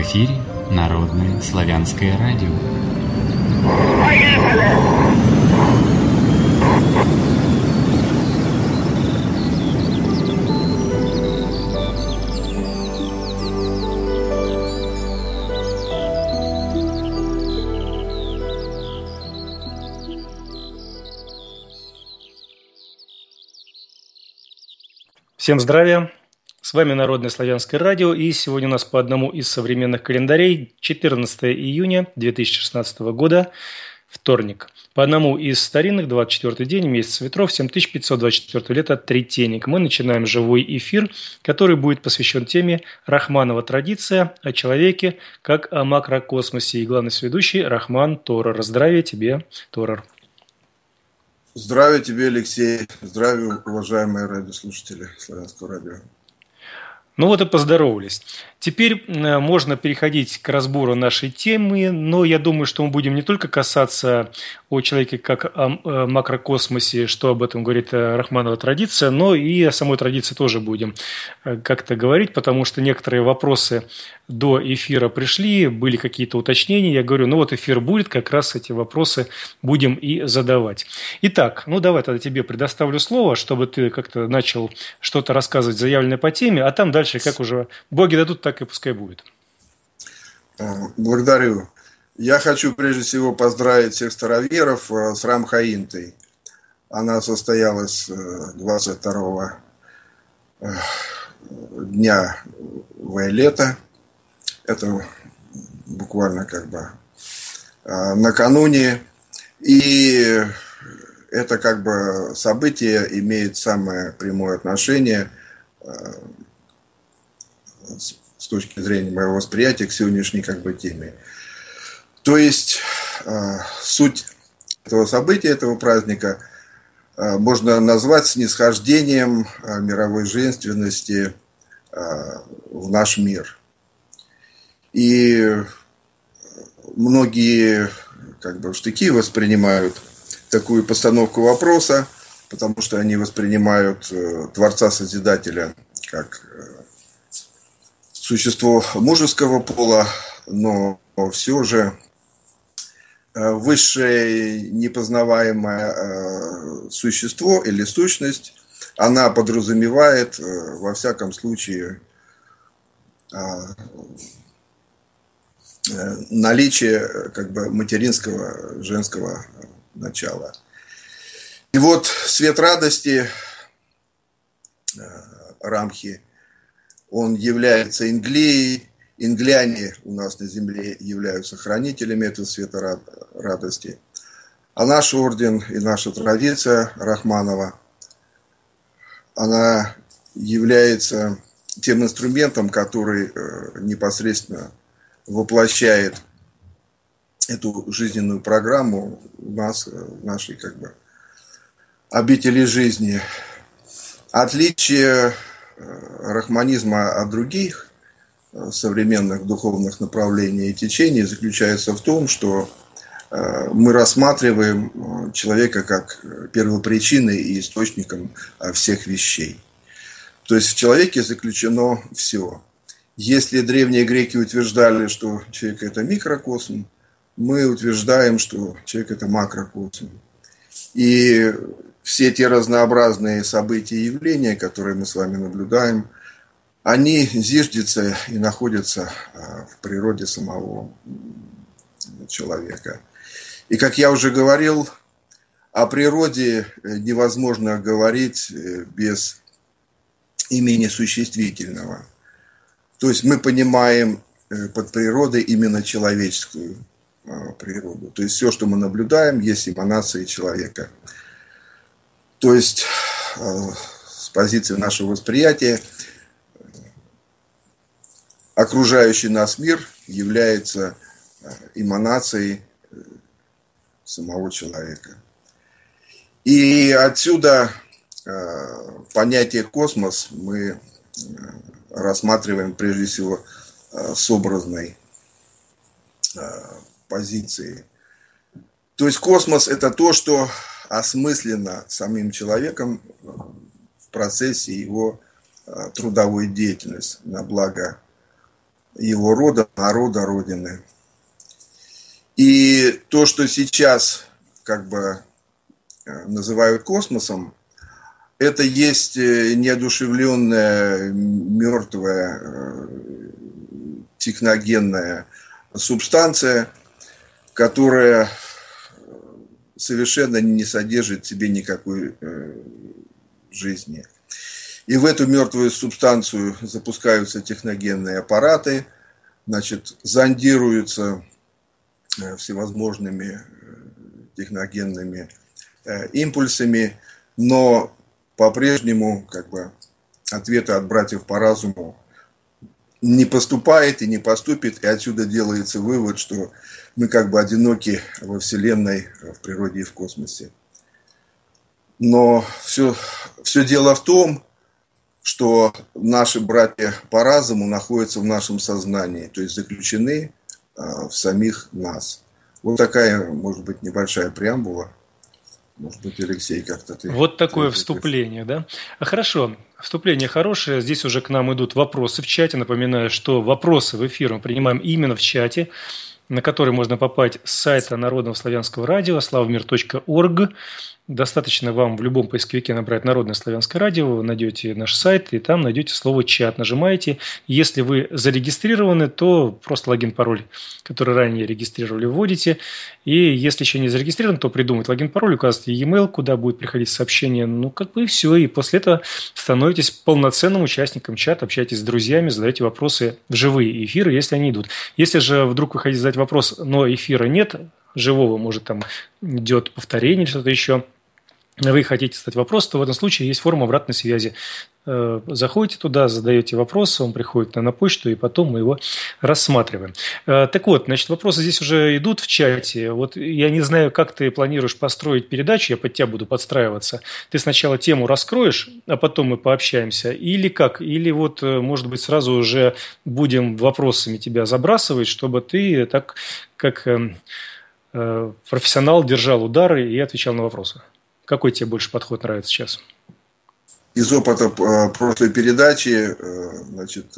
эфире Народное славянское радио. Всем здравия! С вами Народное славянское радио, и сегодня у нас по одному из современных календарей 14 июня 2016 года, вторник. По одному из старинных 24-й день месяца ветров 7524 лета Третейник. Мы начинаем живой эфир, который будет посвящен теме «Рахманова традиция о человеке как о макрокосмосе». И главный сведущий Рахман Торар. Здравия тебе, Торар. Здравия тебе, Алексей. Здравия, уважаемые радиослушатели Славянского радио. Ну вот и поздоровались. Теперь можно переходить к разбору нашей темы, но я думаю, что мы будем не только касаться о человеке как о макрокосмосе, что об этом говорит Рахманова традиция, но и о самой традиции тоже будем как-то говорить, потому что некоторые вопросы до эфира пришли, были какие-то уточнения. Я говорю, ну вот эфир будет, как раз эти вопросы будем и задавать. Итак, ну давай тогда тебе предоставлю слово, чтобы ты как-то начал что-то рассказывать заявленное по теме, а там дальше, как уже боги дадут, так и пускай будет. Благодарю. Я хочу прежде всего поздравить всех староверов с Рамхаинтой. Она состоялась 22 дня Вайлета. Это буквально как бы накануне. И это как бы событие имеет самое прямое отношение с точки зрения моего восприятия к сегодняшней как бы теме. То есть суть этого события, этого праздника можно назвать снисхождением мировой женственности в наш мир. И многие как бы в штыки воспринимают такую постановку вопроса, потому что они воспринимают Творца-Созидателя как существо мужеского пола, но все же высшее непознаваемое существо или сущность, она подразумевает, во всяком случае, наличие как бы материнского, женского начала. И вот свет радости Рамхи, он является инглией. Ингляне у нас на земле являются хранителями этого света радости. А наш орден и наша традиция Рахманова, она является тем инструментом, который непосредственно воплощает эту жизненную программу у нас, в нашей как бы обители жизни. Отличие рахманизма от других современных духовных направлений и течений заключается в том, что мы рассматриваем человека как первопричиной и источником всех вещей. То есть в человеке заключено все. Если древние греки утверждали, что человек – это микрокосм, мы утверждаем, что человек – это макрокосм. И все те разнообразные события и явления, которые мы с вами наблюдаем, они зиждятся и находятся в природе самого человека. И, как я уже говорил, о природе невозможно говорить без имени существительного. То есть мы понимаем под природой именно человеческую природу. То есть все, что мы наблюдаем, есть эманации человека. То есть с позиции нашего восприятия окружающий нас мир является эманацией самого человека. И отсюда понятие космос мы рассматриваем прежде всего с образной позиции. То есть космос – это то, что осмысленно самим человеком в процессе его трудовой деятельности на благо его рода, народа, родины. И то, что сейчас как бы называют космосом, это есть неодушевленная, мертвая, техногенная субстанция, которая совершенно не содержит в себе никакой жизни. И в эту мертвую субстанцию запускаются техногенные аппараты, значит, зондируются всевозможными техногенными импульсами, но по-прежнему как бы ответа от братьев по разуму не поступает и не поступит, и отсюда делается вывод, что мы как бы одиноки во Вселенной, в природе и в космосе. Но все дело в том, что наши братья по разуму находятся в нашем сознании, то есть заключены в самих нас. Вот такая, может быть, небольшая преамбула. Может быть, Алексей, как-то ты... Вот такое вступление, да? Хорошо, вступление хорошее. Здесь уже к нам идут вопросы в чате. Напоминаю, что вопросы в эфир мы принимаем именно в чате, на который можно попасть с сайта Народного славянского радио slavomir.org. Достаточно вам в любом поисковике набрать «Народное славянское радио», вы найдете наш сайт, и там найдете слово «чат». Нажимаете. Если вы зарегистрированы, то просто логин-пароль, который ранее регистрировали, вводите. И если еще не зарегистрирован, то придумайте логин-пароль, указывайте e-mail, куда будет приходить сообщение. Ну, как бы и все. И после этого становитесь полноценным участником чата, общайтесь с друзьями, задаете вопросы в живые эфиры, если они идут. Если же вдруг вы хотите задать вопрос, но эфира нет, живого, может, там идет повторение или что-то еще, вы хотите задать вопрос, то в этом случае есть форма обратной связи. Заходите туда, задаете вопрос, он приходит на почту, и потом мы его рассматриваем. Так вот, значит, вопросы здесь уже идут в чате. Вот я не знаю, как ты планируешь построить передачу, я под тебя буду подстраиваться. Ты сначала тему раскроешь, а потом мы пообщаемся, или как? Или вот, может быть, сразу уже будем вопросами тебя забрасывать, чтобы ты так, как профессионал, держал удары и отвечал на вопросы. Какой тебе больше подход нравится сейчас? Из опыта прошлой передачи, значит,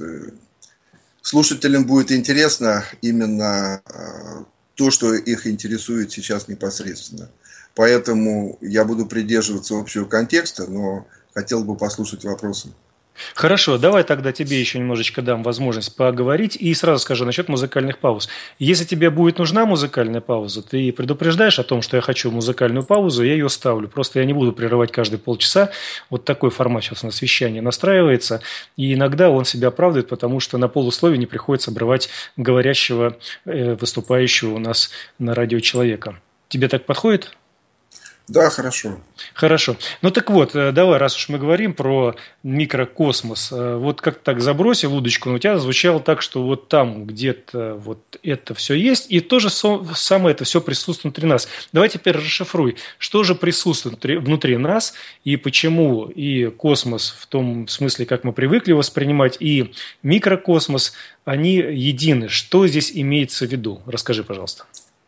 слушателям будет интересно именно то, что их интересует сейчас непосредственно. Поэтому я буду придерживаться общего контекста, но хотел бы послушать вопросы. Хорошо, давай тогда тебе еще немножечко дам возможность поговорить и сразу скажу насчет музыкальных пауз. Если тебе будет нужна музыкальная пауза, ты предупреждаешь о том, что я хочу музыкальную паузу, я ее ставлю. Просто я не буду прерывать каждые полчаса. Вот такой формат сейчас у нас вещания настраивается. И иногда он себя оправдывает, потому что на полусловие не приходится обрывать говорящего, выступающего у нас на радио человека. Тебе так подходит? Да, хорошо. Хорошо. Ну так вот, давай, раз уж мы говорим про микрокосмос, вот как так забросил удочку, но у тебя звучало так, что вот там где-то вот это все есть, и то же самое это все присутствует внутри нас. Давай теперь расшифруй, что же присутствует внутри нас, и почему и космос в том смысле, как мы привыкли воспринимать, и микрокосмос, они едины. Что здесь имеется в виду? Расскажи, пожалуйста.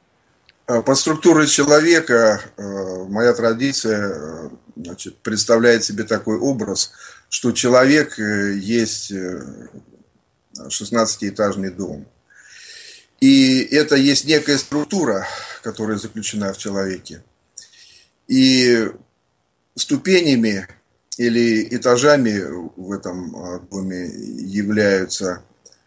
По структуре человека моя традиция, значит, представляет себе такой образ, что человек есть 16-этажный дом. И это есть некая структура, которая заключена в человеке. И ступенями или этажами в этом доме являются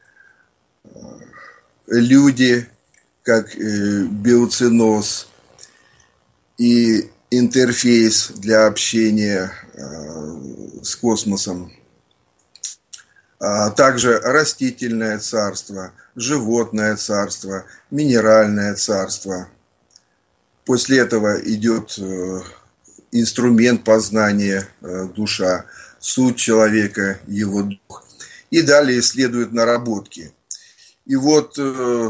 люди, как биоценоз и интерфейс для общения с космосом, а также растительное царство, животное царство, минеральное царство. После этого идет инструмент познания, душа, суть человека, его дух. И далее следуют наработки. И вот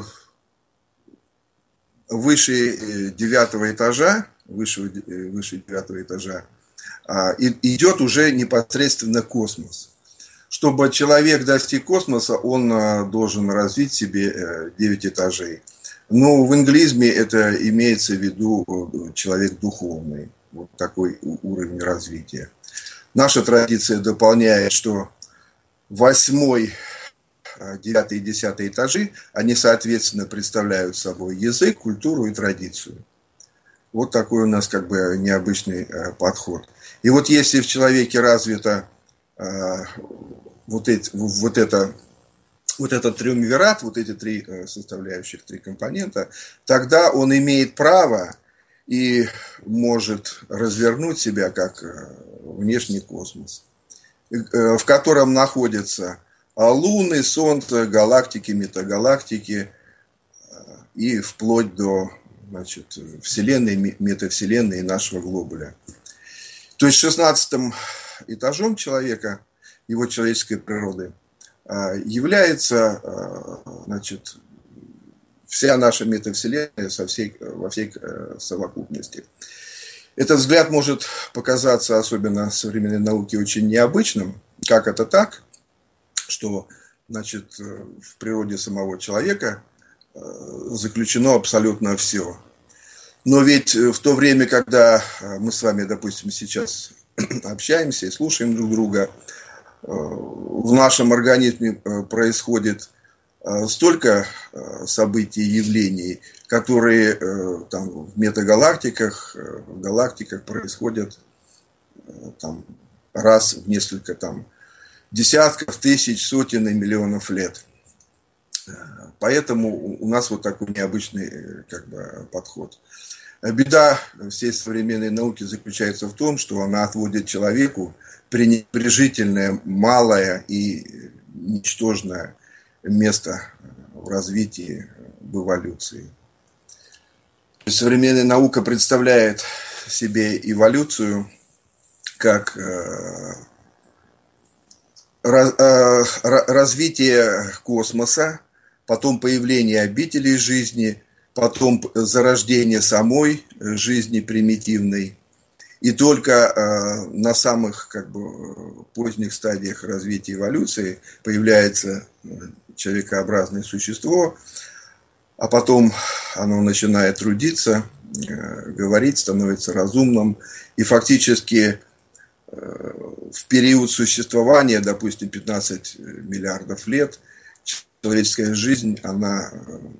выше 9 этажа, выше 9 этажа идет уже непосредственно космос. Чтобы человек достиг космоса, он должен развить в себе 9 этажей. Но в англизме это имеется в виду человек духовный, вот такой уровень развития. Наша традиция дополняет, что 8 9 и 10 этажи, они, соответственно, представляют собой язык, культуру и традицию. Вот такой у нас как бы необычный подход. И вот если в человеке развито вот этот триумвират, вот эти три составляющих, три компонента, тогда он имеет право и может развернуть себя как внешний космос, в котором находятся луны, солнце, галактики, метагалактики и вплоть до, значит, вселенной, метавселенной и нашего глобуля. То есть 16-м этажом человека, его человеческой природы, является, значит, вся наша метавселенная во всей совокупности. Этот взгляд может показаться, особенно в современной науке, очень необычным. Как это так, что, значит, в природе самого человека заключено абсолютно все. Но ведь в то время, когда мы с вами, допустим, сейчас общаемся и слушаем друг друга, в нашем организме происходит столько событий и явлений, которые там, в метагалактиках, в галактиках происходят там, раз в несколько там, десятков, тысяч, сотен и миллионов лет. Поэтому у нас вот такой необычный как бы, подход. Беда всей современной науки заключается в том, что она отводит человеку пренебрежительное, малое и ничтожное место в развитии, в эволюции. Современная наука представляет себе эволюцию как развитие космоса, потом появление обителей жизни, потом зарождение самой жизни примитивной. И только на самых как бы, поздних стадиях развития эволюции появляется человекообразное существо, а потом оно начинает трудиться, говорить, становится разумным. И фактически в период существования, допустим, 15 миллиардов лет, человеческая жизнь, она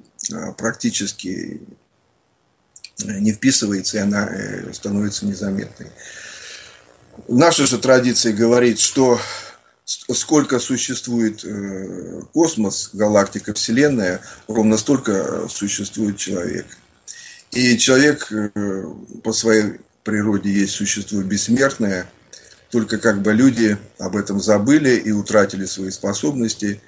практически не вписывается, и она становится незаметной. Наша же традиция говорит, что сколько существует космос, галактика, Вселенная, ровно столько существует человек. И человек по своей природе есть существо бессмертное, только как бы люди об этом забыли и утратили свои способности,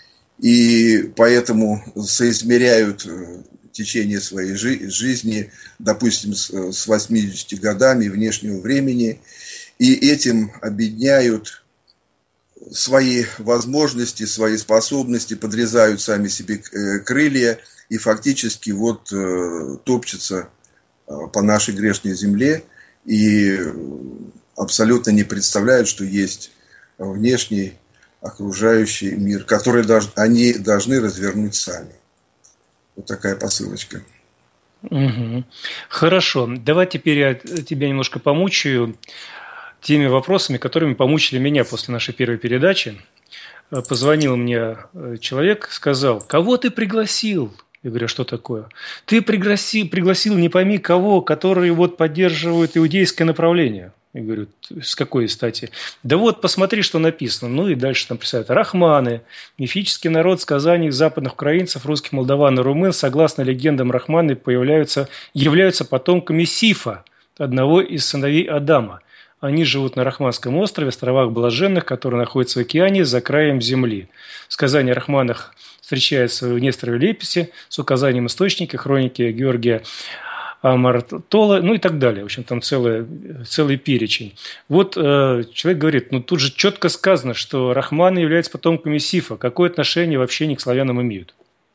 и поэтому соизмеряют течение своей жизни, допустим, с 80 годами внешнего времени, и этим объединяют свои возможности, свои способности, подрезают сами себе крылья и фактически вот топчутся по нашей грешной земле и абсолютно не представляют, что есть внешний окружающий мир, который они должны развернуть сами. Вот такая посылочка. Угу. Хорошо. Давай теперь я тебя немножко помучаю теми вопросами, которыми помучили меня после нашей первой передачи. Позвонил мне человек, сказал: кого ты пригласил? Я говорю: что такое? Ты пригласил не пойми кого, которые вот поддерживают иудейское направление. Я говорю: с какой стати? Да вот, посмотри, что написано. Ну и дальше там представляют: рахманы, мифический народ сказаний западных украинцев, русских, молдаван и румын, согласно легендам, рахманы являются потомками Сифа, одного из сыновей Адама. Они живут на Рахманском острове, островах Блаженных, который находится в океане за краем земли. Сказания о рахманах встречаются в Несторовой летописи с указанием источника, хроники Георгия Амартола, ну и так далее. В общем, там целый перечень. Вот человек говорит: ну тут же четко сказано, что рахманы являются потомками Сифа. Какое отношение вообще они к славянам имеют?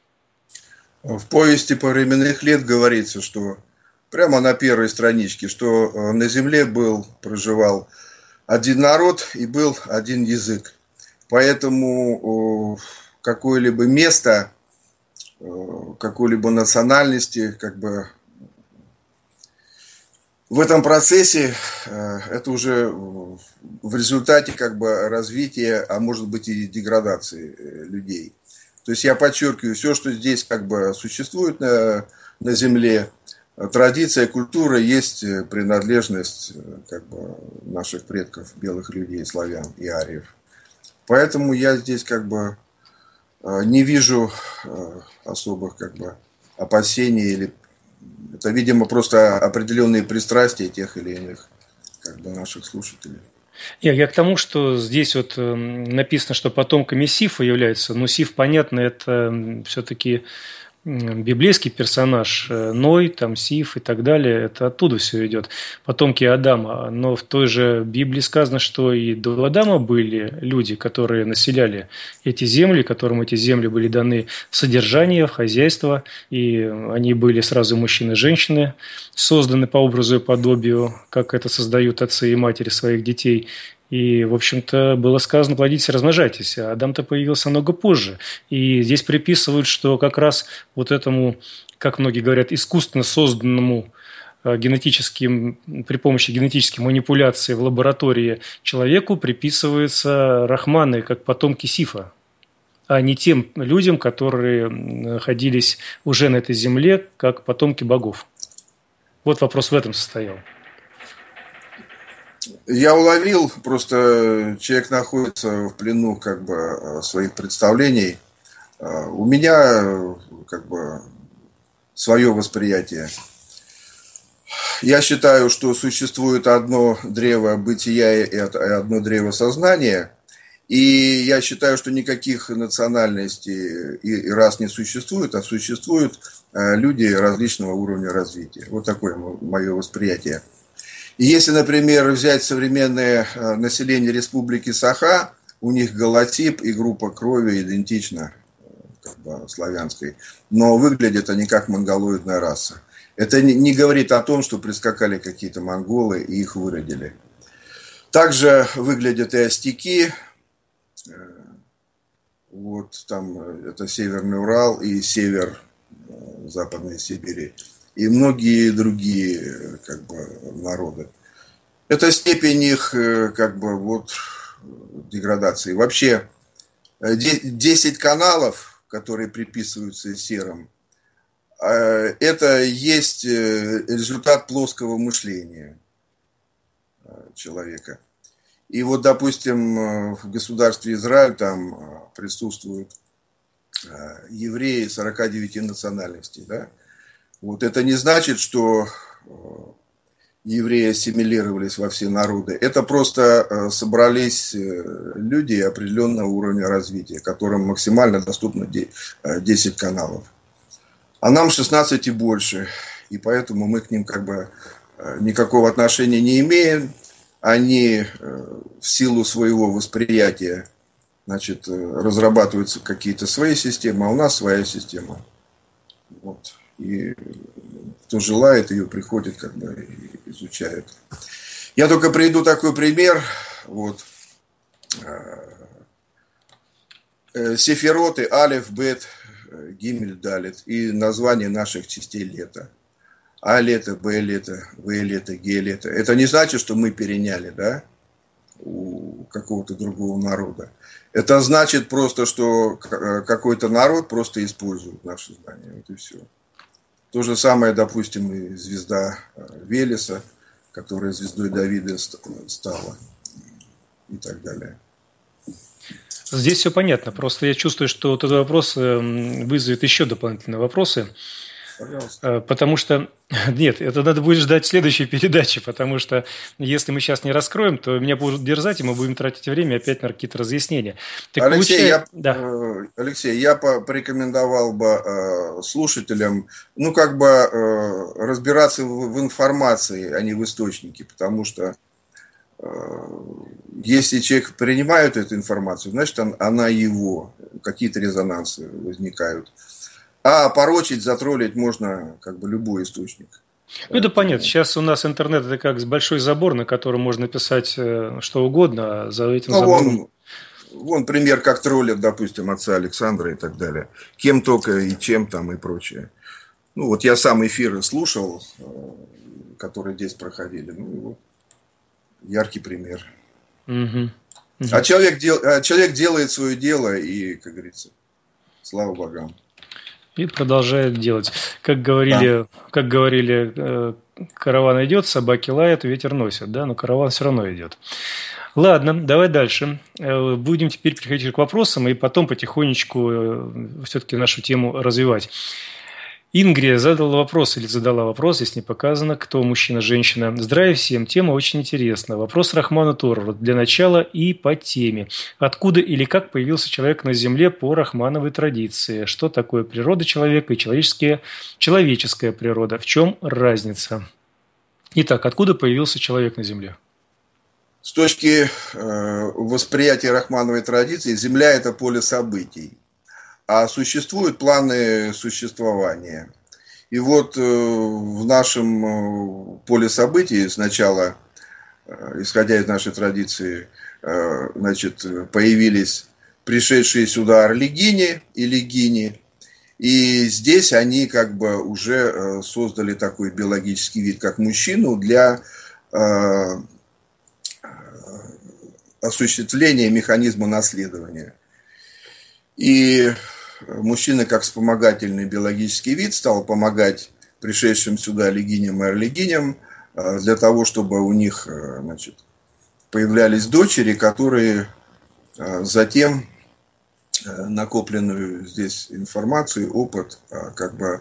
В повести «Повременных лет» говорится, что прямо на первой страничке, что на земле проживал один народ и был один язык. Поэтому какое-либо место, какой-либо национальности, как бы в этом процессе это уже в результате как бы развития, а может быть и деградации людей. То есть я подчеркиваю, все, что здесь как бы существует на Земле, традиция, культура, есть принадлежность как бы наших предков, белых людей, славян и ариев. Поэтому я здесь как бы не вижу особых как бы опасений или это, видимо, просто определенные пристрастия тех или иных как бы наших слушателей. Я к тому, что здесь вот написано, что потомками Сифа являются, но Сиф, понятно, это все-таки библейский персонаж, Ной, там Сиф и так далее, это оттуда все идет, потомки Адама. Но в той же Библии сказано, что и до Адама были люди, которые населяли эти земли, которым эти земли были даны в содержание, в хозяйство, и они были сразу мужчины и женщины, созданы по образу и подобию, как это создают отцы и матери своих детей. И, в общем-то, было сказано, плодитесь, размножайтесь. А Адам-то появился много позже. И здесь приписывают, что как раз вот этому, как многие говорят, искусственно созданному при помощи генетических манипуляций в лаборатории человеку приписываются рахманы, как потомки Сифа, а не тем людям, которые находились уже на этой земле, как потомки богов. Вот вопрос в этом состоял. Я уловил, просто человек находится в плену как бы своих представлений. У меня как бы свое восприятие. Я считаю, что существует одно древо бытия и одно древо сознания. И я считаю, что никаких национальностей и рас не существует, а существуют люди различного уровня развития. Вот такое мое восприятие. И если, например, взять современное население Республики Саха, у них голотип и группа крови идентична как бы славянской, но выглядят они как монголоидная раса. Это не говорит о том, что прискакали какие-то монголы и их выродили. Также выглядят и астяки, вот там это Северный Урал и север Западной Сибири. И многие другие как бы народы. Это степень их как бы вот деградации. Вообще 10 каналов, которые приписываются серым, это есть результат плоского мышления человека. И вот, допустим, в государстве Израиль там присутствуют евреи 49 национальностей, да? Вот это не значит, что евреи ассимилировались во все народы. Это просто собрались люди определенного уровня развития, которым максимально доступно 10 каналов. А нам 16 и больше. И поэтому мы к ним как бы никакого отношения не имеем. Они в силу своего восприятия, значит, разрабатываются какие-то свои системы, а у нас своя система. Вот. И кто желает, ее приходит, как бы изучает. Я только приведу такой пример. Вот. Сефироты, Алеф, Бет, Гимель, Далет. И название наших частей лета. А лето, Б лето, В лето, Г лето. Это не значит, что мы переняли, да, у какого-то другого народа. Это значит просто, что какой-то народ просто использует наши знания. Вот и все. То же самое, допустим, и звезда Велеса, которая звездой Давида стала, и так далее. Здесь все понятно. Просто я чувствую, что вот этот вопрос вызовет еще дополнительные вопросы. Пожалуйста. Потому что, нет, это надо будет ждать следующей передачи, потому что если мы сейчас не раскроем, то меня будут дерзать, и мы будем тратить время опять на какие-то разъяснения. Так Алексей, я порекомендовал бы слушателям, ну, как бы разбираться в информации, а не в источнике, потому что если человек принимает эту информацию, значит, она его, какие-то резонансы возникают. А порочить, затроллить можно как бы любой источник. Ну, это понятно. Сейчас у нас интернет это как большой забор, на котором можно писать что угодно, а за этим забором... Вон пример, как троллят, допустим, отца Александра и так далее. Кем только и чем там и прочее. Ну, вот я сам эфиры слушал, которые здесь проходили. Ну, вот яркий пример. А человек делает свое дело и, как говорится, Слава богам. И продолжает делать. Как говорили, караван идет, собаки лают, ветер носит, да, но караван все равно идет. Ладно, давай дальше. Будем теперь переходить к вопросам и потом потихонечку все-таки нашу тему развивать. Ингрия задала вопрос, здесь не показано, кто мужчина, женщина. Здравия всем, тема очень интересна. Вопрос Рахману Тору для начала и по теме. Откуда или как появился человек на земле по рахмановой традиции? Что такое природа человека и человеческая природа? В чем разница? Итак, откуда появился человек на земле? С точки восприятия рахмановой традиции, Земля – это поле событий. А существуют планы существования. И вот в нашем поле событий сначала, исходя из нашей традиции, значит, появились пришедшие сюда орлигини и легини. И здесь они как бы уже создали такой биологический вид, как мужчину, для осуществления механизма наследования. И мужчина, как вспомогательный биологический вид, стал помогать пришедшим сюда легиням и орлигиням для того, чтобы у них, значит, появлялись дочери, которые затем накопленную здесь информацию, опыт, как бы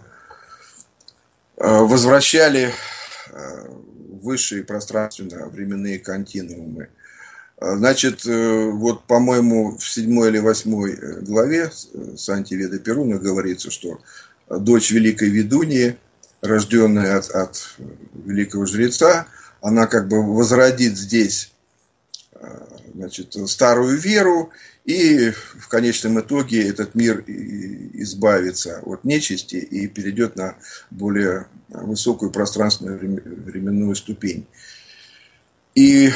возвращали в высшие пространственно-временные континуумы. Значит, вот, по-моему, в 7 или 8 главе Санти-Веда Перуна говорится, что дочь великой ведуньи, рожденная от великого жреца, она как бы возродит здесь, значит, старую веру, и в конечном итоге этот мир избавится от нечисти и перейдет на более высокую пространственную временную ступень. И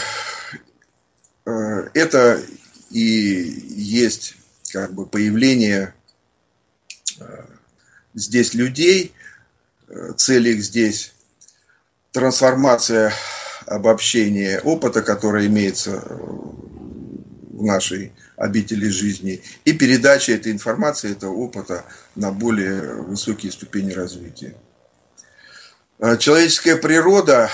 это и есть как бы появление здесь людей, цель их здесь трансформация, обобщение опыта, который имеется в нашей обители жизни, и передача этой информации, этого опыта на более высокие ступени развития. Человеческая природа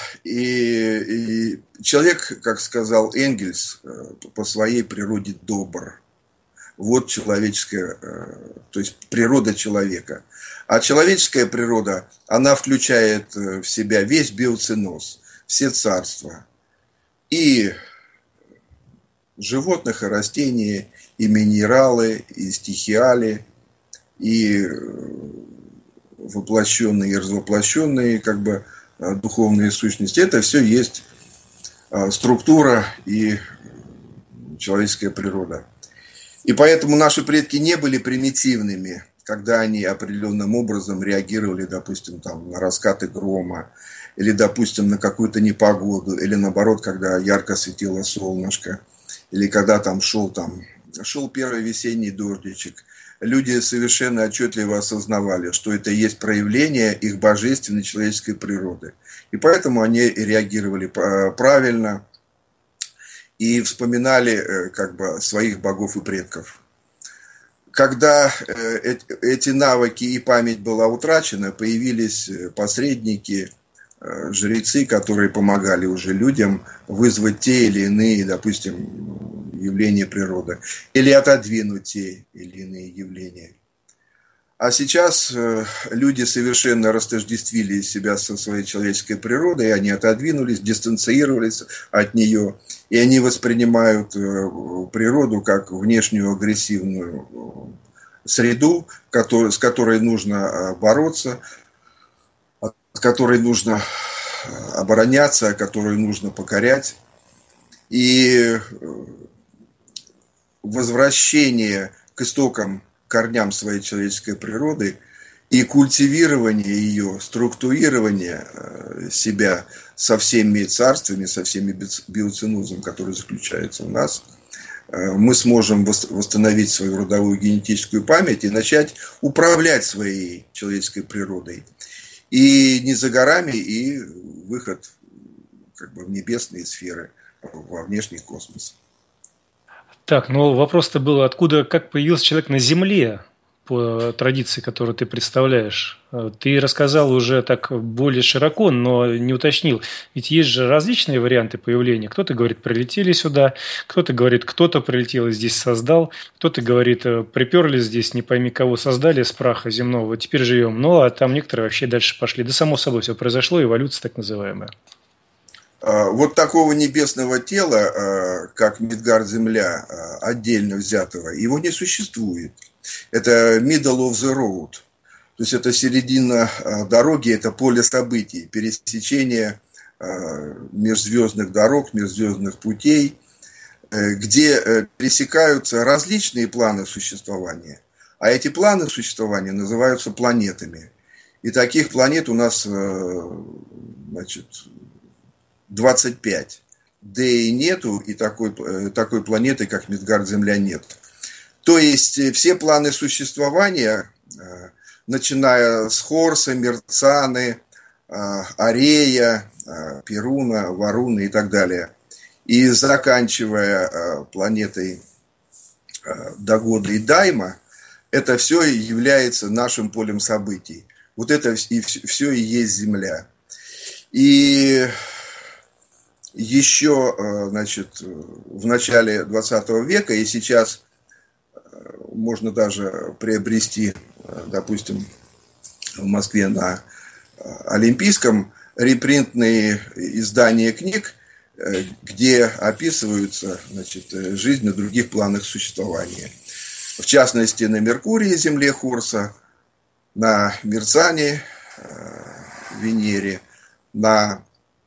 и человек, как сказал Энгельс, по своей природе добр. Вот человеческая, то есть природа человека. А человеческая природа, она включает в себя весь биоценоз, все царства. И животных, и растений, и минералы, и стихиали, и воплощенные и развоплощенные как бы духовные сущности. Это все есть структура и человеческая природа. И поэтому наши предки не были примитивными, когда они определенным образом реагировали, допустим, там, на раскаты грома, или, допустим, на какую-то непогоду, или наоборот, когда ярко светило солнышко, или когда там шел первый весенний дождичек. Люди совершенно отчетливо осознавали, что это и есть проявление их божественной человеческой природы. И поэтому они реагировали правильно и вспоминали как бы своих богов и предков. Когда эти навыки и память была утрачена, появились посредники, жрецы, которые помогали уже людям вызвать те или иные, допустим, явления природы, или отодвинуть те или иные явления. А сейчас люди совершенно растождествили себя со своей человеческой природой, и они отодвинулись, дистанцировались от нее, и они воспринимают природу как внешнюю агрессивную среду, с которой нужно бороться, от которой нужно обороняться, которую нужно покорять. И возвращение к истокам, корням своей человеческой природы и культивирование ее, структурирование себя со всеми царствами, со всеми биоценозом, который заключается в нас, мы сможем восстановить свою родовую генетическую память и начать управлять своей человеческой природой. И не за горами, и выход как бы в небесные сферы, во внешний космос. Так, но вопрос-то был, как появился человек на Земле? по традиции, которую ты представляешь. Ты рассказал уже так более широко, но не уточнил. Ведь есть же различные варианты появления. Кто-то говорит, прилетели сюда, кто-то говорит, кто-то прилетел и здесь создал, кто-то говорит, приперли здесь, не пойми кого создали с праха земного, вот теперь живем. Ну, а там некоторые вообще дальше пошли. Да само собой все произошло, эволюция так называемая. Вот такого небесного тела, как Мидгард-Земля, отдельно взятого, его не существует. Это middle of the road. То есть это середина дороги, это поле событий, пересечение межзвездных дорог, межзвездных путей, где пересекаются различные планы существования. А эти планы существования называются планетами. И таких планет у нас, значит, 25. Да и нету, и такой планеты, как Мидгард-Земля, нет. То есть все планы существования, начиная с Хорса, Мерцаны, Арея, Перуна, Варуна и так далее, и заканчивая планетой Дагода и Дайма, это все является нашим полем событий. Вот это и все и есть Земля. И еще, значит, в начале 20 века, и сейчас можно даже приобрести, допустим, в Москве на Олимпийском репринтные издания книг, где описываются, значит, жизнь на других планах существования. В частности, на Меркурии, Земле Хорса, на Мерцане, Венере, на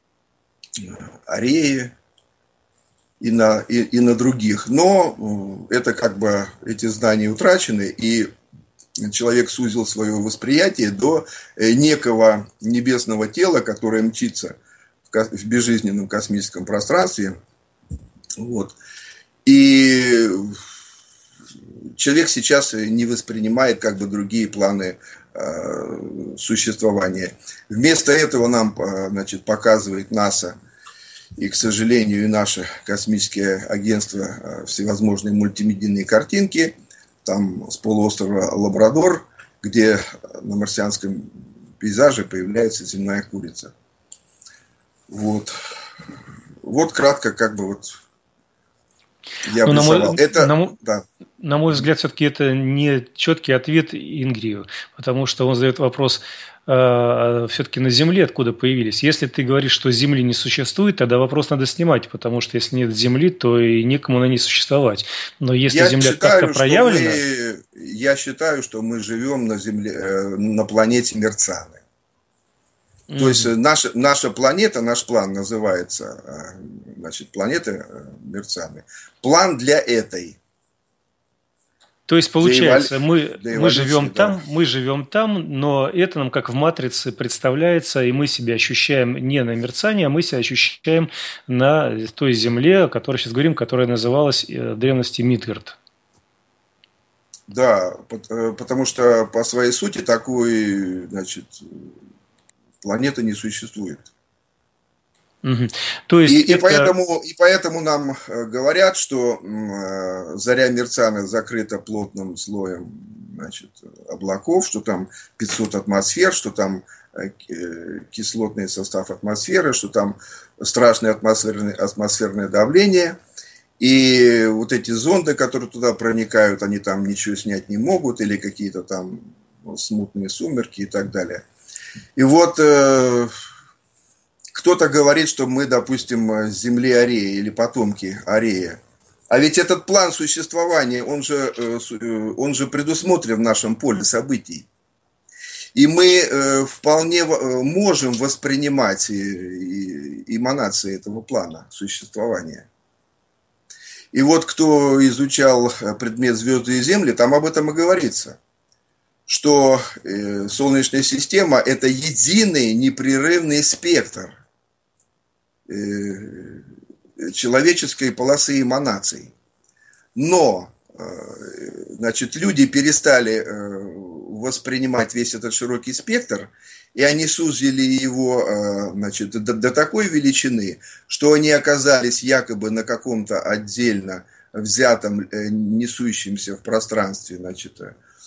Арее и на других. Но это как бы эти знания утрачены, и человек сузил свое восприятие до некого небесного тела, которое мчится в безжизненном космическом пространстве. Вот. И человек сейчас не воспринимает как бы другие планы существования. Вместо этого нам, значит, показывает НАСА и, к сожалению, и наши космические агентства всевозможные мультимедийные картинки, там с полуострова Лабрадор, где на марсианском пейзаже появляется земная курица. Вот. Вот кратко, как бы вот я обрисовал. На мой взгляд, все-таки это не четкий ответ Ингрию, потому что он задает вопрос, все-таки на Земле откуда появились. Если ты говоришь, что Земли не существует, тогда вопрос надо снимать, потому что если нет Земли, то и некому на ней существовать. Но если Земля как-то проявлена... Я считаю, что мы живем на Земле, на планете Мерцаны. То есть наша планета, наш план называется, значит, планета Мерцаны. План для этой. То есть, получается, мы живем там, но это нам как в матрице представляется, и мы себя ощущаем не на мерцании, а мы себя ощущаем на той земле, о которой сейчас говорим, которая называлась в древности Мидгард. Да, потому что по своей сути такой, значит, планеты не существует. Угу. То есть и поэтому нам говорят, что заря Мерцаны закрыта плотным слоем, значит, облаков, что там 500 атмосфер, что там кислотный состав атмосферы, что там страшное атмосферное давление. И вот эти зонды, которые туда проникают, они там ничего снять не могут, или какие-то там смутные сумерки и так далее. И вот кто-то говорит, что мы, допустим, с Земли Арея или потомки Арея. А ведь этот план существования, он же предусмотрен в нашем поле событий. И мы вполне можем воспринимать эманации этого плана существования. И вот кто изучал предмет «Звезды и Земли», там об этом и говорится, что Солнечная система – это единый непрерывный спектр человеческой полосы эманаций. Но, значит, люди перестали воспринимать весь этот широкий спектр, и они сузили его, значит, до такой величины, что они оказались якобы на каком-то отдельно взятом, несущемся в пространстве, значит,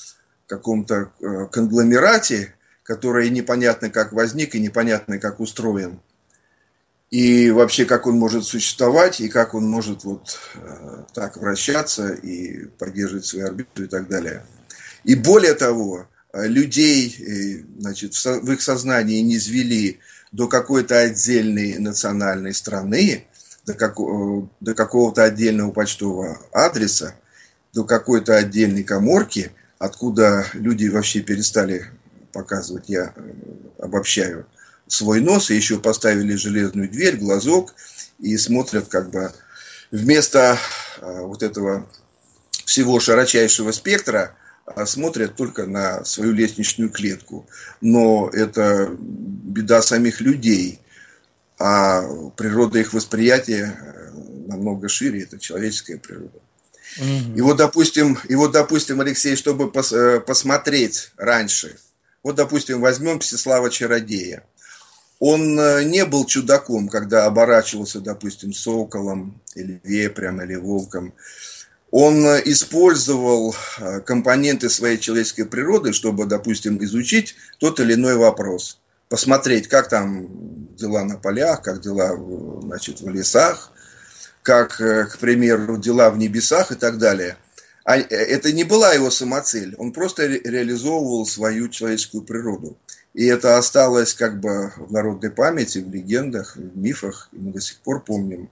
каком-то конгломерате, который непонятно как возник и непонятно как устроен. И вообще, как он может существовать, и как он может вот так вращаться и поддерживать свою орбиту и так далее. И более того, людей, значит, в их сознании не низвели до какой-то отдельной национальной страны, до какого-то отдельного почтового адреса, до какой-то отдельной каморки, откуда люди вообще перестали показывать, я обобщаю, свой нос, и еще поставили железную дверь, глазок, и смотрят как бы вместо вот этого всего широчайшего спектра, смотрят только на свою лестничную клетку. Но это беда самих людей, а природа их восприятия намного шире, это человеческая природа. И вот, допустим, Алексей, чтобы посмотреть раньше, вот, допустим, возьмем Всеслава Чародея. Он не был чудаком, когда оборачивался, допустим, соколом, или вепрем, или волком. Он использовал компоненты своей человеческой природы, чтобы, допустим, изучить тот или иной вопрос. Посмотреть, как там дела на полях, как дела, значит, в лесах, как, к примеру, дела в небесах и так далее. А это не была его самоцель, он просто реализовывал свою человеческую природу. И это осталось как бы в народной памяти, в легендах, в мифах, и мы до сих пор помним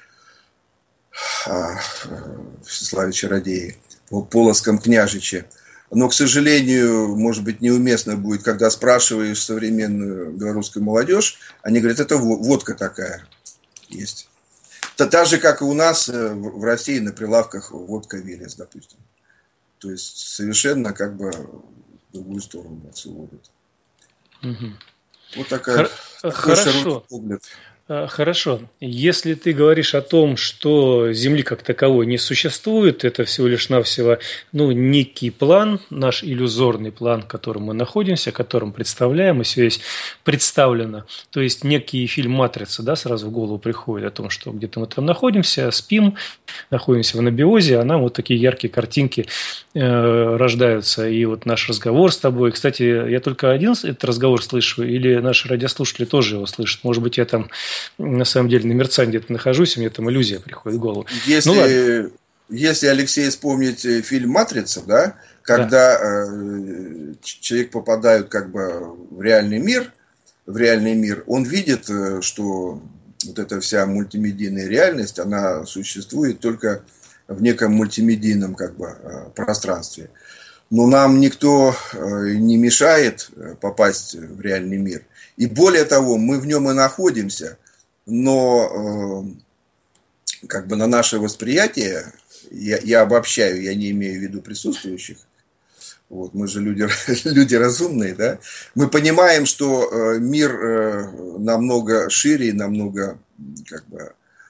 о Всеславе Чародее, о Полоцком княжиче. Но, к сожалению, может быть, неуместно будет, когда спрашиваешь современную белорусскую молодежь, они говорят, это водка такая есть. Это так же, как и у нас в России на прилавках водка Велес, допустим. То есть совершенно как бы в другую сторону нас уводят. Угу. Вот такой широкий взгляд. Хорошо. Если ты говоришь о том, что Земли как таковой не существует, это всего лишь навсего некий план, наш иллюзорный план, в котором мы находимся, которым представляем, и все есть представлено. То есть некий фильм «Матрица», да, сразу в голову приходит о том, что где-то мы там находимся, спим, находимся в анабиозе, а нам вот такие яркие картинки рождаются. И вот наш разговор с тобой. Кстати, я только один этот разговор слышу, или наши радиослушатели тоже его слышат? Может быть, я там на самом деле на мерцании где-то нахожусь, и мне там иллюзия приходит в голову. Если Алексей, вспомнить фильм «Матрица», да, когда человек попадает как бы в реальный мир, он видит, что вот эта вся мультимедийная реальность, она существует только в неком мультимедийном как бы пространстве. Но нам никто не мешает попасть в реальный мир. И более того, мы в нем и находимся, но как бы на наше восприятие, я обобщаю, я не имею в виду присутствующих, вот, мы же люди разумные, да, мы понимаем, что мир намного шире, намного как бы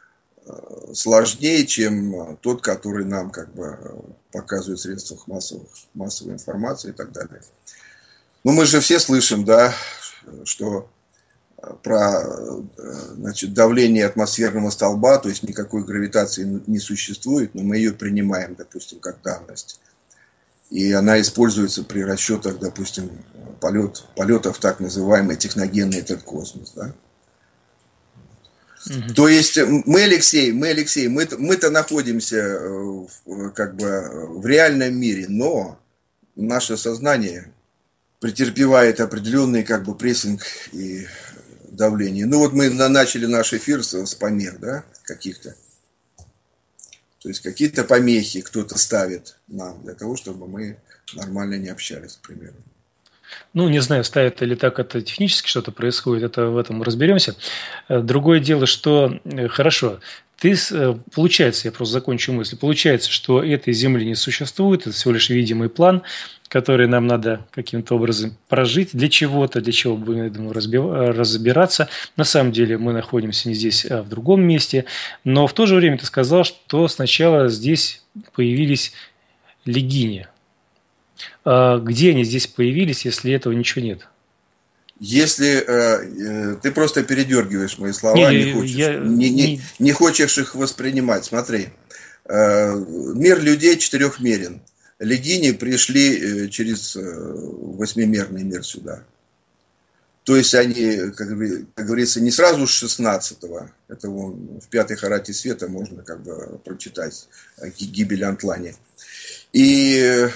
сложнее, чем тот, который нам как бы показывают в средствах массовой информации и так далее. Но мы же все слышим, да, что про, значит, давление атмосферного столба, то есть никакой гравитации не существует, но мы ее принимаем, допустим, как данность. И она используется при расчетах, допустим, полетов в так называемый техногенный этот космос, да. То есть мы, Алексей, мы-то находимся как бы в реальном мире, но наше сознание претерпевает определенный как бы прессинг и давление. Ну вот мы начали наш эфир с помех, да, каких-то. То есть какие-то помехи кто-то ставит нам для того, чтобы мы нормально не общались, к примеру. Не знаю, ставят или так это технически что-то происходит, это в этом разберемся. Другое дело, что, хорошо, получается, я просто закончу мысль, получается, что этой Земли не существует, это всего лишь видимый план, который нам надо каким-то образом прожить для чего-то, для чего будем, я думаю, разбираться. На самом деле мы находимся не здесь, а в другом месте, но в то же время ты сказал, что сначала здесь появились легини. Где они здесь появились, если этого ничего нет? Если ты просто передергиваешь мои слова, не хочешь их воспринимать. Смотри, мир людей четырехмерен. легини пришли через восьмимерный мир сюда. То есть они, как говорится, не сразу с 16-го, это вон, в пятой харате света можно как бы прочитать гибель Антлани. И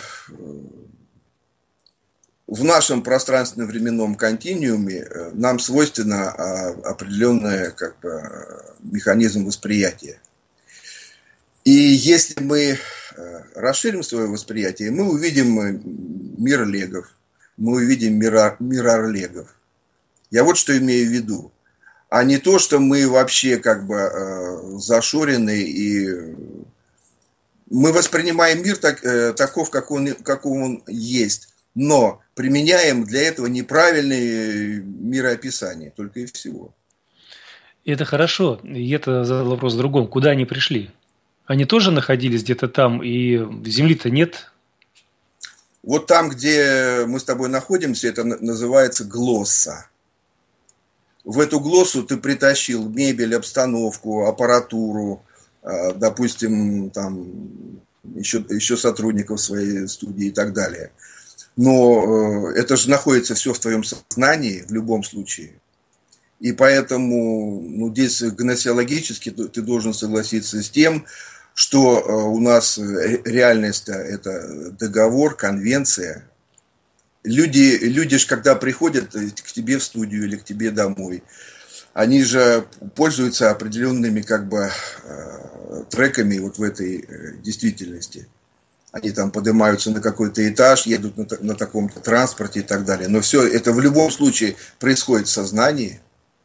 в нашем пространственно-временном континууме нам свойственно определенный как бы механизм восприятия. И если мы расширим свое восприятие, мы увидим мир легов, мы увидим мир орлегов. Я вот что имею в виду. А не то, что мы вообще как бы зашорены, и мы воспринимаем мир таков, как он есть, но применяем для этого неправильные мироописания, только и всего. Это хорошо. И это задал вопрос в другом. Куда они пришли? Они тоже находились где-то там, и Земли-то нет? Вот там, где мы с тобой находимся, это называется глосса. В эту глоссу ты притащил мебель, обстановку, аппаратуру, допустим, там еще сотрудников своей студии и так далее. Но это же находится все в твоем сознании в любом случае. И поэтому здесь гносеологически ты должен согласиться с тем, что у нас реальность – это договор, конвенция. Люди же, когда приходят к тебе в студию или к тебе домой, они же пользуются определенными как бы треками вот в этой действительности. Они там поднимаются на какой-то этаж, едут на таком-то транспорте и так далее. Но все это в любом случае происходит в сознании.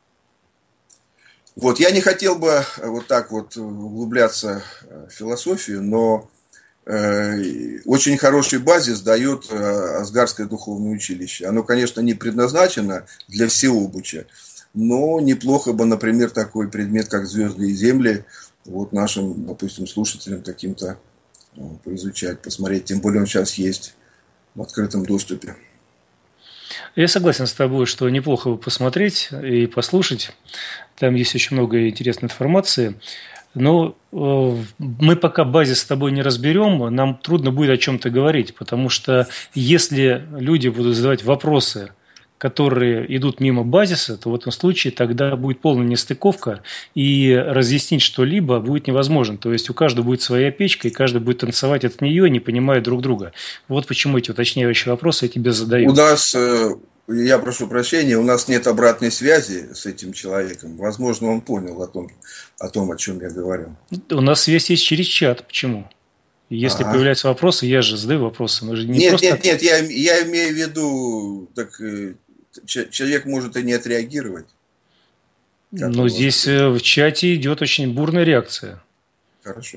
Вот, я не хотел бы вот так вот углубляться в философию, но очень хороший базис дает Асгарское духовное училище. Оно, конечно, не предназначено для всеобуча, но неплохо бы, например, такой предмет, как звезды и земли, вот нашим, допустим, слушателям каким-то поизучать, посмотреть. Тем более он сейчас есть в открытом доступе. Я согласен с тобой, что неплохо бы посмотреть и послушать. Там есть очень много интересной информации. Но мы пока базис с тобой не разберем, нам трудно будет о чем-то говорить, потому что если люди будут задавать вопросы, которые идут мимо базиса, то в этом случае тогда будет полная нестыковка, и разъяснить что-либо будет невозможно. То есть у каждого будет своя печка, и каждый будет танцевать от нее, не понимая друг друга. Вот почему эти уточняющие вопросы я тебе задаю. У нас, я прошу прощения, у нас нет обратной связи с этим человеком. Возможно, он понял о том, о чем я говорю. У нас связь есть через чат. Почему? Если появляются вопросы, я же задаю вопросы. Мы же не нет, я имею в виду, так человек может и не отреагировать. Но здесь в чате идет очень бурная реакция. Хорошо.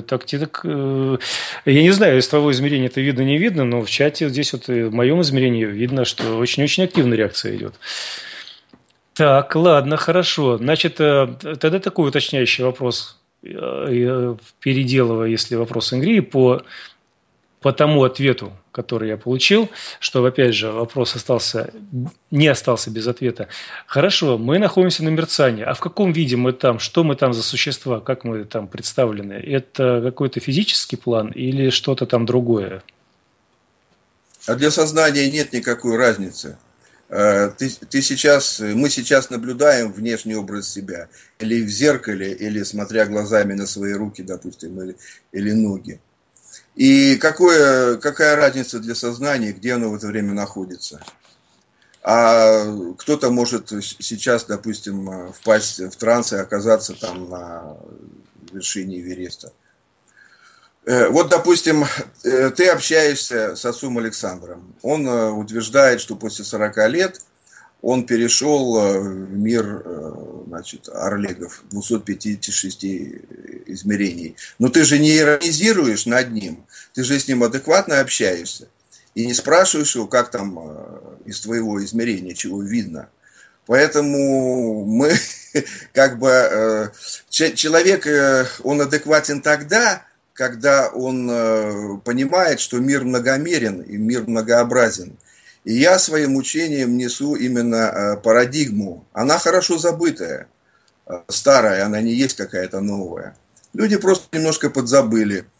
Я не знаю, из твоего измерения это видно, не видно, но в чате здесь вот в моем измерении видно, что очень-очень активная реакция идет. Так, ладно, хорошо. Значит, тогда такой уточняющий вопрос, переделывая, если вопрос Ингрии, по тому ответу, который я получил, что, опять же, вопрос не остался без ответа. Хорошо, мы находимся на мерцании. А в каком виде мы там? Что мы там за существа? Как мы там представлены? Это какой-то физический план или что-то там другое? А для сознания нет никакой разницы. Мы сейчас наблюдаем внешний образ себя. Или в зеркале, или смотря глазами на свои руки, допустим, или ноги. И какая разница для сознания, где оно в это время находится? А кто-то может сейчас, допустим, впасть в транс и оказаться там на вершине Эвереста. Вот, допустим, ты общаешься с отцом Александром. Он утверждает, что после 40 лет он перешел в мир, значит, орлегов, 256 измерений. Но ты же не иронизируешь над ним, ты же с ним адекватно общаешься. И не спрашиваешь его, как там из твоего измерения, чего видно. Поэтому мы, как бы, человек, он адекватен тогда, когда он понимает, что мир многомерен и мир многообразен. И я своим учением несу именно парадигму. Она хорошо забытая, старая, она не есть какая-то новая. Люди просто немножко подзабыли.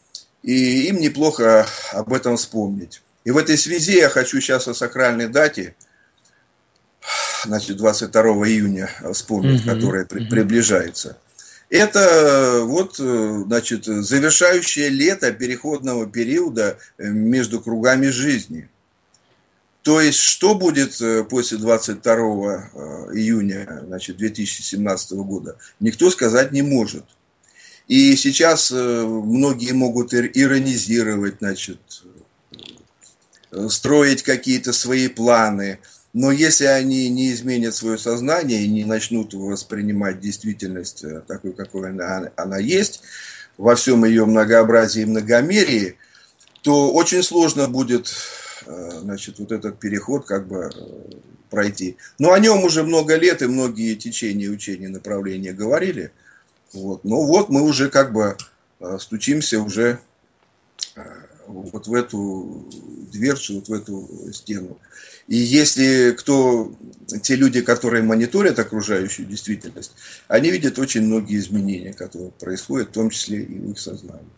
и им неплохо об этом вспомнить. И в этой связи я хочу сейчас о сакральной дате, значит, 22 июня вспомнить, которая приближается. Это вот, значит, завершающее лето переходного периода между кругами жизни. То есть, что будет после 22 июня, значит, 2017 года, никто сказать не может. И сейчас многие могут иронизировать, значит, строить какие-то свои планы. Но если они не изменят свое сознание и не начнут воспринимать действительность такой, какой она есть, во всем ее многообразии и многомерии, то очень сложно будет, значит, вот этот переход как бы пройти. Но о нем уже много лет и многие течения, учения, направления говорили. Вот. Но вот мы уже как бы стучимся уже вот в эту дверцу, вот в эту стену. И если те люди, которые мониторят окружающую действительность, они видят очень многие изменения, которые происходят, в том числе и в их сознании.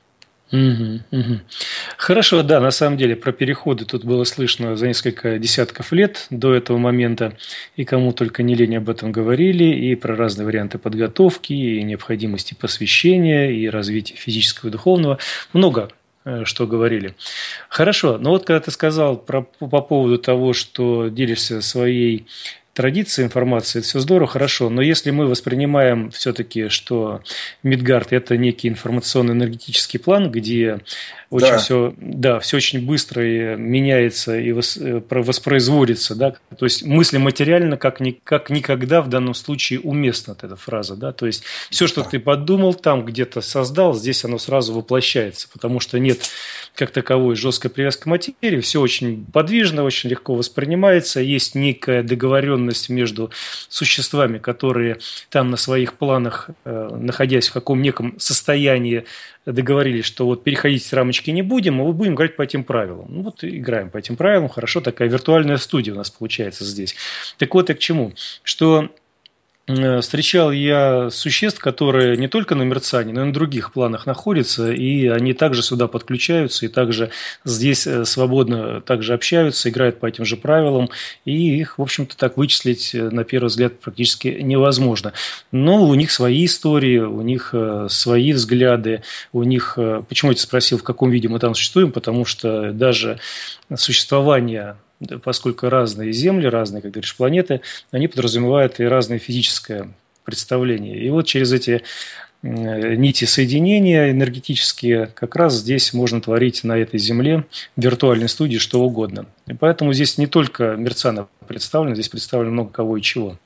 Хорошо, да, на самом деле про переходы тут было слышно за несколько десятков лет до этого момента, и кому только не лень об этом говорили, и про разные варианты подготовки, и необходимости посвящения, и развития физического и духовного. Много что говорили. Хорошо, но вот когда ты сказал по поводу того, что делишься своей традицией информации, это все здорово, хорошо, но если мы воспринимаем все-таки, что Мидгард – это некий информационно-энергетический план, где очень все очень быстро меняется и воспроизводится, да, то есть мысли материально как никогда в данном случае уместна эта фраза, да, то есть все, что ты подумал, там где-то создал, здесь оно сразу воплощается, потому что нет как таковой жесткой привязки к материи, все очень подвижно, очень легко воспринимается, есть некая договоренность между существами, которые там на своих планах, находясь в каком неком состоянии, договорились, что вот переходить рамочки не будем, а мы будем играть по этим правилам. Ну вот играем по этим правилам, хорошо, такая виртуальная студия у нас получается здесь. Так вот, и к чему? Что встречал я существ, которые не только на мерцании, но и на других планах находятся, и они также сюда подключаются, и также здесь свободно также общаются, играют по этим же правилам, и их, в общем-то, так вычислить на первый взгляд практически невозможно. Но у них свои истории, у них свои взгляды, у них... Почему я тебя спросил, в каком виде мы там существуем? Потому что даже существование... Поскольку разные земли, разные, как говоришь, планеты, они подразумевают и разное физическое представление. И вот через эти нити соединения энергетические как раз здесь можно творить на этой Земле, в виртуальной студии, что угодно. И поэтому здесь не только Мерцана представлено, здесь представлено много кого и чего.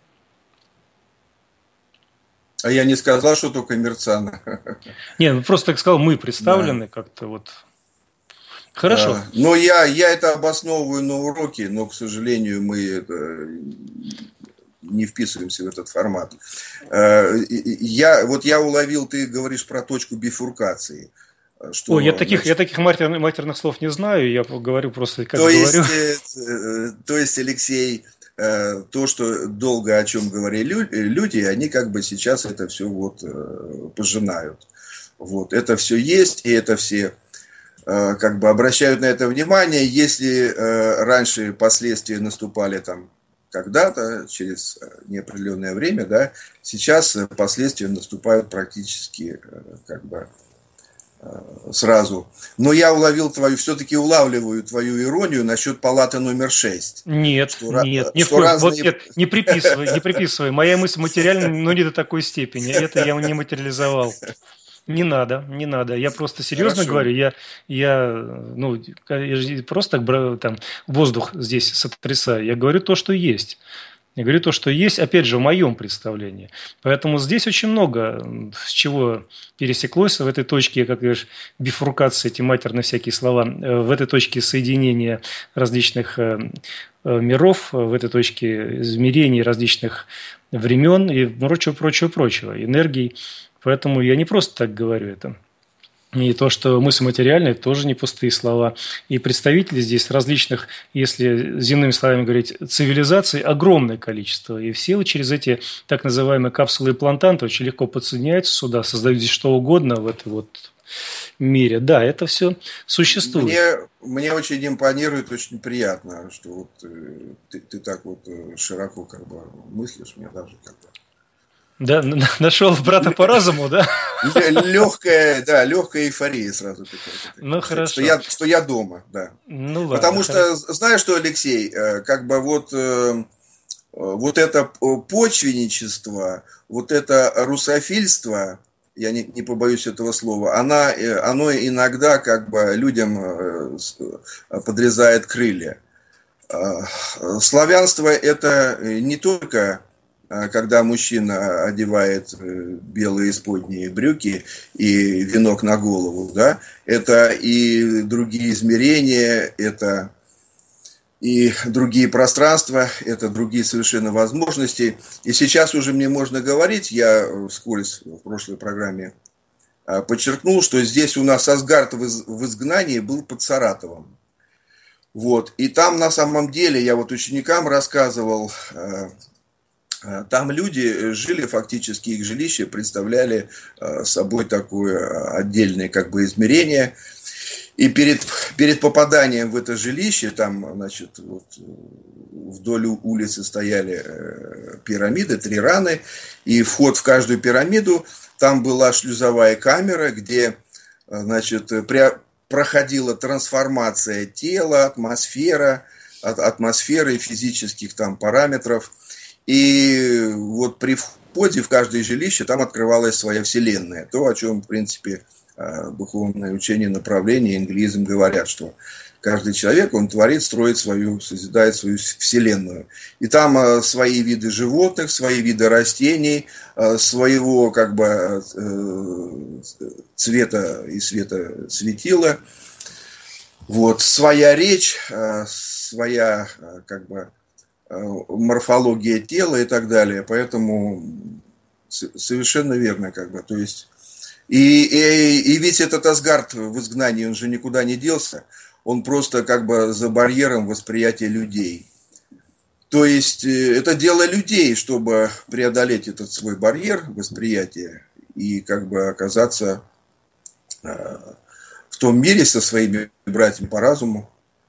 А я не сказал, что только Мерцана. Не, ну просто так сказал, мы представлены как-то вот... Хорошо. Но я это обосновываю на уроке, но, к сожалению, мы не вписываемся в этот формат. Я уловил, ты говоришь про точку бифуркации. Что, я таких матерных слов не знаю, я говорю просто как говорю. То есть, Алексей, то, что долго о чем говорили люди, они как бы сейчас это все вот пожинают. Вот, это все есть, и это все... как бы обращают на это внимание, если раньше последствия наступали там когда-то, через неопределенное время, да, сейчас последствия наступают практически как бы сразу. Но я все-таки улавливаю твою иронию насчет палаты номер 6. Нет, не приписывай. Моя мысль материальна, но не до такой степени. Это я не материализовал. Не надо. Я просто серьезно говорю. Я просто так там воздух здесь сотрясаю. Я говорю то, что есть. Опять же, в моем представлении. Поэтому здесь очень много с чего пересеклось в этой точке, как говоришь, бифуркации, эти матерные всякие слова, в этой точке соединения различных миров, в этой точке измерений различных времен и прочего, энергий. Поэтому я не просто так говорю это. И то, что мысль материальная, тоже не пустые слова. И представителей здесь различных, если земными словами говорить, цивилизаций огромное количество. И все через эти так называемые капсулы-имплантанты очень легко подсоединяются сюда, создают здесь что угодно в этой вот мире. Да, это все существует. Мне очень импонирует, очень приятно, что вот ты так вот широко как бы мыслишь, мне даже как бы... Да, нашел брата по разуму, да? Легкая эйфория сразу такая. Ну, хорошо. Что я дома, да. Ну, ладно. Потому что, знаешь что, Алексей, как бы вот это почвенничество, вот это русофильство, я не побоюсь этого слова, оно иногда как бы людям подрезает крылья. Славянство это не только когда мужчина одевает белые исподние брюки и венок на голову, да, это и другие измерения, это и другие пространства, это другие совершенно возможности. И сейчас уже мне можно говорить, я вскользь в прошлой программе подчеркнул, что здесь у нас Асгард в изгнании был под Саратовом. Вот. И там на самом деле, я вот ученикам рассказывал, там люди жили фактически, их жилища представляли собой такое отдельное как бы измерение. И перед попаданием в это жилище, там, значит, вот, вдоль улицы стояли пирамиды, 3 раны, и вход в каждую пирамиду, там была шлюзовая камера, где, значит, проходила трансформация тела, атмосферы физических там параметров. И вот при входе в каждое жилище там открывалась своя вселенная. То, о чем, в принципе, духовное учение, направление, инглизм говорят, что каждый человек, он творит, строит созидает свою вселенную. И там свои виды животных, свои виды растений, своего как бы цвета и света светила. Вот, своя речь, своя как бы морфология тела и так далее. Поэтому совершенно верно, как бы. То есть, и ведь этот Асгард в изгнании, он же никуда не делся. Он просто как бы за барьером восприятия людей. То есть это дело людей, чтобы преодолеть этот свой барьер восприятия и как бы оказаться в том мире со своими братьями по разуму.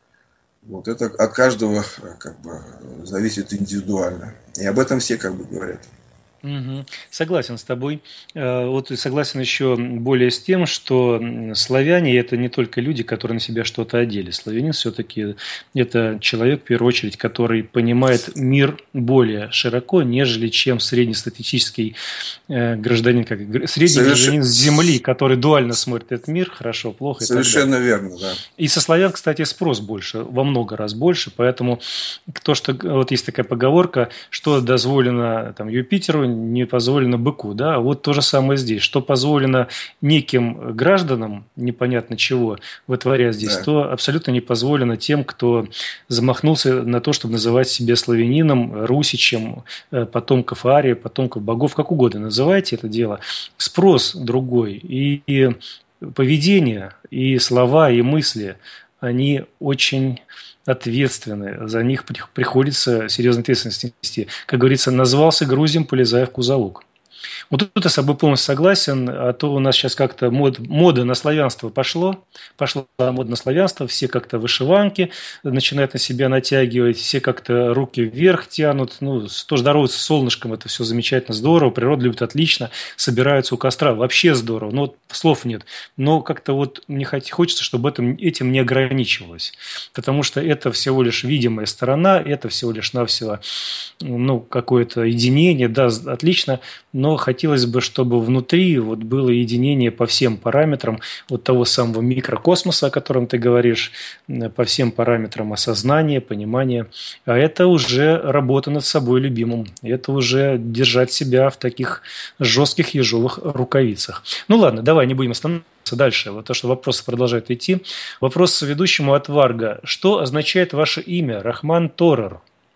Вот это от каждого как бы зависит индивидуально. И об этом все как бы говорят. Угу. Согласен с тобой. Вот и согласен еще более с тем, что славяне – это не только люди, которые на себя что-то одели. Славянин все-таки это человек, в первую очередь, который понимает мир более широко, нежели чем среднестатистический гражданин, как средний гражданин с земли, который дуально смотрит этот мир, хорошо, плохо и так далее. Совершенно верно, да. И со славян, кстати, спрос больше, во много раз больше, поэтому то, что вот есть такая поговорка, что дозволено там Юпитеру, не позволено быку, да, вот то же самое здесь, что позволено неким гражданам, непонятно чего, вытворять здесь, да, то абсолютно не позволено тем, кто замахнулся на то, чтобы называть себя славянином, русичем, потомков Арии, потомков богов, как угодно называйте это дело, спрос другой, и поведение, и слова, и мысли, они очень ответственны, за них приходится серьезную ответственность нести. Как говорится, назвался грузем, полезая в кузовок. Вот тут я с собой полностью согласен, а то у нас сейчас как-то мода на славянство пошла мода на славянство, все как-то вышиванки начинают на себя натягивать, все как-то руки вверх тянут, ну, то здороваются с солнышком, это все замечательно, здорово, природа любит отлично, собираются у костра, вообще здорово, но вот слов нет, но как-то вот мне хочется, чтобы этим не ограничивалось, потому что это всего лишь видимая сторона, это всего лишь навсего, ну, какое-то единение, да, отлично, но хотелось бы, чтобы внутри вот было единение по всем параметрам вот того самого микрокосмоса, о котором ты говоришь, по всем параметрам осознания, понимания. А это уже работа над собой любимым. Это уже держать себя в таких жестких ежовых рукавицах. Ну ладно, давай не будем останавливаться дальше. Вот то, что вопросы продолжают идти. Вопрос ведущему от Варга. Что означает ваше имя? Рахман Торер.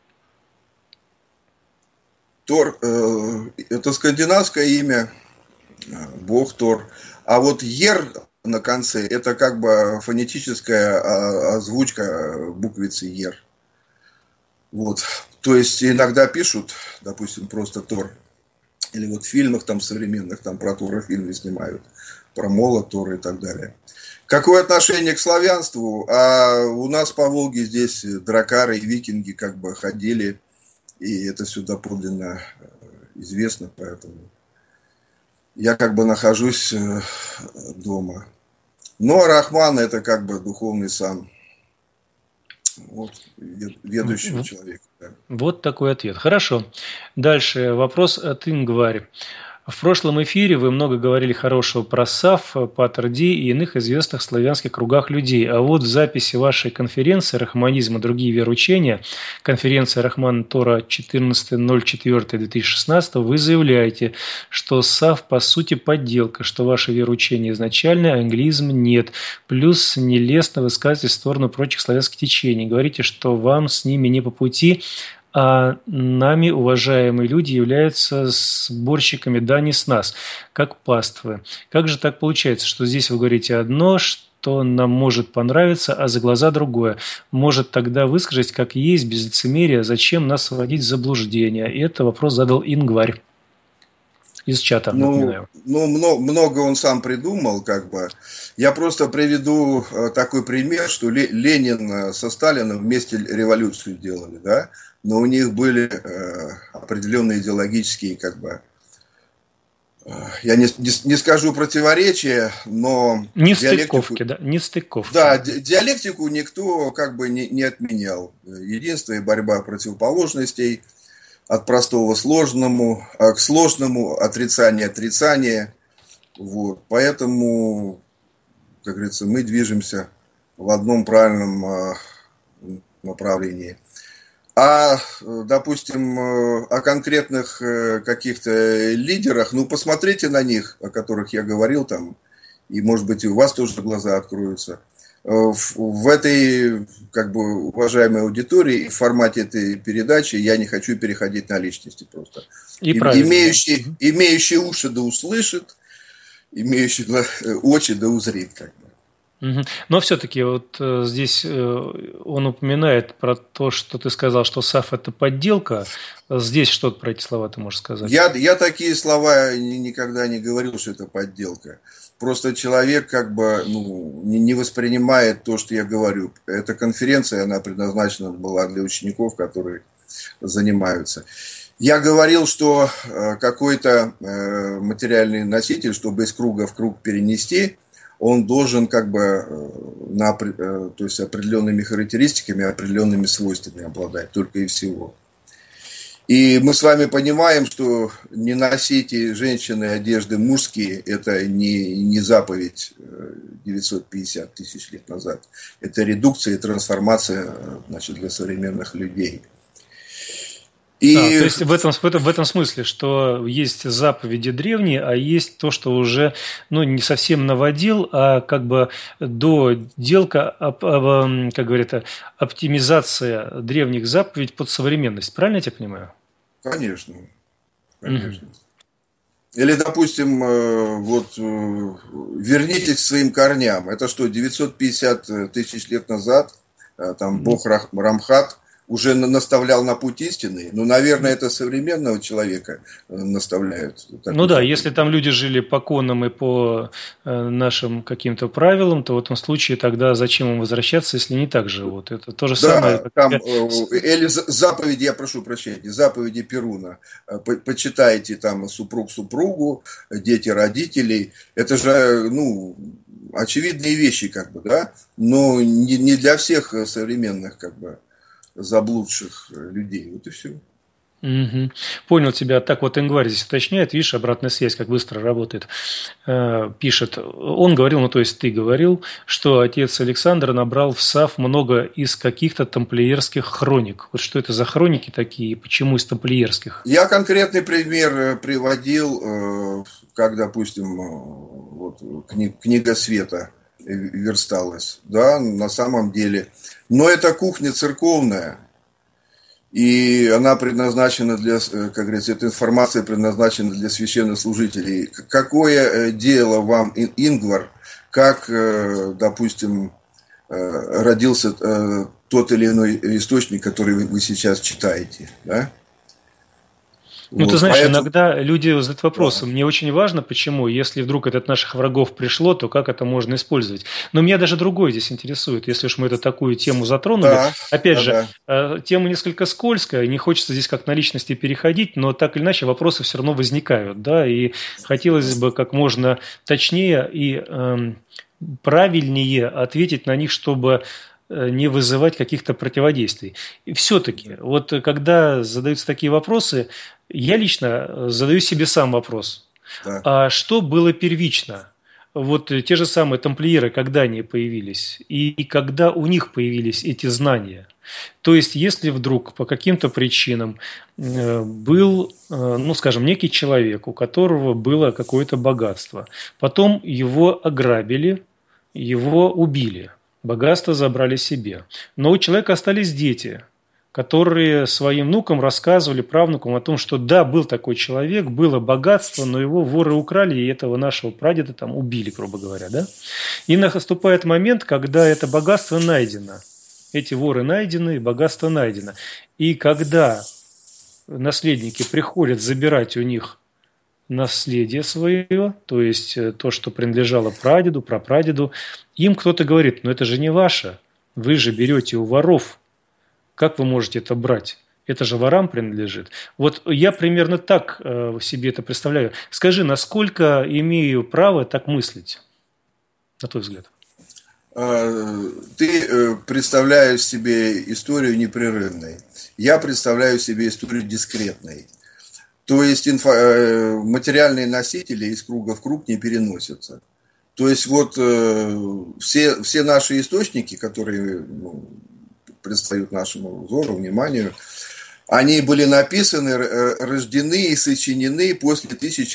Тор – это скандинавское имя, бог Тор. А вот Ер на конце – это как бы фонетическая озвучка буквицы Ер. Вот. То есть иногда пишут, допустим, просто Тор. Или вот в фильмах там современных, там про Тора фильмы снимают. про молот Тора и так далее. Какое отношение к славянству? А у нас по Волге здесь дракары и викинги как бы ходили, и это все доподлинно известно, поэтому я как бы нахожусь дома. Но Рахман это как бы духовный сан, вот, ведущего человека. Да. Вот такой ответ. Хорошо. Дальше вопрос от Ингвари. В прошлом эфире вы много говорили хорошего про САФ, Патер Ди и иных известных славянских кругах людей. А вот в записи вашей конференции «Рахманизм и другие вероучения», конференция Рахман Тора 14.04.2016, вы заявляете, что САФ по сути подделка, что ваше вероучение изначальное, а англизм нет. Плюс нелестно высказывать в сторону прочих славянских течений. Говорите, что вам с ними не по пути, а нами, уважаемые люди, являются сборщиками дани с нас, как паствы. Как же так получается, что здесь вы говорите одно, что нам может понравиться, а за глаза другое? Может, тогда выскажите, как есть, без лицемерия, зачем нас вводить в заблуждение? И это вопрос задал Ингварь из чата, напоминаю. Много он сам придумал, как бы. Я просто приведу такой пример, что Ленин со Сталином вместе революцию делали, да? Но у них были определенные идеологические, как бы, я не скажу противоречия, но... Нестыковки, да? Нестыковки. Да, диалектику никто как бы не отменял. Единство и борьба противоположностей от простого к сложному, отрицание. Вот. Поэтому, как говорится, мы движемся в одном правильном направлении. А, допустим, о конкретных каких-то лидерах, ну, посмотрите на них, о которых я говорил там, и, может быть, и у вас тоже глаза откроются. В этой, как бы, уважаемой аудитории и в формате этой передачи я не хочу переходить на личности просто. Имеющий уши да услышит, имеющий очи да узрит, как бы. Но все-таки вот здесь он упоминает про то, что ты сказал, что САФ – это подделка. Здесь что-то про эти слова ты можешь сказать? Я такие слова никогда не говорил, что это подделка. Просто человек как бы не воспринимает то, что я говорю. Эта конференция, она предназначена была для учеников, которые занимаются. Я говорил, что какой-то материальный носитель, чтобы из круга в круг перенести, он должен как бы то есть определенными характеристиками, определенными свойствами обладать, только и всего. И мы с вами понимаем, что не носите женщины одежды мужские, это не заповедь 950 тысяч лет назад. Это редукция и трансформация, значит, для современных людей. То есть в этом смысле, что есть заповеди древние, а есть то, что уже не совсем наводил, а как бы доделка, как говорят, оптимизация древних заповедей под современность. Правильно я тебя понимаю? Конечно. Или, допустим, вернитесь к своим корням. Это что, 950 тысяч лет назад там бог Рамхат уже наставлял на путь истины. Наверное, это современного человека наставляют. Если там люди жили по конам и по нашим каким-то правилам, то в этом случае тогда зачем им возвращаться, если не так живут? Это то же самое. Или заповеди, я прошу прощения, заповеди Перуна. Почитайте там супруг супругу, дети родителей. Это же, очевидные вещи, как бы, да, но не для всех современных, как бы, заблудших людей. Вот и все. Понял тебя. Так вот, Ингварь здесь уточняет, видишь, обратная связь, как быстро работает. Пишет, он говорил, то есть ты говорил, что отец Александр набрал в САФ много из каких-то тамплиерских хроник. Вот что это за хроники такие, почему из тамплиерских? Я конкретный пример приводил, как, допустим, книга Света версталась. Да, на самом деле. Но это кухня церковная, и она предназначена для, как говорится, эта информация предназначена для священнослужителей. Какое дело вам, Ингвар, как, допустим, родился тот или иной источник, который вы сейчас читаете, да? Ну, ты Вот, знаешь, поэтому, иногда люди задают вопросы. да, Мне очень важно, почему, если вдруг это от наших врагов пришло, то как это можно использовать. Но меня даже другое здесь интересует, если уж мы это такую тему затронули. да, Опять да, же, да. тема несколько скользкая, не хочется здесь как на личности переходить, но так или иначе вопросы все равно возникают, да, и хотелось бы как можно точнее и правильнее ответить на них, чтобы не вызывать каких-то противодействий. И все-таки, вот когда задаются такие вопросы, я лично задаю себе сам вопрос. Да. А что было первично? Вот те же самые тамплиеры, когда они появились, и когда у них появились эти знания. То есть, если вдруг по каким-то причинам был, ну, скажем, некий человек, у которого было какое-то богатство, потом его ограбили, его убили, богатство забрали себе, но у человека остались дети, которые своим внукам рассказывали, правнукам о том, что да, был такой человек, было богатство, но его воры украли, и этого нашего прадеда там убили, грубо говоря, да? И наступает момент, когда это богатство найдено. Эти воры найдены, богатство найдено. И когда наследники приходят забирать у них наследие свое, то есть то, что принадлежало прадеду, прапрадеду, им кто-то говорит, но это же не ваше, вы же берете у воров. Как вы можете это брать? Это же ворам принадлежит. Вот я примерно так себе это представляю. Скажи, насколько имею право так мыслить, на твой взгляд? Ты представляешь себе историю непрерывной. Я представляю себе историю дискретной. То есть материальные носители из круга в круг не переносятся. То есть вот все наши источники, которые предстают нашему взору, вниманию, они были написаны, рождены и сочинены после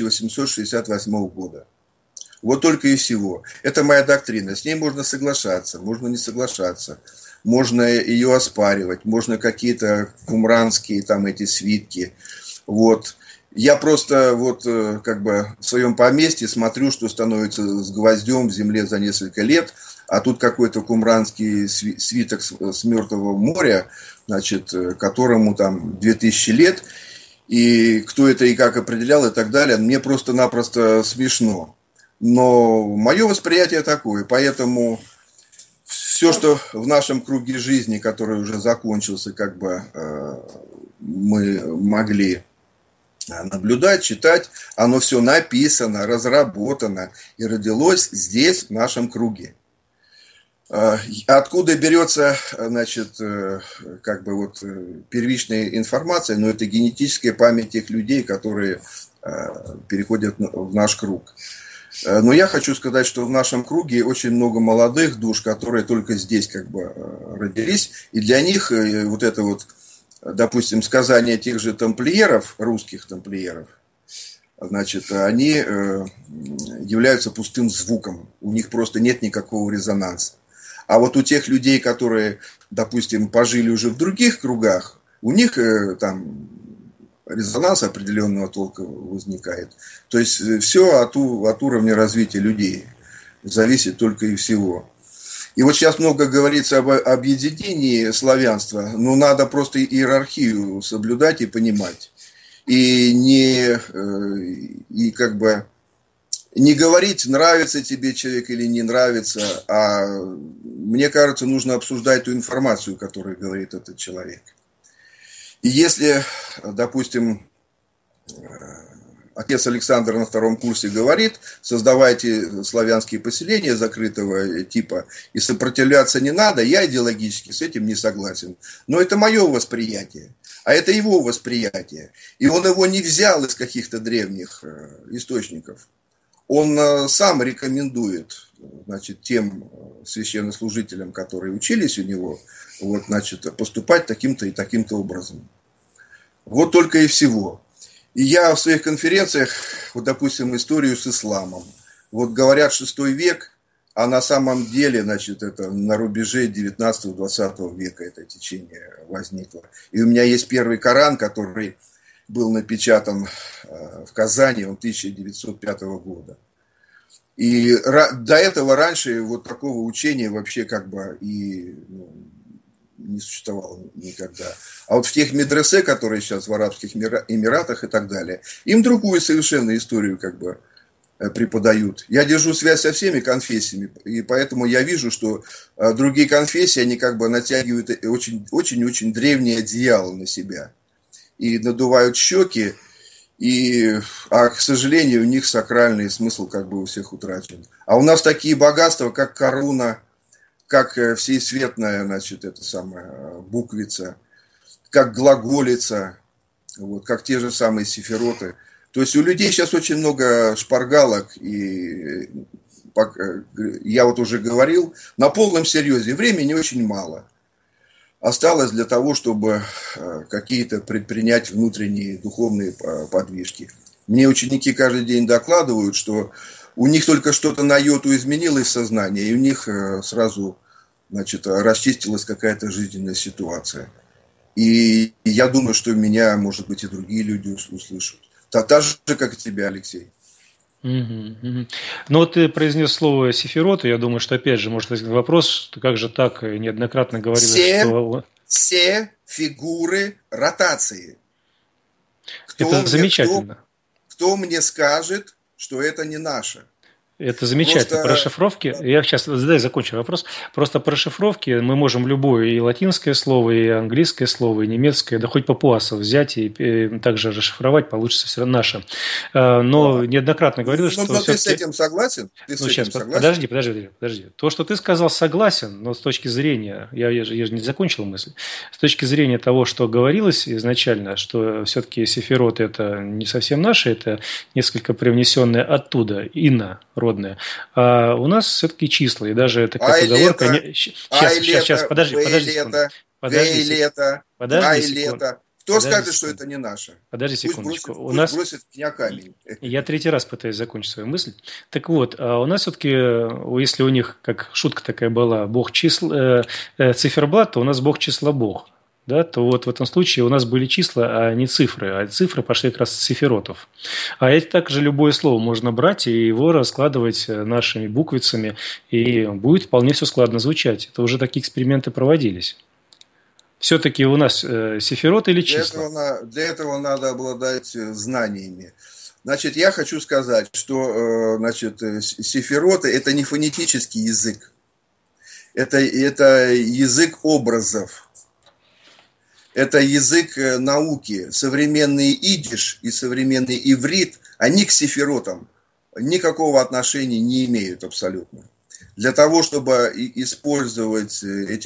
1868 года. Вот только и всего. Это моя доктрина. С ней можно соглашаться, можно не соглашаться. Можно ее оспаривать, можно какие-то кумранские там эти свитки. Вот. Я просто вот как бы в своем поместье смотрю, что становится с гвоздем в земле за несколько лет, а тут какой-то кумранский свиток с Мертвого моря, значит, которому там 2000 лет, и кто это и как определял и так далее, мне просто-напросто смешно. Но мое восприятие такое, поэтому все, что в нашем круге жизни, который уже закончился, как бы мы могли наблюдать, читать, оно все написано, разработано и родилось здесь, в нашем круге. Откуда берется, значит, как бы вот первичная информация, но это генетическая память тех людей, которые переходят в наш круг. Но я хочу сказать, что в нашем круге очень много молодых душ, которые только здесь как бы родились, и для них вот это вот, допустим, сказания тех же тамплиеров, русских тамплиеров, значит, они являются пустым звуком, у них просто нет никакого резонанса. А вот у тех людей, которые, допустим, пожили уже в других кругах, у них там резонанс определенного толка возникает. То есть все от уровня развития людей зависит только и всего. И вот сейчас много говорится об объединении славянства, но надо просто иерархию соблюдать и понимать. И как бы не говорить, нравится тебе человек или не нравится, а мне кажется, нужно обсуждать ту информацию, которую говорит этот человек. И если, допустим, отец Александр на втором курсе говорит, создавайте славянские поселения закрытого типа, и сопротивляться не надо, я идеологически с этим не согласен. Но это мое восприятие, а это его восприятие. И он его не взял из каких-то древних источников. Он сам рекомендует, значит, тем священнослужителям, которые учились у него, вот, значит, поступать таким-то и таким-то образом. Вот только и всего. И я в своих конференциях, вот, допустим, историю с исламом. Вот говорят 6 век, а на самом деле, значит, это на рубеже 19-20 века это течение возникло. И у меня есть первый Коран, который был напечатан в Казани, он 1905 года. И до этого раньше вот такого учения вообще как бы и не существовало никогда. А вот в тех медресе, которые сейчас в Арабских Эмиратах и так далее, им другую совершенно историю как бы преподают. Я держу связь со всеми конфессиями, и поэтому я вижу, что другие конфессии, они как бы натягивают очень-очень древние одеяла на себя и надувают щеки, а, к сожалению, у них сакральный смысл как бы у всех утрачен. А у нас такие богатства, как коруна, как всеисветная, значит, это самая буквица, как глаголица, вот, как те же самые сефироты. То есть у людей сейчас очень много шпаргалок, и я вот уже говорил, на полном серьезе, времени очень мало. Осталось для того, чтобы какие-то предпринять внутренние духовные подвижки. Мне ученики каждый день докладывают, что у них только что-то на йоту изменилось в сознании, и у них сразу, значит, расчистилась какая-то жизненная ситуация. И я думаю, что меня, может быть, и другие люди услышат. Так же, как и тебя, Алексей. Ну, вот ты произнес слово сефирот, и я думаю, что опять же может возникнуть вопрос, что как же так, неоднократно говорилось, что... Все фигуры ротации. Это замечательно. Кто мне скажет, что это не наше? Это замечательно. По расшифровке, я сейчас закончу вопрос. Просто по расшифровке мы можем любое и латинское слово, и английское слово, и немецкое, да хоть папуасов взять и также расшифровать, получится все равно наше. Но неоднократно говорилось, что... Но ты с этим согласен? Подожди. То, что ты сказал, согласен, но с точки зрения, я же не закончил мысль, с точки зрения того, что говорилось изначально, что все-таки сефирот это не совсем наше, это несколько привнесенное оттуда, инородное. А у нас все-таки числа, и даже такая поговорка... Сейчас, подожди секунду. Кто скажет, что это не наше? Подожди секундочку. Пусть бросит меня камень. Я третий раз пытаюсь закончить свою мысль. Так вот, у нас все-таки, если у них, как шутка такая была, бог числа, циферблат, то у нас бог числа бог. Да, то вот в этом случае у нас были числа, а не цифры. А цифры пошли как раз с сефиротов. А это также любое слово можно брать и его раскладывать нашими буквицами, и будет вполне все складно звучать. Это уже такие эксперименты проводились. Все-таки у нас сефирот или числа? Для этого надо обладать знаниями. Значит, я хочу сказать, что значит, сефироты – это не фонетический язык. Это язык образов. Это язык науки. Современный идиш и современный иврит, они к сефиротам никакого отношения не имеют абсолютно. Для того, чтобы использовать эти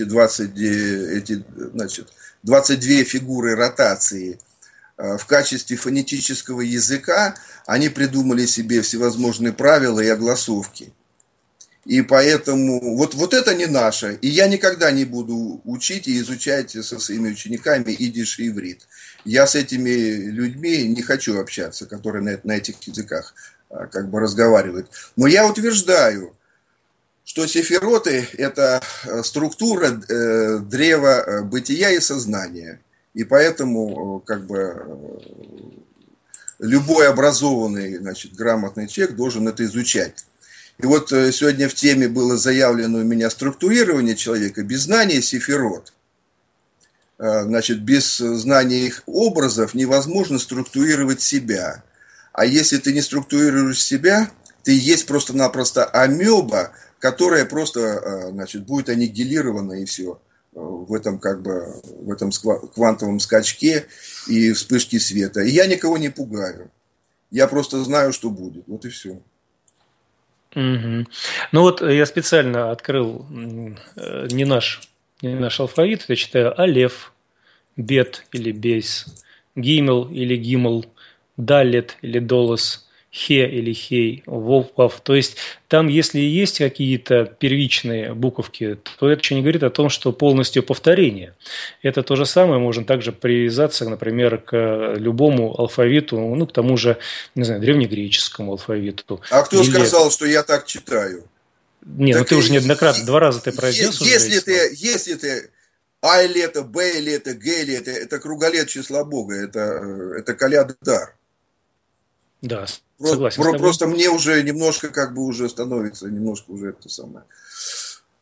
22 фигуры ротации в качестве фонетического языка, они придумали себе всевозможные правила и огласовки. И поэтому вот это не наше. И я никогда не буду учить и изучать со своими учениками идиш и иврит. Я с этими людьми не хочу общаться, которые на этих языках как бы разговаривают. Но я утверждаю, что сефироты – это структура древа бытия и сознания. И поэтому как бы любой образованный, значит, грамотный человек должен это изучать. И вот сегодня в теме было заявлено у меня структурирование человека без знания сефирот. Значит, без знания их образов невозможно структурировать себя. А если ты не структурируешь себя, ты есть просто-напросто амеба, которая просто, значит, будет аннигилирована и все в этом квантовом скачке и вспышке света. И я никого не пугаю. Я просто знаю, что будет. Вот и все. Угу. Ну вот я специально открыл не наш алфавит, я читаю алеф, бет или бейс, гимел или гимл, далет или долос, хе или хей, вов. То есть там, если есть какие-то первичные буковки, то это еще не говорит о том, что полностью повторение. Это то же самое, можно также привязаться, например, к любому алфавиту, ну, к тому же, не знаю, древнегреческому алфавиту. А кто сказал, что я так читаю? Не, так ну ты уже неоднократно, 2 раза ты произнес уже. Если ты А лето, Б лето, Г лето, это круголет числа Бога, это коляда-дар. Да, согласен. Просто мне уже немножко как бы уже становится, немножко уже это самое.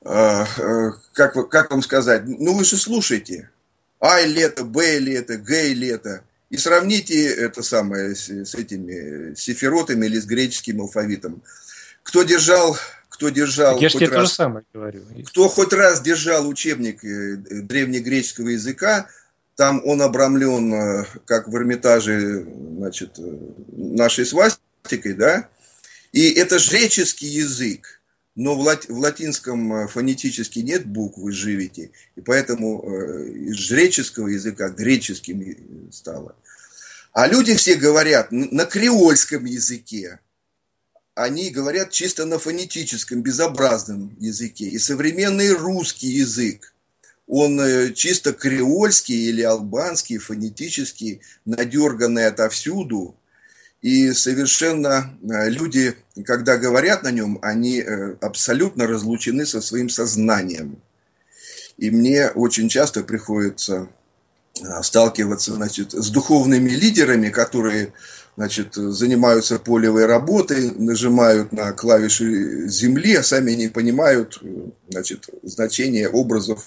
как вам сказать, ну вы же слушайте. А ли это, Б ли это, Г ли это. И сравните это самое с этими сефиротами или с греческим алфавитом. Кто держал Так я же тебе хоть то же раз, самое говорю. кто хоть раз держал учебник древнегреческого языка, там он обрамлен, как в Эрмитаже, значит, нашей свастикой, да, и это жреческий язык, но в латинском фонетически нет буквы «живите», и поэтому из жреческого языка греческим стало. А люди все говорят на креольском языке, они говорят чисто на фонетическом, безобразном языке. И современный русский язык, он чисто креольский или албанский, фонетический, надерганный отовсюду. И совершенно люди, когда говорят на нем, они абсолютно разлучены со своим сознанием. И мне очень часто приходится сталкиваться, значит, с духовными лидерами, которые, значит, занимаются полевой работой, нажимают на клавиши земли, а сами не понимают, значит, значение образов,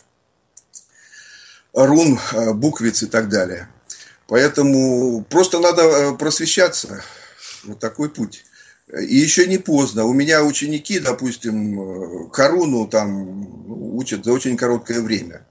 рун, буквиц и так далее. Поэтому просто надо просвещаться. Вот такой путь. И еще не поздно. У меня ученики, допустим, коруну там учат за очень короткое время.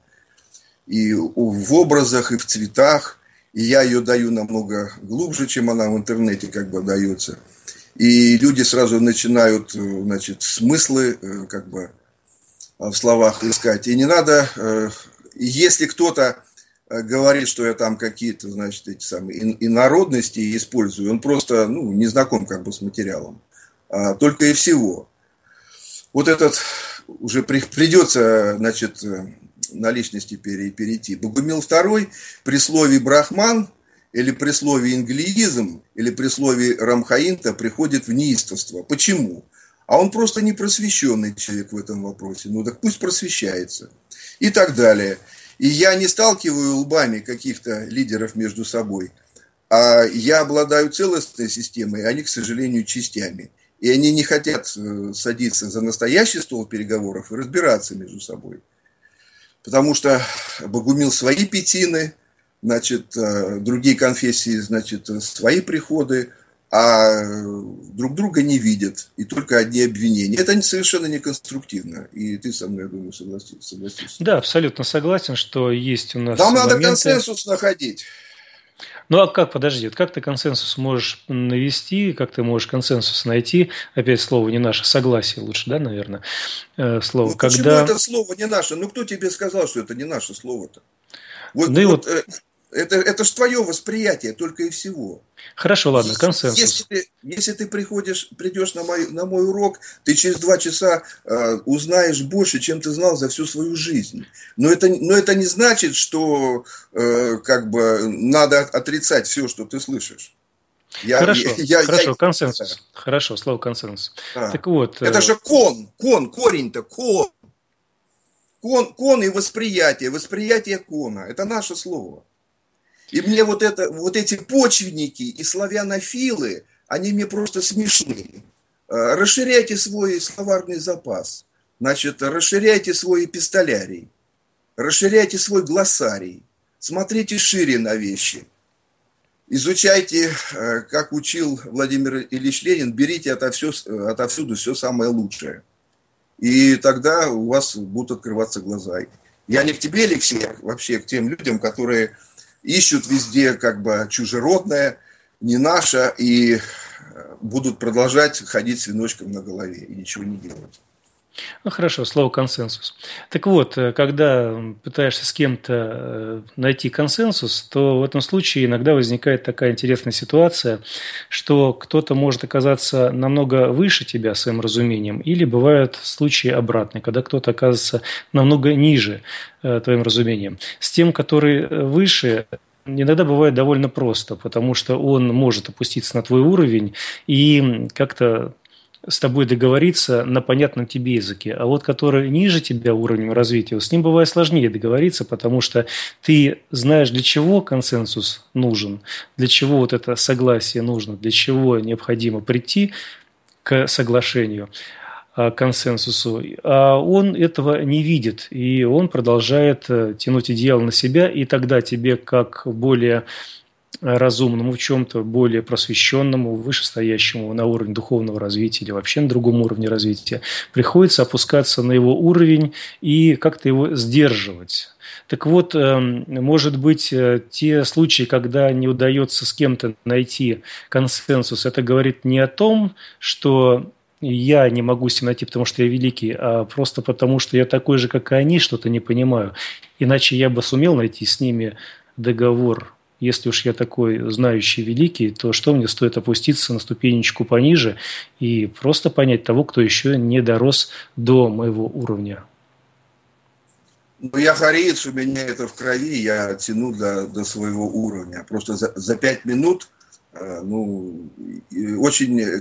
И в образах, и в цветах. И я ее даю намного глубже, чем она в интернете как бы дается. И люди сразу начинают, значит, смыслы как бы в словах искать. И не надо, если кто-то говорит, что я там какие-то, значит, эти самые инородности использую, он просто, ну, не знаком как бы с материалом. Только и всего. Вот этот уже придется, значит, на личности перейти. Богумил II при слове брахман или при слове инглиизм или при слове рамхаинта приходит в неистовство. Почему? А он просто не просвещенный человек в этом вопросе. Ну так пусть просвещается. И так далее. И я не сталкиваю лбами каких-то лидеров между собой, а я обладаю целостной системой, а они, к сожалению, частями. И они не хотят садиться за настоящий стол переговоров и разбираться между собой. Потому что Богумил свои пятины, значит, другие конфессии, значит, свои приходы, а друг друга не видят, и только одни обвинения. Это совершенно не конструктивно, и ты со мной, я думаю, согласишься. Да, абсолютно согласен, что есть у нас Нам надо моменты... консенсус находить. Ну а как, подожди, как ты консенсус можешь навести, как ты можешь консенсус найти, опять слово не наше, согласие лучше, да, наверное, слово, Ну, когда... почему это слово не наше? Ну, кто тебе сказал, что это не наше слово-то? Вот, Ну и вот... Это ж твое восприятие только и всего. Хорошо, ладно, консенсус. Если ты придешь на мой урок, ты через 2 часа узнаешь больше, чем ты знал за всю свою жизнь. Но это не значит, что как бы надо отрицать все, что ты слышишь. Хорошо, консенсус. Хорошо, слово консенсус. Так вот. Это же корень-то кон. Кон и восприятие кона. Это наше слово. И мне вот эти почвенники и славянофилы, они мне просто смешны. Расширяйте свой словарный запас. Значит, расширяйте свой эпистолярий. Расширяйте свой глоссарий. Смотрите шире на вещи. Изучайте, как учил Владимир Ильич Ленин, берите отовсюду все самое лучшее. И тогда у вас будут открываться глаза. Я не к тебе, Алексей, а вообще к тем людям, которые ищут везде как бы чужеродное, не наше, и будут продолжать ходить с веночком на голове и ничего не делать. Ну, хорошо, слово консенсус. Так вот, когда пытаешься с кем-то найти консенсус, то в этом случае иногда возникает такая интересная ситуация, что кто-то может оказаться намного выше тебя своим разумением, или бывают случаи обратные, когда кто-то оказывается намного ниже твоим разумением. С тем, который выше, иногда бывает довольно просто, потому что он может опуститься на твой уровень и как-то с тобой договориться на понятном тебе языке. А вот который ниже тебя уровнем развития, с ним бывает сложнее договориться, потому что ты знаешь, для чего консенсус нужен, для чего вот это согласие нужно, для чего необходимо прийти к соглашению. консенсусу, а он этого не видит, и он продолжает тянуть одеяло на себя, и тогда тебе, как более разумному, в чем-то более просвещенному, вышестоящему на уровне духовного развития или вообще на другом уровне развития, приходится опускаться на его уровень и как-то его сдерживать. Так вот, может быть, те случаи, когда не удается с кем-то найти консенсус, это говорит не о том, что я не могу с ним найти, потому что я великий, а просто потому, что я такой же, как и они, что-то не понимаю. Иначе я бы сумел найти с ними договор. Если уж я такой знающий великий, то что мне стоит опуститься на ступенечку пониже и просто понять того, кто еще не дорос до моего уровня? Ну, я кореец, у меня это в крови, я тяну до своего уровня. Просто за 5 минут, очень,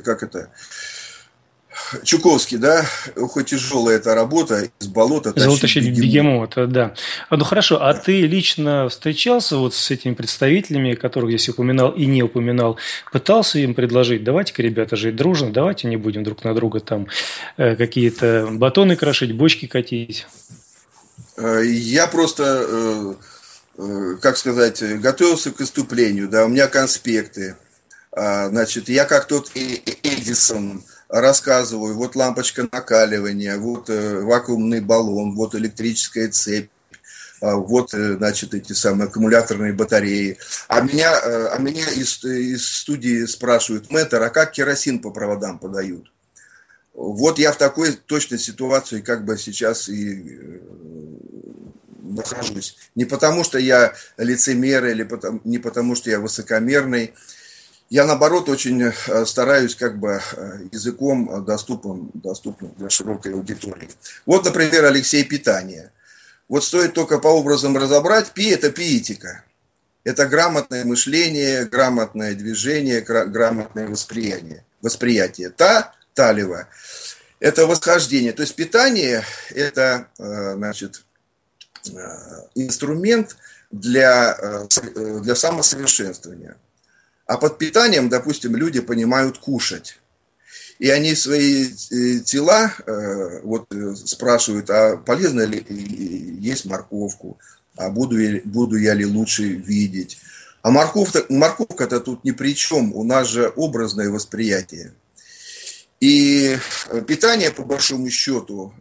Чуковский, да, хоть тяжелая эта работа, из болота тащить бегемота, да. Ну хорошо, а ты лично встречался вот с этими представителями, которых здесь упоминал и не упоминал, пытался им предложить, давайте-ка, ребята, жить дружно, давайте не будем друг на друга там какие-то батоны крошить, бочки катить? Я просто, готовился к выступлению, да, у меня конспекты, значит, я как тот Эдисон рассказываю, вот лампочка накаливания, вот вакуумный баллон, вот электрическая цепь, вот, значит, эти самые аккумуляторные батареи. А меня из студии спрашивают: мэтр, а как керосин по проводам подают? Вот я в такой точной ситуации как бы сейчас и нахожусь. Не потому, что я лицемер, или не потому, что я высокомерный. Я, наоборот, очень стараюсь как бы языком доступным для широкой аудитории. Вот, например, Алексей, питание. Вот стоит только по образам разобрать, это пиетика. Это грамотное мышление, грамотное движение, грамотное восприятие. Талево – это восхождение. То есть питание – это, значит, инструмент для самосовершенствования. А под питанием, допустим, люди понимают кушать. И они свои тела спрашивают, а полезно ли есть морковку, а буду я ли лучше видеть. А морковка-то тут ни при чем, у нас же образное восприятие. И питание, по большому счету,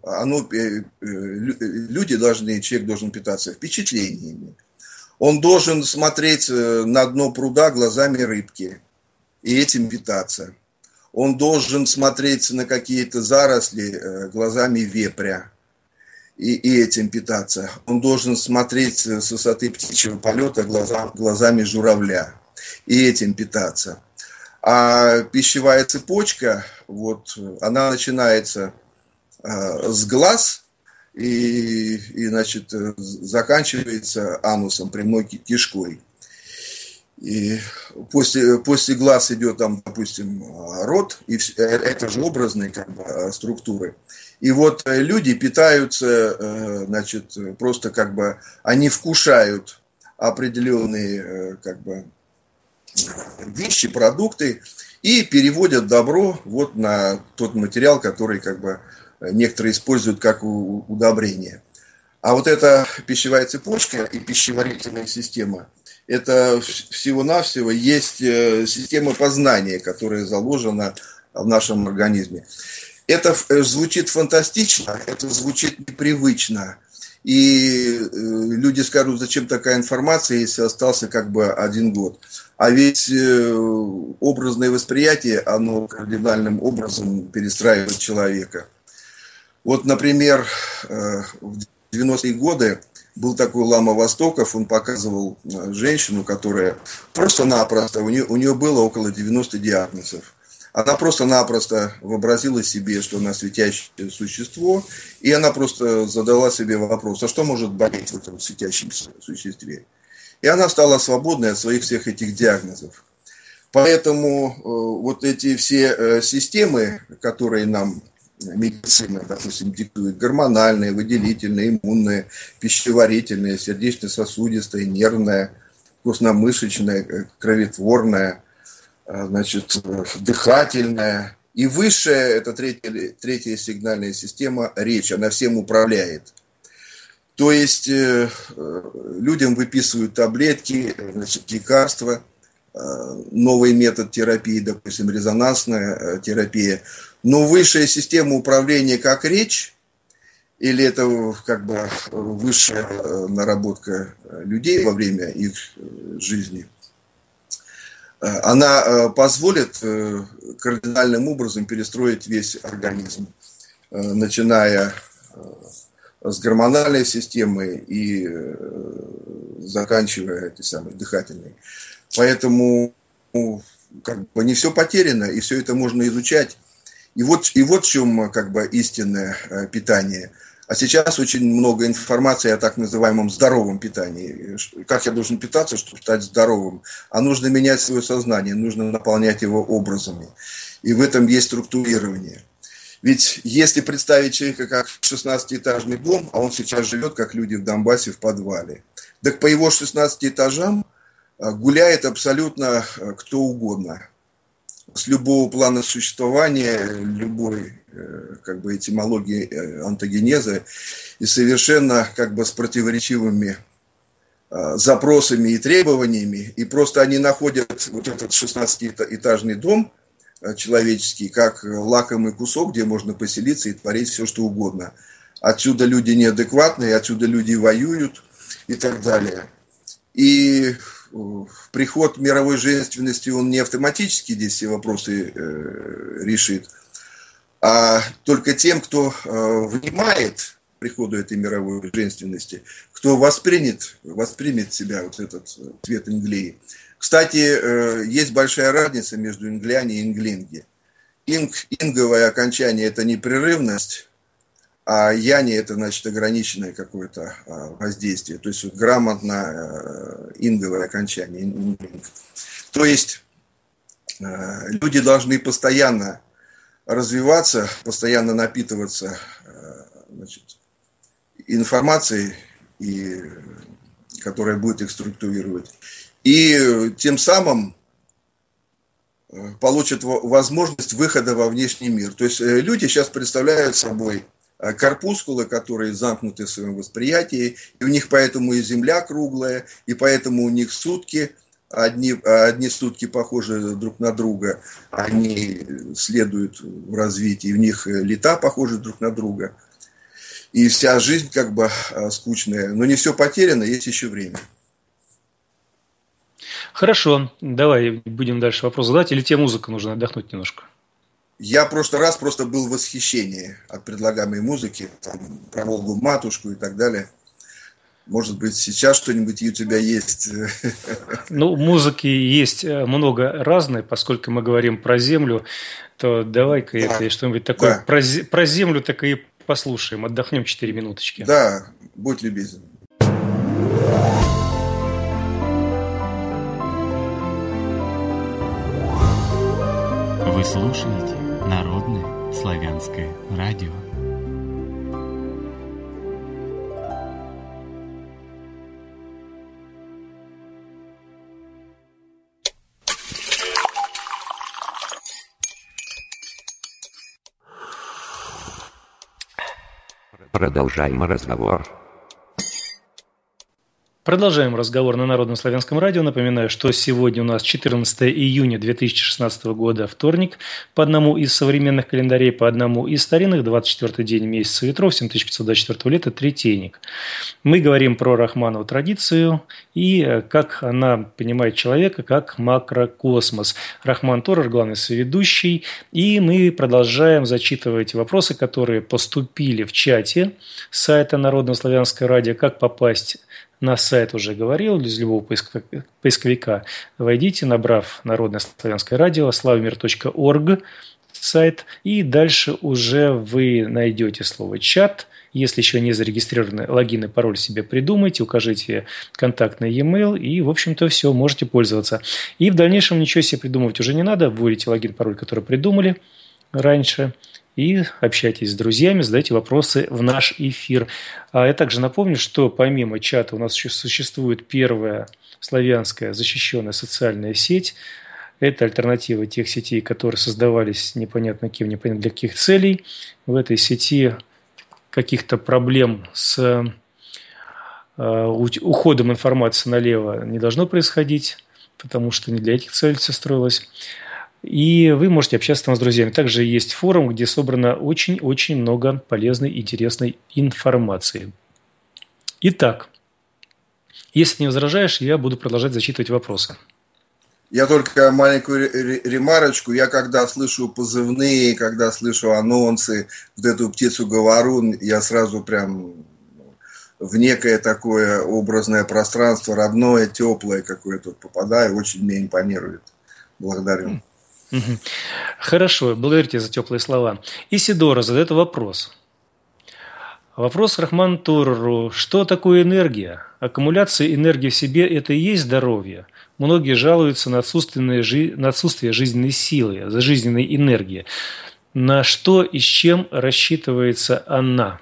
человек должен питаться впечатлениями. Он должен смотреть на дно пруда глазами рыбки и этим питаться. Он должен смотреть на какие-то заросли глазами вепря и этим питаться. Он должен смотреть с высоты птичьего полета глазами журавля и этим питаться. А пищевая цепочка, она начинается с глаз, и значит, заканчивается анусом, прямой кишкой. И после глаз идет там, допустим, рот, и это же образные как бы структуры. И вот люди питаются, значит, просто как бы они вкушают определенные как бы вещи, продукты и переводят добро вот на тот материал, который как бы некоторые используют как удобрение. А вот эта пищевая цепочка и пищеварительная система, это всего-навсего есть система познания, которая заложена в нашем организме. Это звучит фантастично, это звучит непривычно. И люди скажут, зачем такая информация, если остался как бы 1 год. А ведь образное восприятие, оно кардинальным образом перестраивает человека. Вот, например, в 90-е годы был такой Лама Востоков, он показывал женщину, которая просто-напросто, у нее было около 90 диагнозов. Она просто-напросто вообразила себе, что она светящее существо, и она просто задала себе вопрос, а что может болеть в этом светящемся существе? И она стала свободной от своих всех этих диагнозов. Поэтому вот эти все системы, которые нам медицина, допустим, диктует, гормональная, выделительная, иммунная, пищеварительная, сердечно-сосудистая, нервная, костно-мышечная, кроветворная, значит, дыхательная, И высшая, это третья сигнальная система, речь, она всем управляет. То есть людям выписывают таблетки, значит, лекарства, новый метод терапии, допустим, резонансная терапия. Но высшая система управления как речь, или это как бы высшая наработка людей во время их жизни, она позволит кардинальным образом перестроить весь организм, начиная с гормональной системы и заканчивая этой самой дыхательной. Поэтому как бы не все потеряно, и все это можно изучать. И вот в чем как бы истинное питание. А сейчас очень много информации о так называемом здоровом питании. Как я должен питаться, чтобы стать здоровым? А нужно менять свое сознание, нужно наполнять его образами. И в этом есть структурирование. Ведь если представить человека как 16-этажный дом, а он сейчас живет, как люди в Донбассе, в подвале, так по его 16 этажам гуляет абсолютно кто угодно. С любого плана существования, любой как бы этимологии антогенеза и совершенно как бы с противоречивыми запросами и требованиями. И просто они находят вот этот 16-этажный дом человеческий как лакомый кусок, где можно поселиться и творить все, что угодно. Отсюда люди неадекватные, отсюда люди воюют и так далее. И приход мировой женственности, он не автоматически здесь все вопросы решит, а только тем, кто внимает приходу этой мировой женственности, кто воспримет себя вот этот цвет инглии. Кстати, есть большая разница между ингляне и инглинги. Инговое окончание – это непрерывность, а яни – это, значит, ограниченное какое-то воздействие. То есть грамотно инговое окончание. То есть люди должны постоянно развиваться, постоянно напитываться, значит, информацией, которая будет их структурировать. И тем самым получат возможность выхода во внешний мир. То есть люди сейчас представляют собой корпускулы, которые замкнуты в своем восприятии, и у них поэтому и Земля круглая, и поэтому у них сутки, одни сутки похожи друг на друга, они следуют в развитии, у них лета похожи друг на друга, и вся жизнь как бы скучная, но не все потеряно, есть еще время. Хорошо, давай будем дальше вопрос задать, или тебе музыка нужно отдохнуть немножко? Я просто был в восхищении от предлагаемой музыки, там, про Волгу-матушку и так далее. Может быть, сейчас что-нибудь у тебя есть? Ну, музыки есть много разной, поскольку мы говорим про Землю, то давай-ка это что-нибудь такое про Землю так и послушаем, отдохнем 4 минуточки. Да, будь любезен. Вы слушаете Народное славянское радио. Продолжаем разговор. Продолжаем разговор на Народном славянском радио. Напоминаю, что сегодня у нас 14 июня 2016 года, вторник, по одному из современных календарей, по одному из старинных, 24-й день месяца ветров, 7524 лета, третейник. Мы говорим про Рахманову традицию и как она понимает человека, как макрокосмос. Рахман Торер, главный соведущий, и мы продолжаем зачитывать вопросы, которые поступили в чате сайта Народного славянского радио, как попасть на сайт уже говорил, из любого поисковика войдите, набрав Народное славянское радио, slavomir.org сайт, и дальше уже вы найдете слово «чат». Если еще не зарегистрированы, логин и пароль себе придумайте, укажите контактный e-mail, и, в общем-то, все, можете пользоваться. И в дальнейшем ничего себе придумывать уже не надо, вводите логин, пароль, который придумали раньше, и общайтесь с друзьями, задайте вопросы в наш эфир. Я также напомню, что помимо чата у нас еще существует первая славянская защищенная социальная сеть. Это альтернатива тех сетей, которые создавались непонятно кем, непонятно для каких целей. В этой сети каких-то проблем с уходом информации налево не должно происходить, потому что не для этих целей все строилось. И вы можете общаться там с друзьями. Также есть форум, где собрано очень-очень много полезной, интересной информации. Итак, если не возражаешь, я буду продолжать зачитывать вопросы. Я только маленькую ремарочку. Я когда слышу позывные, когда слышу анонсы, вот эту птицу говорун, я сразу прям в некое такое образное пространство, родное, теплое какое-то попадаю. Очень мне импонирует. Благодарю. Хорошо, благодарю тебя за теплые слова. Исидора задает вопрос. Вопрос Рахман Торру. Что такое энергия? Аккумуляция энергии в себе – это и есть здоровье. Многие жалуются на отсутствие жизненной силы, за жизненной энергии. На что и с чем рассчитывается она?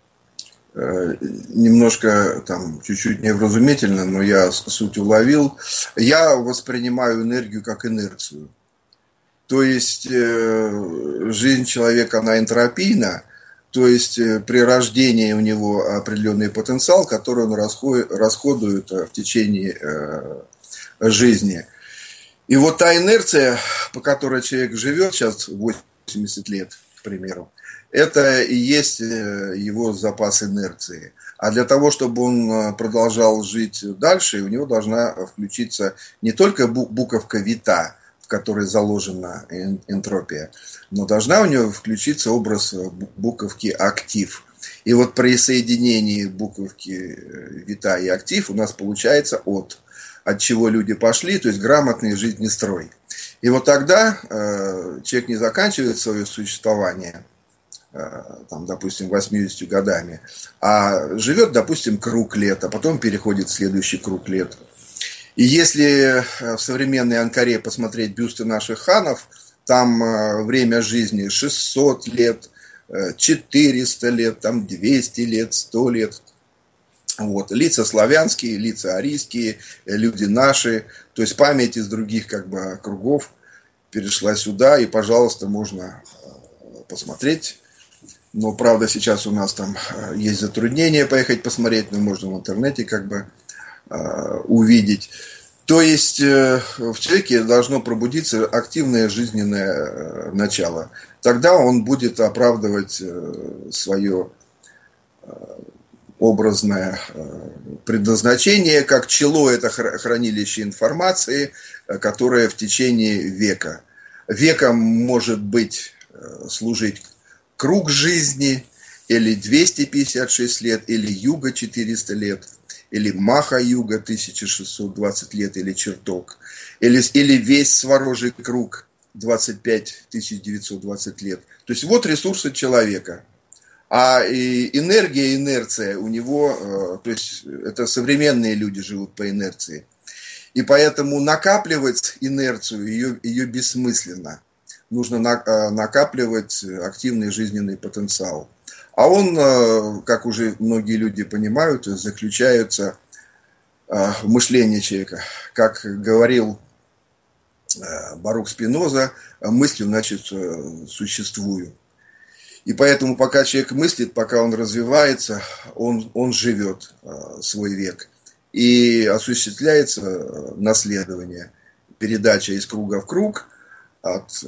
Немножко там чуть-чуть невразумительно, но я суть уловил. Я воспринимаю энергию как инерцию. То есть жизнь человека, она энтропийна, то есть при рождении у него определенный потенциал, который он расходует в течение жизни. И вот та инерция, по которой человек живет сейчас 80 лет, к примеру, это и есть его запас инерции. А для того, чтобы он продолжал жить дальше, у него должна включиться не только буковка вита, в которой заложена энтропия, но должна у него включиться образ буковки актив. И вот при соединении буковки вита и актив у нас получается от чего люди пошли, то есть грамотный жизненный строй. И вот тогда человек не заканчивает свое существование, там, допустим, 80 годами, а живет, допустим, круг лет, а потом переходит в следующий круг лет. И если в современной Анкаре посмотреть бюсты наших ханов, там время жизни 600 лет, 400 лет, там 200 лет, 100 лет. Вот. Лица славянские, лица арийские, люди наши. То есть память из других как бы кругов перешла сюда, и, пожалуйста, можно посмотреть. Но, правда, сейчас у нас там есть затруднения поехать посмотреть, но можно в интернете как бы увидеть. То есть в человеке должно пробудиться активное жизненное начало. Тогда он будет оправдывать свое образное предназначение, как чело – это хранилище информации, которое в течение века. Веком может быть служить круг жизни, или 256 лет, или юга 400 лет, или Маха-юга 1620 лет, или чертог, или весь Сварожий круг 25 920 лет. То есть вот ресурсы человека. А энергия, инерция у него, то есть это современные люди живут по инерции. И поэтому накапливать инерцию, ее бессмысленно. Нужно накапливать активный жизненный потенциал. А он, как уже многие люди понимают, заключается в мышлении человека. Как говорил Барух Спиноза, мыслью, значит, существую. И поэтому, пока человек мыслит, пока он развивается, он живет свой век. И осуществляется наследование, передача из круга в круг, от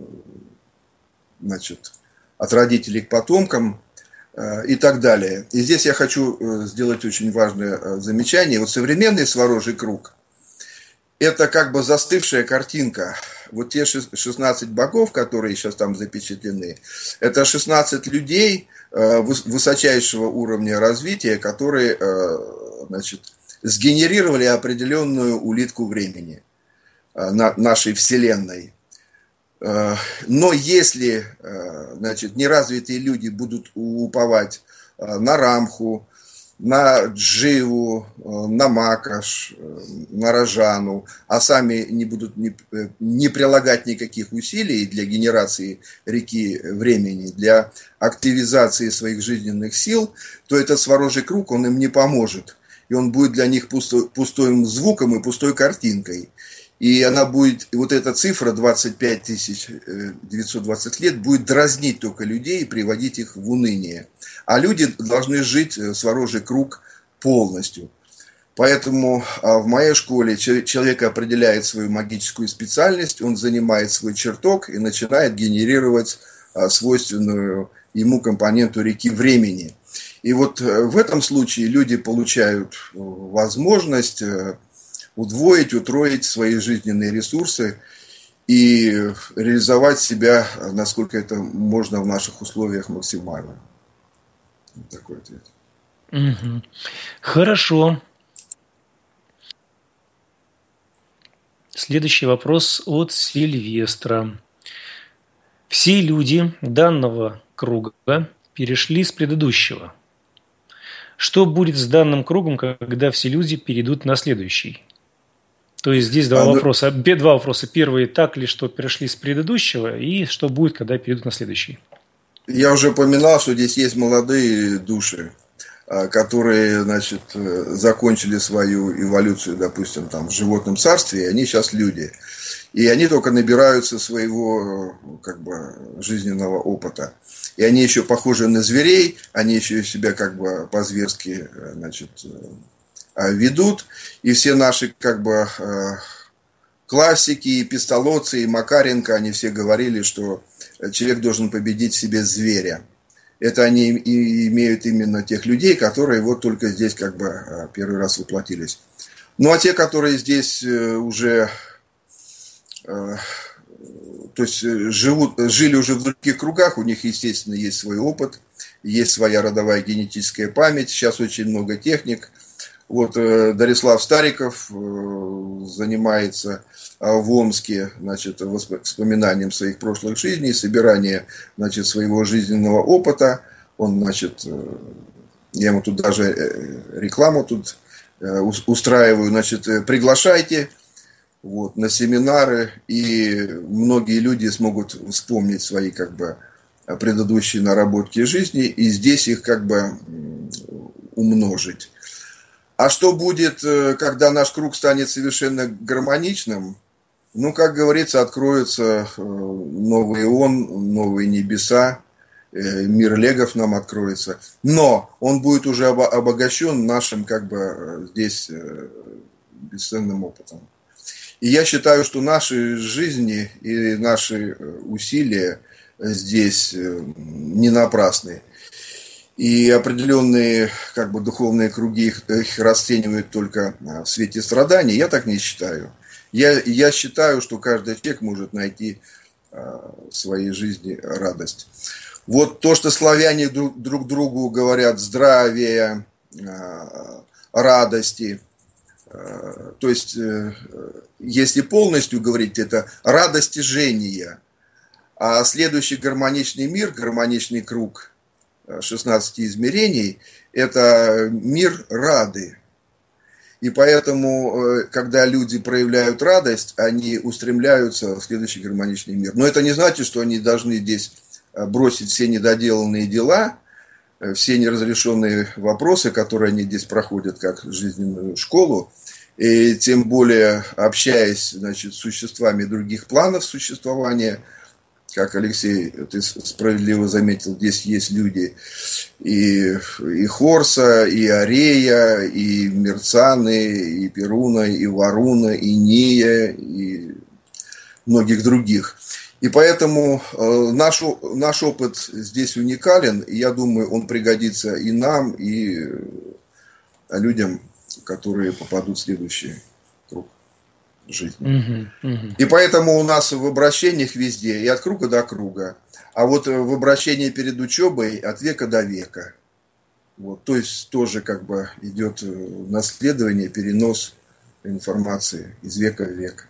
родителей к потомкам и так далее. И здесь я хочу сделать очень важное замечание. Вот современный Сварожий круг – это как бы застывшая картинка. Вот те 16 богов, которые сейчас там запечатлены, это 16 людей высочайшего уровня развития, которые, сгенерировали определенную улитку времени нашей Вселенной. Но если, неразвитые люди будут уповать на Рамху, на Дживу, на Макаш, на Рожану, а сами не будут не прилагать никаких усилий для генерации реки времени, для активизации своих жизненных сил, то этот Сварожий круг, он им не поможет. И он будет для них пустым звуком и пустой картинкой. И она будет, и вот эта цифра 25 920 лет будет дразнить только людей и приводить их в уныние. А люди должны жить сворожий круг полностью. Поэтому в моей школе человек определяет свою магическую специальность, он занимает свой чертог и начинает генерировать свойственную ему компоненту реки времени. И вот в этом случае люди получают возможность удвоить, утроить свои жизненные ресурсы и реализовать себя, насколько это можно в наших условиях, максимально. Вот такой ответ. Угу. Хорошо. Следующий вопрос от Сильвестра. Все люди данного круга перешли с предыдущего. Что будет с данным кругом, когда все люди перейдут на следующий? То есть здесь два вопроса. Первый, так ли, что перешли с предыдущего, и что будет, когда перейдут на следующий? Я уже упоминал, что здесь есть молодые души, которые, значит, закончили свою эволюцию, допустим, там, в животном царстве, и они сейчас люди. И они только набираются своего, как бы, жизненного опыта. И они еще похожи на зверей, они еще себя как бы по-зверски, значит, ведут. И все наши, как бы, классики, и пистолоцы, и Макаренко, они все говорили, что человек должен победить в себе зверя. Это они и имеют именно тех людей, которые вот только здесь как бы первый раз воплотились. Ну а те, которые здесь уже, то есть жили уже в других кругах, у них, естественно, есть свой опыт, есть своя родовая генетическая память, сейчас очень много техник. Вот Дарислав Стариков занимается в Омске, значит, вспоминанием своих прошлых жизней, собиранием, значит, своего жизненного опыта. Он, значит, я ему тут даже рекламу тут устраиваю, значит, приглашайте вот, на семинары, и многие люди смогут вспомнить свои, как бы, предыдущие наработки жизни, и здесь их, как бы, умножить. А что будет, когда наш круг станет совершенно гармоничным? Ну, как говорится, откроются новый ион, новые небеса, мир легов нам откроется. Но он будет уже обогащен нашим, как бы, здесь бесценным опытом. И я считаю, что наши жизни и наши усилия здесь не напрасны. И определенные, как бы, духовные круги их расценивают только в свете страданий. Я так не считаю. Я считаю, что каждый человек может найти в своей жизни радость. Вот то, что славяне друг другу говорят здравия, радости, то есть, если полностью говорить, это радостижение. А следующий гармоничный мир, гармоничный круг 16 измерений, это мир рады. И поэтому, когда люди проявляют радость, они устремляются в следующий гармоничный мир. Но это не значит, что они должны здесь бросить все недоделанные дела, все неразрешенные вопросы, которые они здесь проходят как жизненную школу. И тем более, общаясь, значит, с существами других планов существования, как Алексей, ты справедливо заметил, здесь есть люди и Хорса, и Арея, и Мерцаны, и Перуна, и Варуна, и Ния, и многих других. И поэтому наш опыт здесь уникален, и я думаю, он пригодится и нам, и людям, которые попадут в следующий круг жизни. И поэтому у нас в обращениях везде и от круга до круга, а вот в обращении перед учебой от века до века. Вот, то есть тоже, как бы, идет наследование, перенос информации из века в век.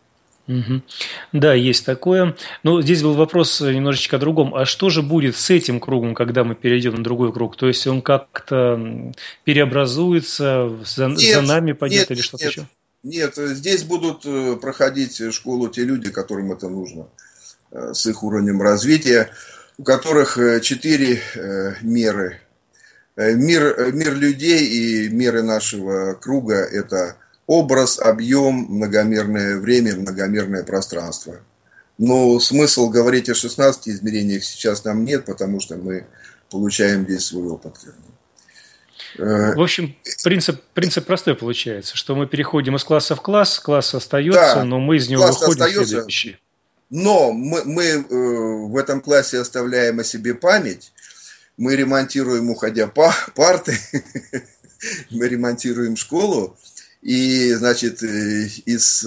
Да, есть такое. Но здесь был вопрос немножечко о другом. А что же будет с этим кругом, когда мы перейдем на другой круг? То есть он как-то преобразуется, за нами пойдет или что-то еще? Нет, здесь будут проходить школу те люди, которым это нужно, с их уровнем развития, у которых 4 меры. Мир людей и меры нашего круга – это образ, объем, многомерное время, многомерное пространство. Но смысл говорить о 16 измерениях сейчас нам нет, потому что мы получаем весь свой опыт. В общем, принцип простой получается, что мы переходим из класса в класс остается, да, но мы из него выходим в следующий. Но мы в этом классе оставляем о себе память, мы ремонтируем, уходя парты, мы ремонтируем школу, и, значит, из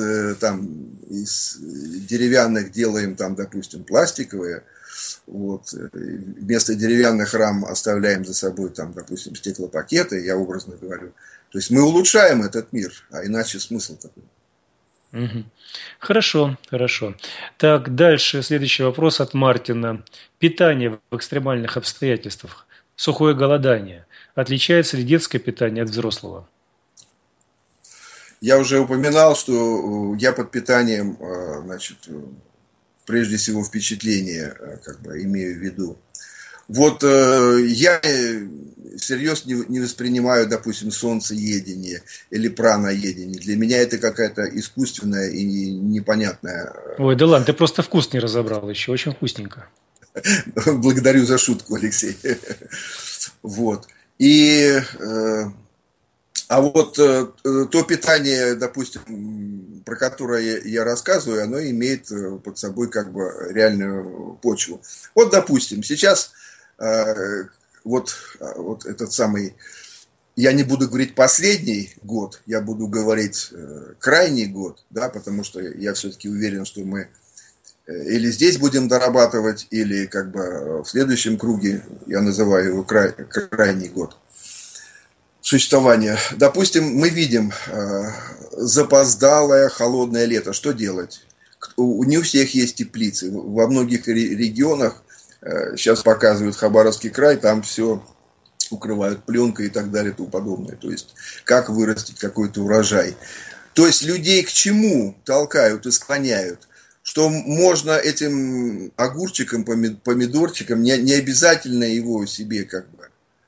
деревянных делаем, там, допустим, пластиковые. Вот. Вместо деревянных рам оставляем за собой, там, допустим, стеклопакеты, я образно говорю. То есть мы улучшаем этот мир, а иначе смысл такой. Угу. Хорошо. Так, дальше следующий вопрос от Мартина. Питание в экстремальных обстоятельствах, сухое голодание. Отличается ли детское питание от взрослого? Я уже упоминал, что я под питанием, значит, прежде всего впечатление, как бы имею в виду. Вот я всерьез не воспринимаю, допустим, солнцеедение или праноедение. Для меня это какая-то искусственная и непонятная... Ой, да ладно, ты просто вкус не разобрал еще, очень вкусненько. Благодарю за шутку, Алексей. Вот. И... А вот то питание, допустим, про которое я рассказываю, оно имеет под собой как бы реальную почву. Вот, допустим, сейчас вот этот самый, я не буду говорить последний год, я буду говорить крайний год, да, потому что я все-таки уверен, что мы или здесь будем дорабатывать, или как бы в следующем круге, я называю его крайний год существования. Допустим, мы видим запоздалое холодное лето. Что делать? Не у всех есть теплицы. Во многих регионах, сейчас показывают Хабаровский край, там все укрывают пленкой и так далее и тому подобное. То есть, как вырастить какой-то урожай. То есть, людей к чему толкают и склоняют? Что можно этим огурчиком, помидорчиком, не обязательно его себе как бы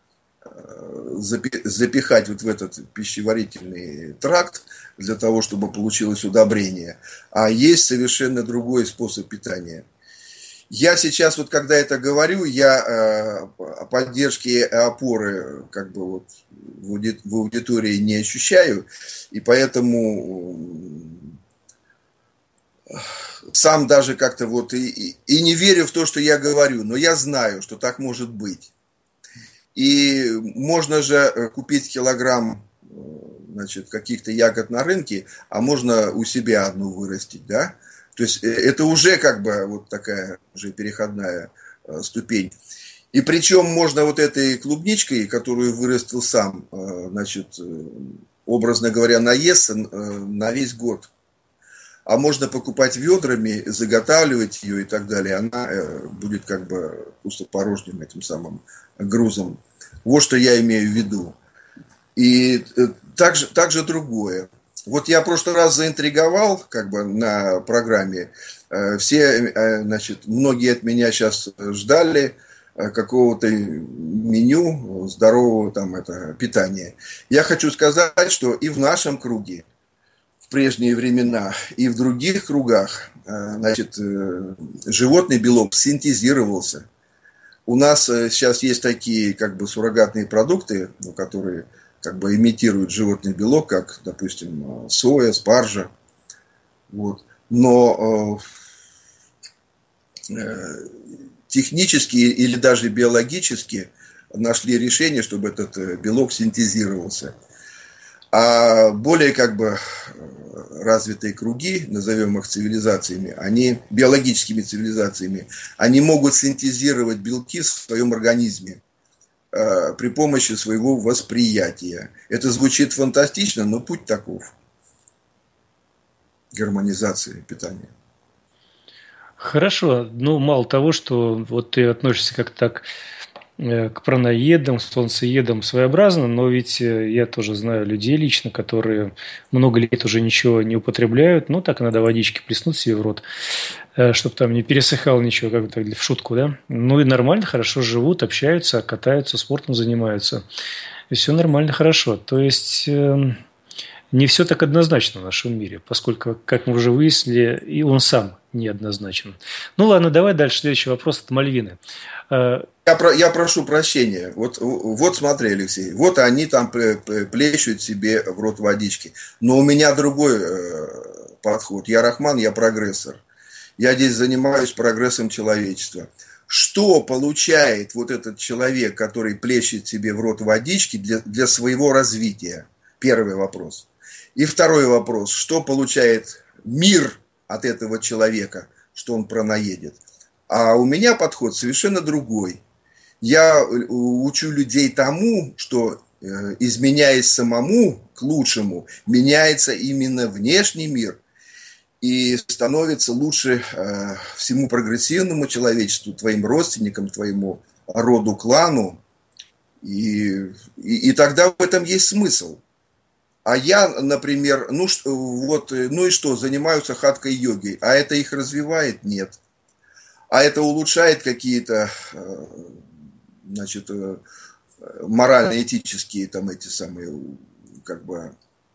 запихать вот в этот пищеварительный тракт для того, чтобы получилось удобрение. А есть совершенно другой способ питания. Я сейчас, вот когда это говорю, я поддержки и опоры как бы вот в аудитории не ощущаю, и поэтому сам даже как-то вот и не верю в то, что я говорю, но я знаю, что так может быть. И можно же купить килограмм, значит, каких-то ягод на рынке, а можно у себя одну вырастить, да? То есть это уже как бы вот такая уже переходная ступень. И причем можно вот этой клубничкой, которую вырастил сам, значит, образно говоря, наесться на весь год. А можно покупать ведрами, заготавливать ее и так далее. Она будет как бы пустопорожним этим самым грузом. Вот что я имею в виду. И также другое. Вот я в прошлый раз заинтриговал как бы на программе. Все, значит, многие от меня сейчас ждали какого-то меню здорового там питания. Я хочу сказать, что и в нашем круге, в прежние времена, и в других кругах, значит, животный белок синтезировался. У нас сейчас есть такие как бы суррогатные продукты, которые как бы имитируют животный белок, как, допустим, соя, спаржа. Вот. Но технически или даже биологически нашли решение, чтобы этот белок синтезировался. А более как бы развитые круги, назовем их цивилизациями, они биологическими цивилизациями, они могут синтезировать белки в своем организме при помощи своего восприятия. Это звучит фантастично, но путь таков. Гармонизации питания. Хорошо. Ну, мало того, что вот ты относишься как-то так к праноедам, солнцеедам своеобразно, но ведь я тоже знаю людей лично, которые много лет уже ничего не употребляют, ну, так иногда водички плеснут себе в рот, чтобы там не пересыхало ничего, как бы так, в шутку, да. Ну, и нормально, хорошо живут, общаются, катаются, спортом занимаются. И все нормально, хорошо. То есть, Не все так однозначно в нашем мире, поскольку, как мы уже выяснили, и он сам неоднозначен. Ну ладно, давай дальше. Следующий вопрос от Мальвины. Я прошу прощения. Вот смотри, Алексей, вот они там плещут себе в рот водички. Но у меня другой подход. Я Рахман, я прогрессор. Я здесь занимаюсь прогрессом человечества. Что получает вот этот человек, который плещет себе в рот водички для своего развития? Первый вопрос. И второй вопрос. Что получает мир от этого человека, что он пронаедет? А у меня подход совершенно другой. Я учу людей тому, что, изменяясь самому к лучшему, меняется именно внешний мир и становится лучше всему прогрессивному человечеству, твоим родственникам, твоему роду, клану. И тогда в этом есть смысл. А я, например, ну и что, занимаются хатха-йогой, а это их развивает? Нет. А это улучшает какие-то, значит, морально-этические там эти самые, как бы,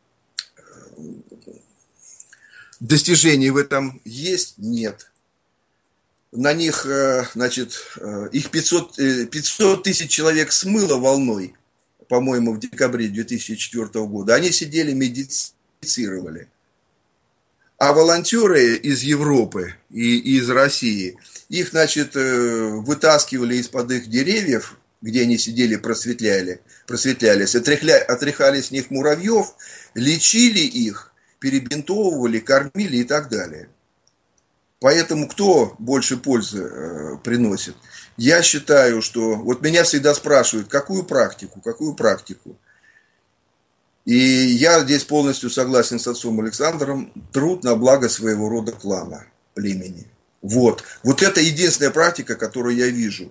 достижения в этом есть? Нет. На них, значит, их 500 тысяч человек смыло волной, по-моему, в декабре 2004 года. Они сидели, медитировали. А волонтеры из Европы и из России, их, значит, вытаскивали из-под их деревьев, где они сидели, просветлялись, отряхали с них муравьев, лечили их, перебинтовывали, кормили и так далее. Поэтому кто больше пользы приносит? Я считаю, что... Вот меня всегда спрашивают, какую практику? И я здесь полностью согласен с отцом Александром. Труд на благо своего рода, клана, племени. Вот это единственная практика, которую я вижу.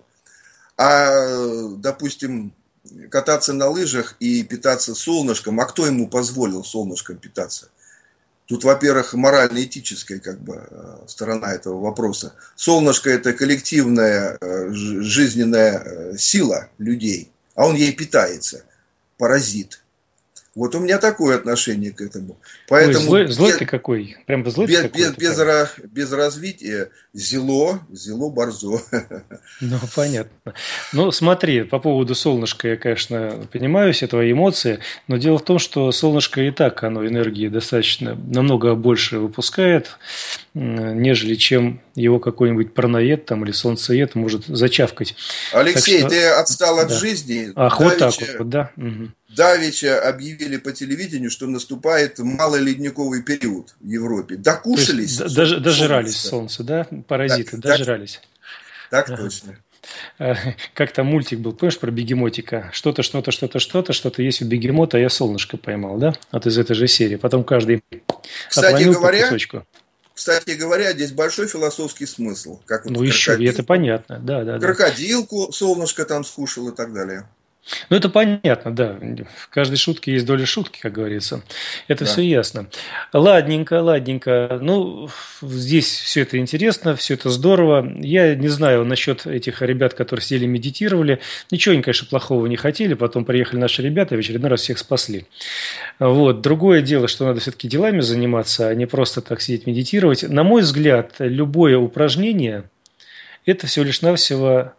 А, допустим, кататься на лыжах и питаться солнышком, а кто ему позволил солнышком питаться? Тут, во-первых, морально-этическая как бы сторона этого вопроса. Солнышко – это коллективная жизненная сила людей, а он ей питается, паразит. Вот у меня такое отношение к этому. Поэтому ой, злой ты какой? Прям злой ты какой? Без развития зело борзо. Ну, понятно. Ну, смотри, по поводу солнышка я, конечно, понимаю все твои эмоции, но дело в том, что солнышко и так, оно энергии достаточно, намного больше выпускает, нежели чем его какой-нибудь парноед там, или солнцеед может зачавкать. Алексей, ты отстал от жизни. Ах, вот так вот, да? Угу. Давеча объявили по телевидению, что наступает малоледниковый период в Европе. Докушались. Дожрались солнце, да? Паразиты, дожрались. Так точно. Как там мультик был, помнишь, про бегемотика? Что-то есть у бегемота, а я солнышко поймал, да? Вот из этой же серии. Потом каждый отломил по кусочку. Кстати говоря, здесь большой философский смысл. Как вот еще, это понятно, да. Крокодилку солнышко там скушал и так далее. Ну, это понятно, да. В каждой шутке есть доля шутки, как говорится. Это все ясно. Ладненько. Ну, здесь все это интересно, все это здорово. Я не знаю насчет этих ребят, которые сидели медитировали. Ничего они, конечно, плохого не хотели. Потом приехали наши ребята и в очередной раз всех спасли. Вот. Другое дело, что надо все-таки делами заниматься, а не просто так сидеть медитировать. На мой взгляд, любое упражнение – это всего лишь навсего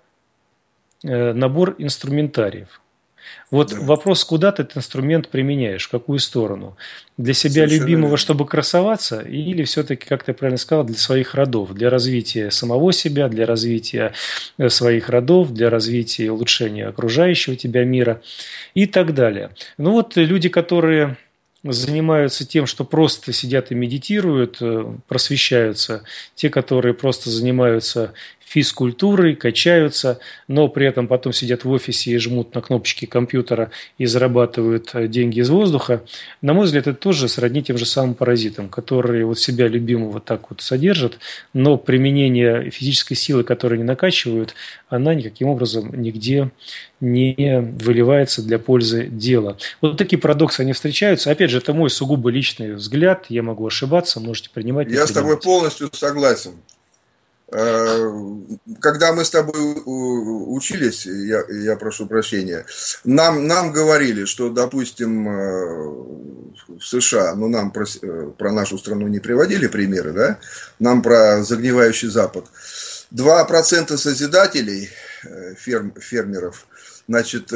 набор инструментариев. Вот вопрос, куда ты этот инструмент применяешь, в какую сторону? Для себя совершенно любимого, верно. Чтобы красоваться, или все-таки, как ты правильно сказал, для своих родов, для развития самого себя, для развития своих родов, для развития и улучшения окружающего тебя мира и так далее. Ну вот люди, которые занимаются тем, что просто сидят и медитируют, просвещаются, те, которые просто занимаются физкультурой, качаются, но при этом потом сидят в офисе и жмут на кнопочки компьютера и зарабатывают деньги из воздуха. На мой взгляд, это тоже сродни тем же самым паразитам, которые вот себя любимого так вот содержат, но применение физической силы, которую они накачивают, она никаким образом нигде не выливается для пользы дела. Вот такие парадоксы, они встречаются. Опять же, это мой сугубо личный взгляд, я могу ошибаться, можете принимать. Я с тобой полностью согласен. Когда мы с тобой учились, я прошу прощения, нам говорили, что, допустим, в США, ну, нам про нашу страну не приводили примеры, да, нам про загнивающий Запад, 2% созидателей, фермеров, значит,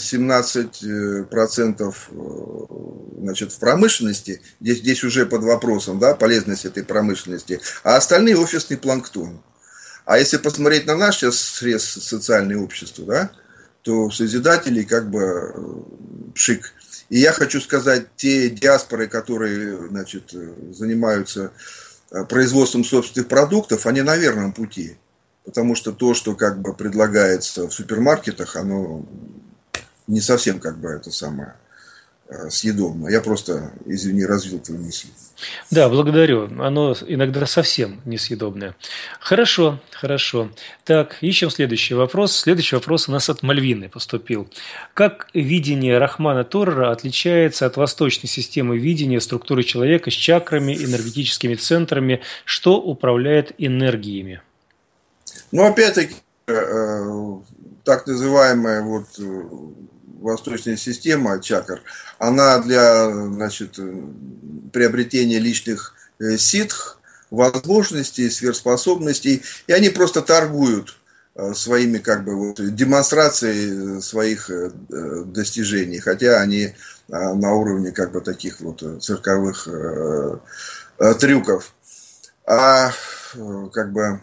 17% значит, в промышленности, здесь уже под вопросом, да, полезность этой промышленности, а остальные офисный планктон. А если посмотреть на наш сейчас срез социальное общество, да, то созидателей как бы пшик. И я хочу сказать, те диаспоры, которые, значит, занимаются производством собственных продуктов, они на верном пути. Потому что то, что как бы предлагается в супермаркетах, оно не совсем как бы это самое съедобно. Я просто, извини, развил твою мысль. Да, благодарю. Оно иногда совсем несъедобное. Хорошо, хорошо. Так, ищем следующий вопрос. Следующий вопрос у нас от Мальвины поступил. Как видение Рахмана Торера отличается от восточной системы видения структуры человека с чакрами, энергетическими центрами? Что управляет энергиями? Ну, опять-таки, так называемая вот восточная система чакр, она для, значит, приобретения личных ситх, возможностей, сверхспособностей, и они просто торгуют своими как бы вот демонстрацией своих достижений, хотя они на уровне как бы таких вот цирковых трюков. А как бы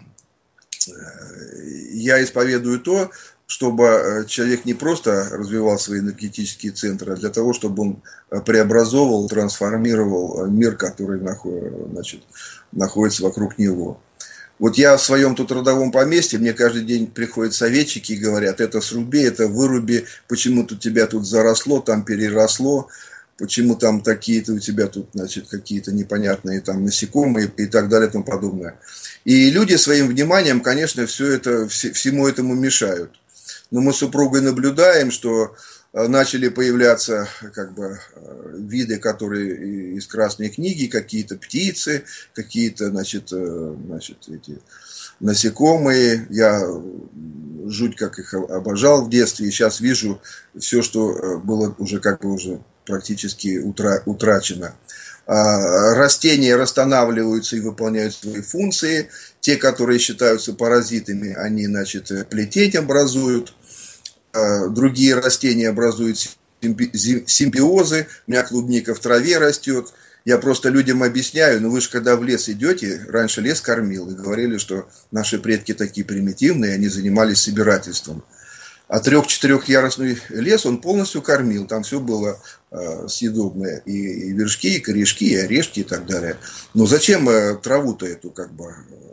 я исповедую то, чтобы человек не просто развивал свои энергетические центры, а для того, чтобы он преобразовывал, трансформировал мир, который находится вокруг него. Вот я в своем тут родовом поместье, мне каждый день приходят советчики и говорят, это сруби, это выруби, почему-то у тебя тут заросло, там переросло, почему там такие-то у тебя тут, значит, какие-то непонятные там насекомые и так далее и тому подобное. И люди своим вниманием, конечно, всему этому мешают. Но мы с супругой наблюдаем, что начали появляться как бы виды, которые из Красной книги, какие-то птицы, какие-то, значит, эти насекомые. Я жуть как их обожал в детстве, и сейчас вижу все, что было уже как бы уже практически утрачено. Растения расстанавливаются и выполняют свои функции. Те, которые считаются паразитами, они, значит, плетень образуют. Другие растения образуют симбиозы. У меня клубника в траве растет. Я просто людям объясняю, ну вы же когда в лес идете, раньше лес кормил, и говорили, что наши предки такие примитивные, они занимались собирательством. А 3-4-ярусный лес он полностью кормил, там все было съедобное, и вершки, и корешки, и орешки, и так далее. Но зачем траву-то эту как бы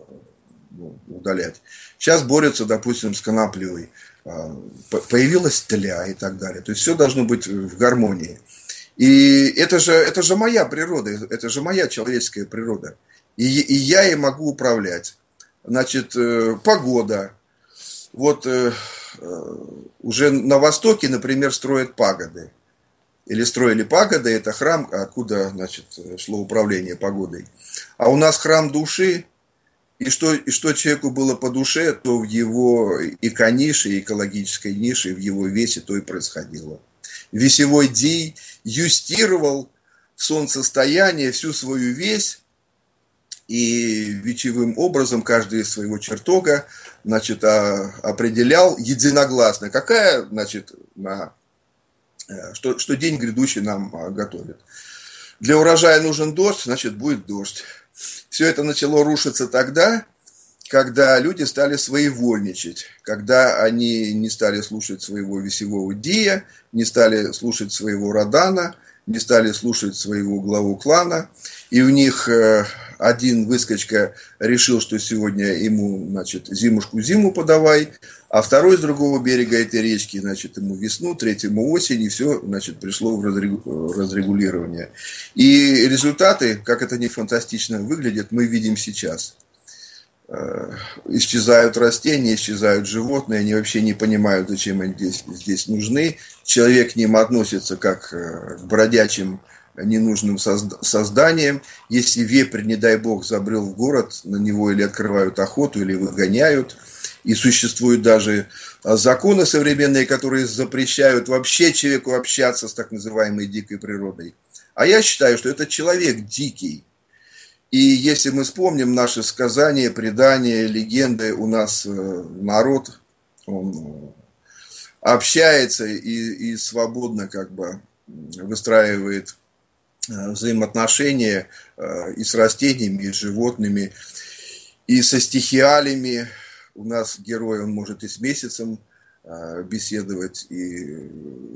удалять? Сейчас борются, допустим, с коноплей, появилась тля и так далее. То есть все должно быть в гармонии. И это же моя природа, это же моя человеческая природа. И я ей могу управлять. Значит, погода. Вот уже на Востоке, например, строят пагоды. Или строили пагоды, это храм, откуда, значит, шло управление погодой. А у нас храм души, и что человеку было по душе, то в его иконише, экологической нише, в его весе то и происходило. Весевой дий юстировал в солнцестояние всю свою весь, и вечевым образом каждый из своего чертога, значит, определял единогласно, какая, значит, что день грядущий нам готовит. Для урожая нужен дождь, значит, будет дождь. Все это начало рушиться тогда, когда люди стали своевольничать, когда они не стали слушать своего весевого дия, не стали слушать своего родана, не стали слушать своего главу клана, и у них один выскочка решил, что сегодня ему, значит, зимушку зиму подавай, а второй с другого берега этой речки, значит, ему весну, третьему осень, и все, значит, пришло в разрегулирование. И результаты, как это не фантастично выглядит, мы видим сейчас. Исчезают растения, исчезают животные, они вообще не понимают, зачем они здесь нужны. Человек к ним относится как к бродячим ненужным созданием. Если вепрь, не дай бог, забрел в город, на него или открывают охоту, или выгоняют. И существуют даже законы современные, которые запрещают вообще человеку общаться с так называемой дикой природой. А я считаю, что это человек дикий. И если мы вспомним наши сказания, предания, легенды, у нас народ, он общается и свободно как бы выстраивает взаимоотношения и с растениями, и с животными, и со стихиалями. У нас герой, он может и с месяцем беседовать, и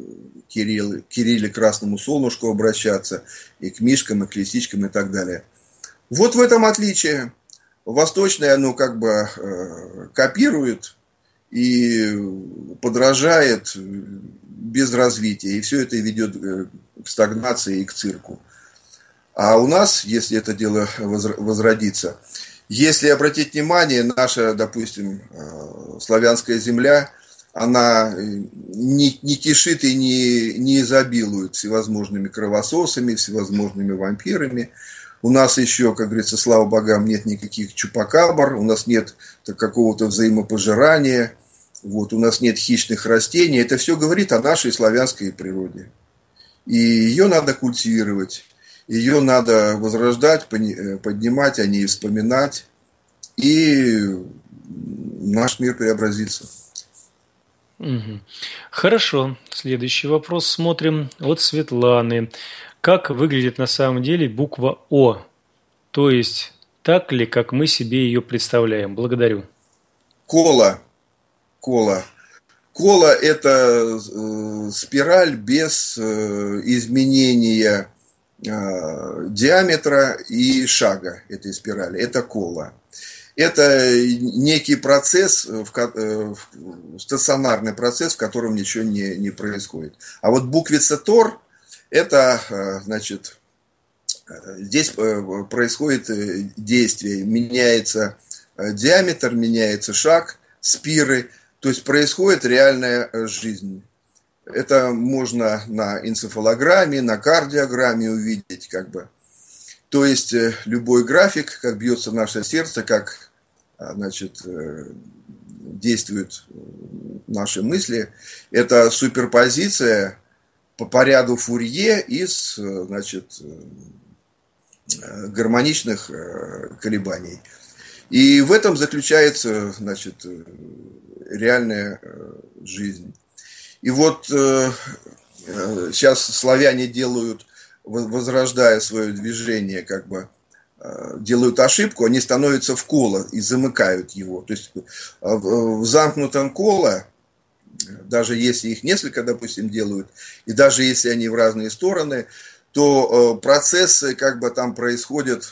Кирилле Красному Солнышку обращаться, и к мишкам, и к лисичкам, и так далее. Вот в этом отличие. Восточное, оно как бы копирует и подражает без развития. И все это ведет к стагнации и к цирку. А у нас, если это дело возродится, если обратить внимание, наша, допустим, славянская земля, она не кишит и не изобилует всевозможными кровососами, всевозможными вампирами. У нас еще, как говорится, слава богам, нет никаких чупакабр, у нас нет какого-то взаимопожирания, вот, у нас нет хищных растений. Это все говорит о нашей славянской природе. И ее надо культивировать, ее надо возрождать, поднимать, о ней вспоминать, и наш мир преобразится. Угу. Хорошо. Следующий вопрос смотрим от Светланы. Как выглядит на самом деле буква О? То есть, так ли, как мы себе ее представляем? Благодарю. Кола. Кола – это спираль без изменения диаметра и шага этой спирали. Это кола. Это некий процесс, стационарный процесс, в котором ничего не происходит. А вот буквица Тор – это, значит, здесь происходит действие, меняется диаметр, меняется шаг, спиры, то есть происходит реальная жизнь. Это можно на энцефалограмме, на кардиограмме увидеть, как бы. То есть любой график, как бьется наше сердце, как, значит, действуют наши мысли, это суперпозиция по ряду Фурье из, значит, гармоничных колебаний. И в этом заключается, значит, реальная жизнь. И вот сейчас славяне делают, возрождая свое движение, как бы делают ошибку, они становятся в коло и замыкают его. То есть в замкнутом коло, даже если их несколько, допустим, делают, и даже если они в разные стороны, то процессы как бы там происходят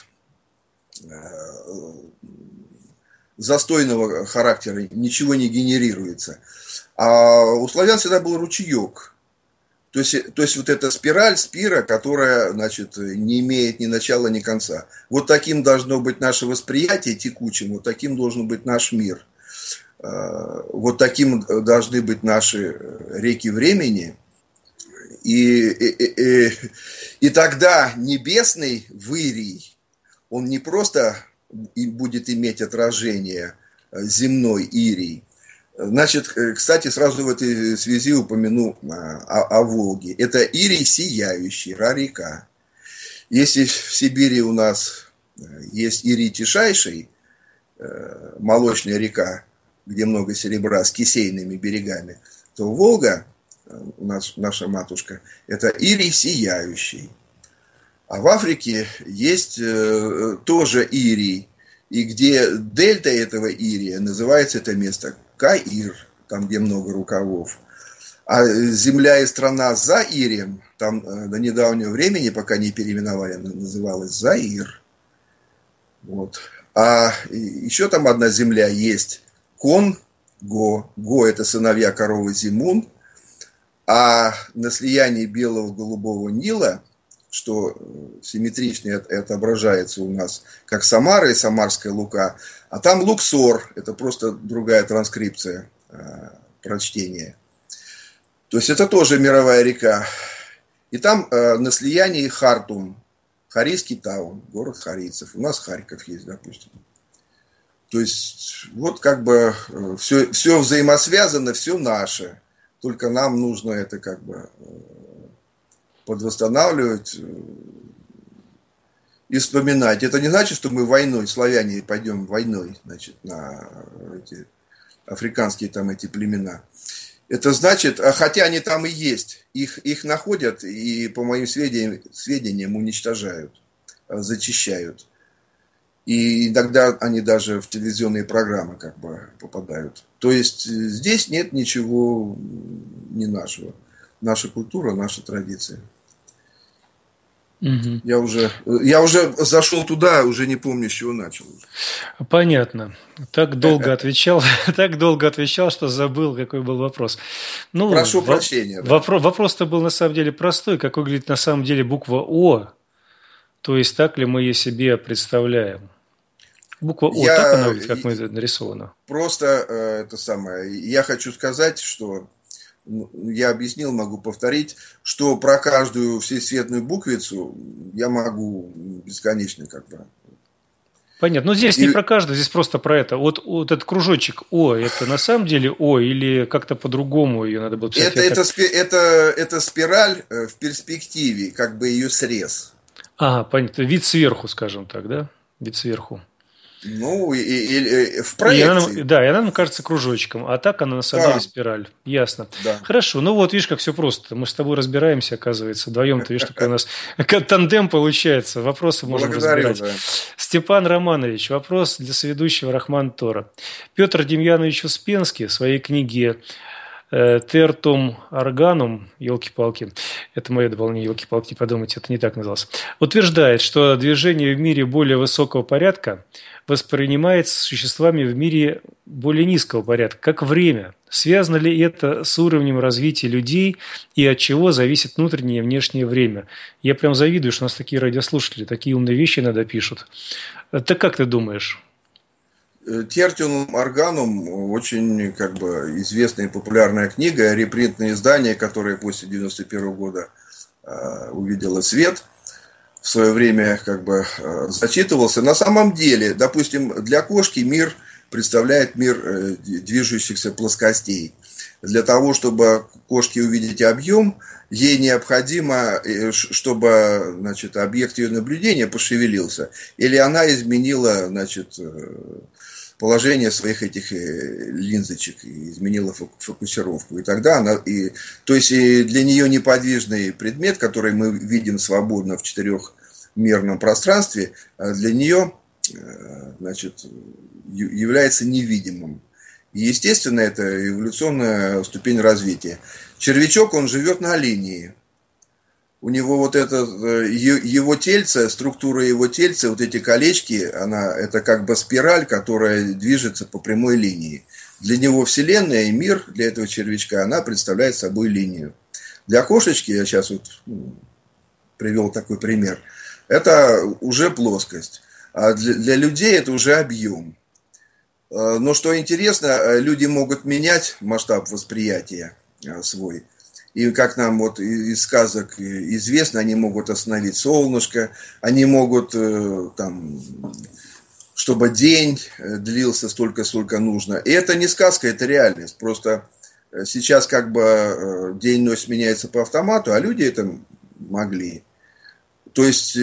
застойного характера, ничего не генерируется. А у славян всегда был ручеек. То есть вот эта спираль, спира, которая, значит, не имеет ни начала, ни конца. Вот таким должно быть наше восприятие текучим, вот таким должен быть наш мир. Вот таким должны быть наши реки времени. И тогда небесный вырий, он не просто будет иметь отражение земной ирий. Значит, кстати, сразу в этой связи упомяну о Волге. Это ирий сияющий, река. Если в Сибири у нас есть ирий тишайший, молочная река, где много серебра с кисейными берегами, то Волга, наша матушка, это ирий сияющий. А в Африке есть тоже ирий, и где дельта этого ирия, называется это место Каир, там, где много рукавов. А земля и страна за Ирием, там до недавнего времени, пока не переименовали, называлась Заир. Вот. А еще там одна земля есть, Конго. Го – это сыновья коровы Зимун. А на слиянии белого и голубого Нила, что симметрично отображается у нас, как Самара и Самарская Лука, а там Луксор, это просто другая транскрипция, прочтения. То есть это тоже мировая река. И там на слиянии Хартум, Харийский таун, город харийцев. У нас Харьков есть, допустим. То есть вот как бы все взаимосвязано, все наше. Только нам нужно это как бы подвосстанавливать и вспоминать. Это не значит, что мы войной, славяне, пойдем войной, значит, на эти африканские там эти племена. Это значит, хотя они там и есть, их находят и, по моим сведениям, уничтожают, зачищают. И иногда они даже в телевизионные программы как бы попадают. То есть здесь нет ничего не нашего. Наша культура, наша традиция. Угу. Я уже зашел туда, уже не помню, с чего начал. Понятно. Так долго отвечал, что забыл, какой был вопрос. Ну, прошу прощения. Да. Вопрос-то был на самом деле простой. Как выглядит на самом деле буква О? То есть так ли мы ее себе представляем? Буква О, так она выглядит, как мы нарисовано? Просто это самое. Я хочу сказать, что я объяснил, могу повторить, что про каждую всесветную буквицу я могу бесконечно как бы. Понятно. Но здесь не про каждую, здесь просто про это. Вот этот кружочек О, это на самом деле О или как-то по-другому ее надо было писать? Это спираль в перспективе, как бы ее срез. Ага, понятно. Вид сверху, скажем так, да? Вид сверху. Ну, и в проекции. И она нам кажется кружочком, а так она на самом деле спираль. Ясно. Да. Хорошо, ну вот, видишь, как все просто. Мы с тобой разбираемся, оказывается. Вдвоем-то, видишь, такой у нас тандем получается. Вопросы можем разбирать. Да. Степан Романович, вопрос для соведущего Рахман Тора. Петр Демьянович Успенский в своей книге Тертум Органум, елки-палки, это мое дополнение, елки-палки, не подумайте, это не так называлось, утверждает, что движение в мире более высокого порядка воспринимается существами в мире более низкого порядка, как время. Связано ли это с уровнем развития людей и от чего зависит внутреннее и внешнее время? Я прям завидую, что у нас такие радиослушатели, такие умные вещи иногда пишут. Так как ты думаешь? Тертум Органум очень как бы известная и популярная книга, репринтное издание, которое после 1991 года увидело свет, в свое время как бы зачитывался. На самом деле, допустим, для кошки мир представляет мир движущихся плоскостей. Для того, чтобы кошке увидеть объем, ей необходимо, чтобы, значит, объект ее наблюдения пошевелился, или она изменила, значит, положение своих этих линзочек, и изменила фокусировку. И тогда то есть для нее неподвижный предмет, который мы видим свободно в четырехмерном пространстве, для нее, значит, является невидимым. И, естественно, это эволюционная ступень развития. Червячок, он живет на линии. У него вот это, его тельце, структура его тельца, вот эти колечки, это как бы спираль, которая движется по прямой линии. Для него Вселенная и мир, для этого червячка, она представляет собой линию. Для кошечки, я сейчас вот привел такой пример, это уже плоскость. А для людей это уже объем. Но что интересно, люди могут менять масштаб восприятия свой. И как нам вот из сказок известно, они могут остановить солнышко, они могут, там, чтобы день длился столько, сколько нужно. И это не сказка, это реальность. Просто сейчас как бы день ночь меняется по автомату, а люди это могли. То есть,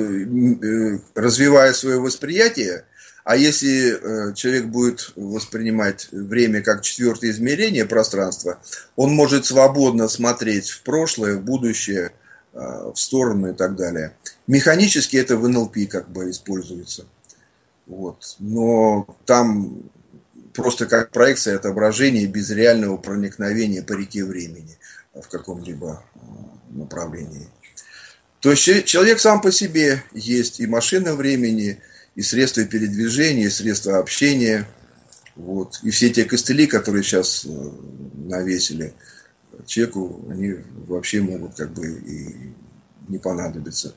развивая свое восприятие, а если человек будет воспринимать время как четвертое измерение пространства, он может свободно смотреть в прошлое, в будущее, в сторону и так далее. Механически это в НЛП как бы используется. Вот. Но там просто как проекция отображения без реального проникновения по реке времени в каком-либо направлении. То есть человек сам по себе есть и машина времени, и средства передвижения, и средства общения. Вот. И все те костыли, которые сейчас навесили человеку, они вообще могут как бы и не понадобиться.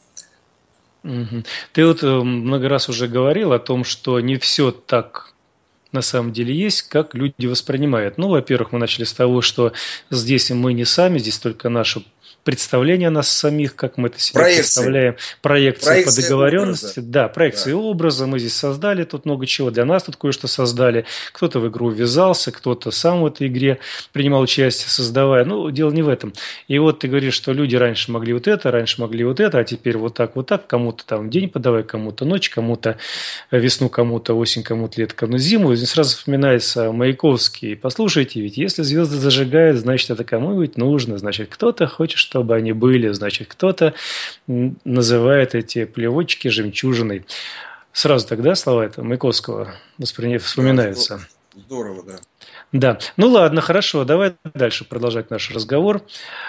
Ты вот много раз уже говорил о том, что не все так на самом деле есть, как люди воспринимают. Ну, во-первых, мы начали с того, что здесь мы не сами, здесь только наши представление о нас самих, как мы это себе Проекции. представляем, проекция по договоренности, образа. да, проекции образа, мы здесь создали тут много чего, для нас тут кое-что создали, кто-то в игру ввязался, кто-то сам в этой игре принимал участие, создавая, ну, дело не в этом. И вот ты говоришь, что люди раньше могли вот это, а теперь вот так, кому-то там день подавай, кому-то ночь, кому-то весну, кому-то осень, кому-то лето, кому-то зиму, и сразу вспоминается Маяковский, послушайте, ведь если звезды зажигают, значит, это кому-нибудь нужно, значит, кто-то хочет, чтобы они были, значит, кто-то называет эти плевочки жемчужиной. Сразу тогда слова это Маяковского вспоминаются. Да, здорово, да. Да. Ну ладно, хорошо, давай дальше продолжать наш разговор.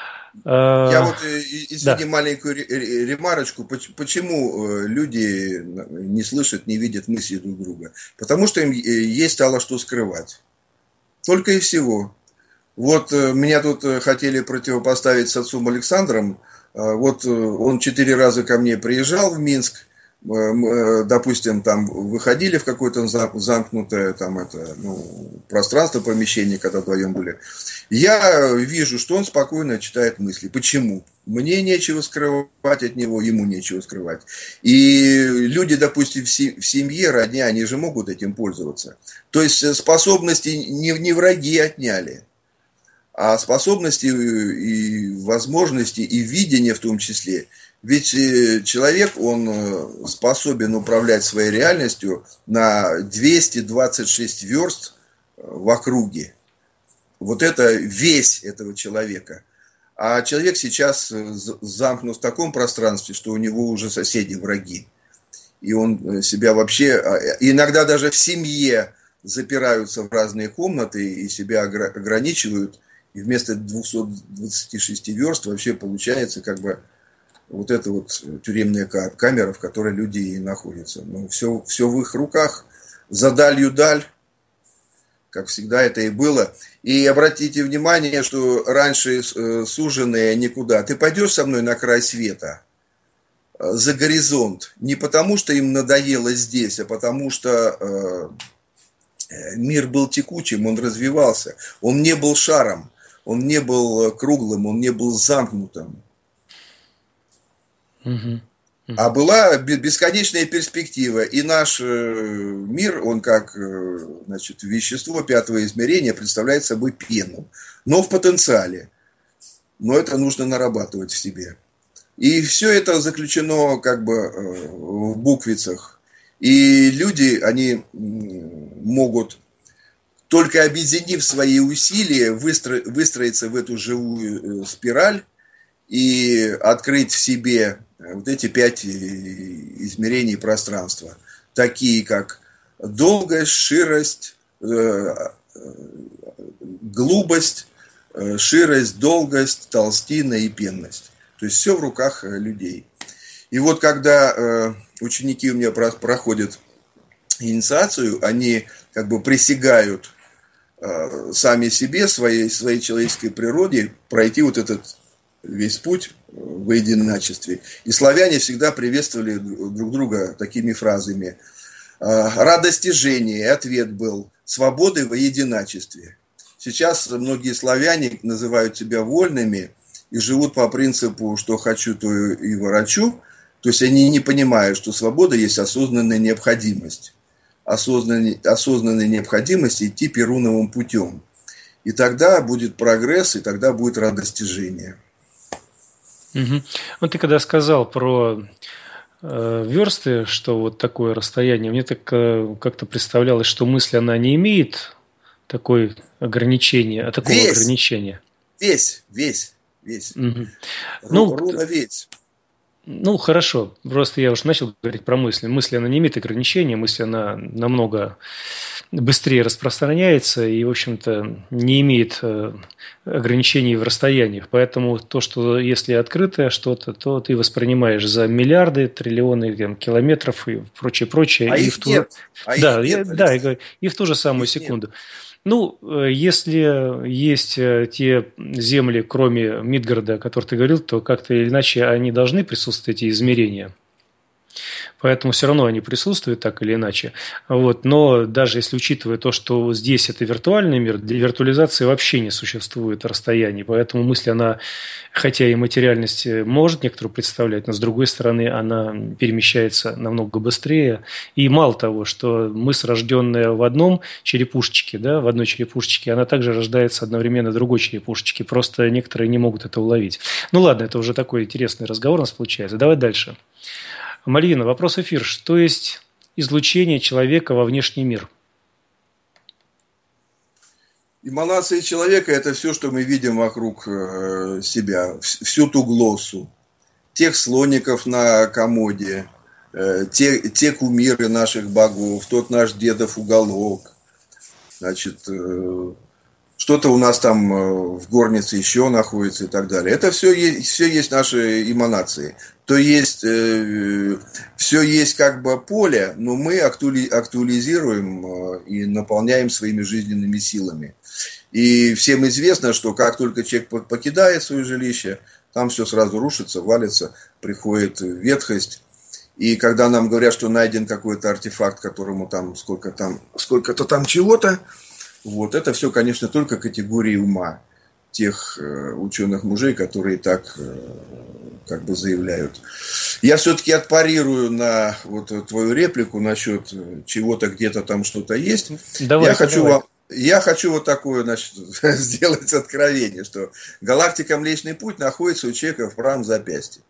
Я вот, извини, Да. маленькую ремарочку. Почему люди не слышат, не видят мысли друг друга? Потому что им есть стало что скрывать. Только и всего. Вот меня тут хотели противопоставить с отцом Александром. Вот он 4 раза ко мне приезжал в Минск. Допустим, там выходили в какое-то замкнутое там пространство, помещение, когда вдвоем были. Я вижу, что он спокойно читает мысли. Почему? Мне нечего скрывать от него, ему нечего скрывать. И люди, допустим, в семье, родня, они же могут этим пользоваться. То есть способности не враги отняли, а способности и возможности, и видение в том числе. Ведь человек, он способен управлять своей реальностью на 226 верст в округе. Вот это весь этого человека. А человек сейчас замкнут в таком пространстве, что у него уже соседи враги. И он себя вообще, иногда даже в семье запираются в разные комнаты и себя ограничивают. И вместо 226 верст вообще получается как бы вот эта вот тюремная камера, в которой люди и находятся. Ну, все в их руках. За далью даль, как всегда это и было. И обратите внимание, что раньше суженые никуда. Ты пойдешь со мной на край света, за горизонт. Не потому, что им надоело здесь, а потому, что мир был текучим, он развивался. Он не был шаром, он не был круглым, он не был замкнутым. А была бесконечная перспектива. И наш мир, он как вещество пятого измерения представляет собой пену. Но в потенциале. Но это нужно нарабатывать в себе. И все это заключено как бы в буквицах. И люди, они могут, только объединив свои усилия, выстроиться в эту живую спираль и открыть в себе вот эти 5 измерений пространства, такие как долгость, ширость, глубость, ширость, долгость, толстина и пенность. То есть все в руках людей. И вот когда ученики у меня проходят инициацию, они как бы присягают сами себе, своей человеческой природе, пройти вот этот весь путь в единочестве. И славяне всегда приветствовали друг друга такими фразами. Радостижение, ответ был, свободы во единочестве. Сейчас многие славяне называют себя вольными и живут по принципу, что хочу, то и ворочу. То есть они не понимают, что свобода есть осознанная необходимость. Осознанная необходимость идти перуновым путем. И тогда будет прогресс, и тогда будет радостижение. Угу. Вот ты когда сказал про версты, что вот такое расстояние, мне так как-то представлялось, что мысль, она не имеет такого ограничения. Весь. Угу. Ровно весь. Ну, хорошо. Просто я уже начал говорить про мысли. Мысль, она не имеет ограничения, мысль, она намного быстрее распространяется и, в общем-то, не имеет ограничений в расстояниях. Поэтому то, что если открытое что-то, то ты воспринимаешь за миллиарды, триллионы километров и прочее. А их нет. И в ту же самую секунду. Нет. Ну, если есть те земли, кроме Мидгарда, о которых ты говорил, то как-то или иначе они должны присутствовать, эти измерения. Поэтому все равно они присутствуют так или иначе. Вот. Но даже если учитывая то, что здесь это виртуальный мир, для виртуализации вообще не существует расстояний. Поэтому мысль, она, хотя и материальность может некоторую представлять, но с другой стороны она перемещается намного быстрее. И мало того, что мысль, рожденная в одном черепушечке, да, в одной черепушечке, она также рождается одновременно в другой черепушечке. Просто некоторые не могут это уловить. Ну ладно, это уже такой интересный разговор у нас получается. Давай дальше. Мальвина, вопрос эфир. Что есть излучение человека во внешний мир? Эманации человека – это все, что мы видим вокруг себя, всю ту глоссу, тех слоников на комоде, те кумиры наших богов, тот наш дедов уголок, значит, что-то у нас там в горнице еще находится и так далее. Это все есть наши эманации. То есть, все есть как бы поле, но мы актуализируем и наполняем своими жизненными силами. И всем известно, что как только человек покидает свое жилище, там все сразу рушится, валится, приходит ветхость. И когда нам говорят, что найден какой-то артефакт, которому там сколько-то там чего-то, вот, это все, конечно, только категории ума тех ученых мужей, которые так как бы заявляют. Я все-таки отпарирую на вот твою реплику насчет чего-то где-то там что-то есть. Давай. Я хочу вот такое, значит, сделать откровение, что галактика Млечный Путь находится у человека в правом запястье.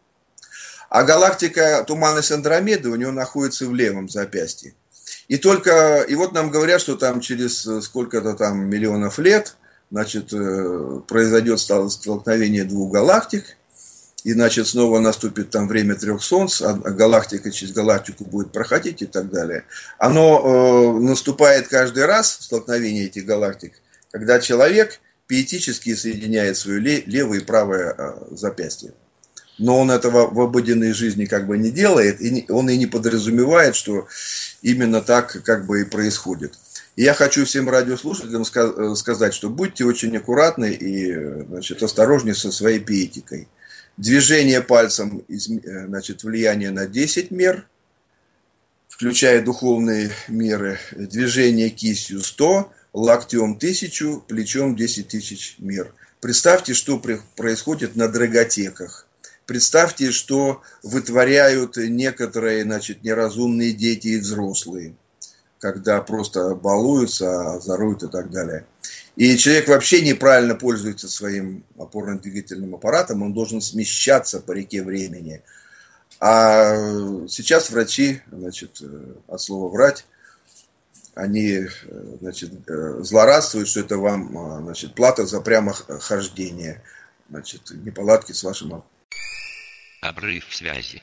А галактика Туманность Андромеды у него находится в левом запястье. И вот нам говорят, что там через сколько-то там миллионов лет, значит, произойдет столкновение двух галактик, и, значит, снова наступит там время 3 солнц, а галактика через галактику будет проходить и так далее. Оно наступает каждый раз, столкновение этих галактик, когда человек пиетически соединяет свое левое и правое запястье. Но он этого в обыденной жизни как бы не делает, и он и не подразумевает, что именно так как бы и происходит. И я хочу всем радиослушателям сказать, что будьте очень аккуратны и, значит, осторожнее со своей пиетикой. Движение пальцем, значит, влияние на 10 мер, включая духовные меры. Движение кистью 100, локтем 1000, плечом 10 тысяч мер. Представьте, что происходит на драготеках. Представьте, что вытворяют некоторые, значит, неразумные дети и взрослые, когда просто балуются, озоруют и так далее. И человек вообще неправильно пользуется своим опорно-двигательным аппаратом, он должен смещаться по реке времени. А сейчас врачи, значит, от слова «врать», они, значит, злорадствуют, что это вам, значит, плата за прямохождение, значит, неполадки с вашим Обрыв связи.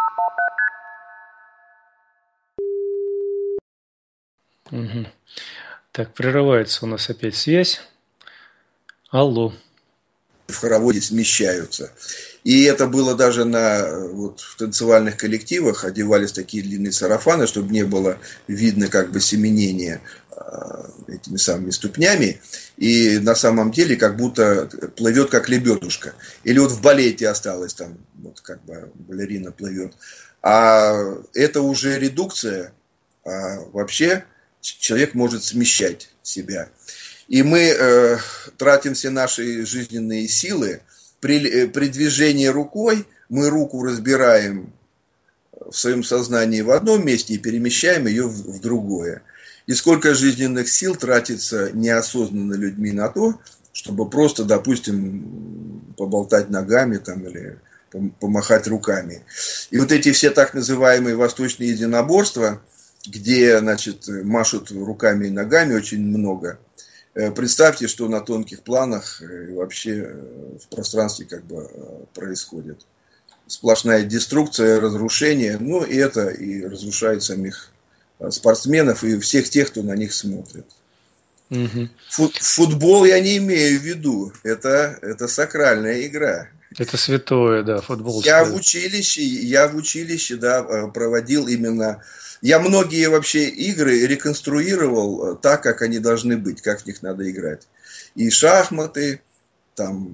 Угу. Так, прерывается у нас опять связь. Алло. В хороводе смещаются. И это было даже в танцевальных коллективах, одевались такие длинные сарафаны, чтобы не было видно как бы семенения этими самыми ступнями. И на самом деле как будто плывет как лебедушка. Или вот в балете осталось там, вот как бы балерина плывет. А это уже редукция. А вообще человек может смещать себя. И мы тратим все наши жизненные силы. При движении рукой мы руку разбираем в своем сознании в одном месте и перемещаем ее в другое. И сколько жизненных сил тратится неосознанно людьми на то, чтобы просто, допустим, поболтать ногами там, или помахать руками. И вот эти все так называемые восточные единоборства, где, значит, машут руками и ногами очень много. Представьте, что на тонких планах вообще в пространстве как бы происходит. Сплошная деструкция, разрушение, ну и это и разрушает самих спортсменов и всех тех, кто на них смотрит. Угу. Футбол я не имею в виду, это сакральная игра. Это святое, да, футбол. Я в училище, да, проводил именно... Я многие вообще игры реконструировал так, как они должны быть, как в них надо играть. И шахматы, там,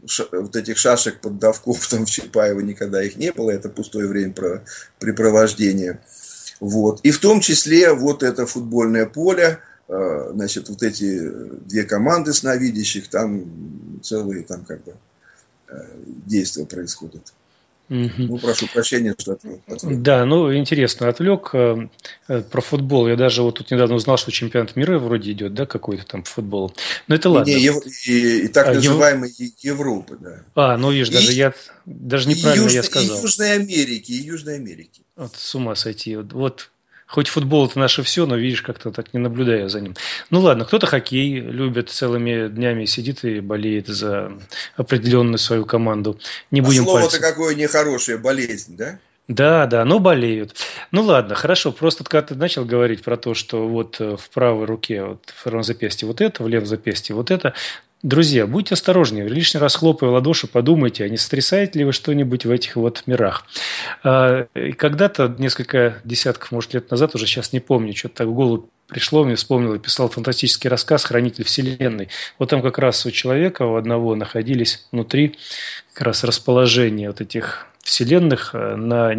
вот этих шашек, поддавков там в Чапаево никогда их не было, это пустое времяпрепровождение. Вот. И в том числе вот это футбольное поле, значит, вот эти две команды сновидящих, там целые там как бы действия происходят. Ну, прошу прощения, что отвлек. Да, ну, интересно, отвлек про футбол. Я даже вот тут недавно узнал, что чемпионат мира вроде идет, да, какой-то там по футболу. Но это ладно. И так называемой Европы, да. Ну, видишь, я даже неправильно я сказал. И Южной Америки. Вот с ума сойти. Вот. Хоть футбол это наше все, но видишь, как-то так не наблюдаю за ним. Ну ладно, кто-то хоккей любит, целыми днями сидит и болеет за определенную свою команду. Не будем слово-то какое нехорошее, болезнь, да? Да, но болеют. Ну ладно, хорошо. Просто когда ты начал говорить про то, что вот в правой руке, вот в правом запястье вот это, в левом запястье вот это. Друзья, будьте осторожнее, лишний раз хлопая в ладоши, подумайте, а не сотрясаете ли вы что-нибудь в этих вот мирах. Когда-то, несколько десятков, может, лет назад, уже сейчас не помню, что-то так в голову пришло, мне вспомнил и писал фантастический рассказ «Хранитель вселенной». Вот там как раз у человека, у одного находились внутри как раз расположение вот этих вселенных на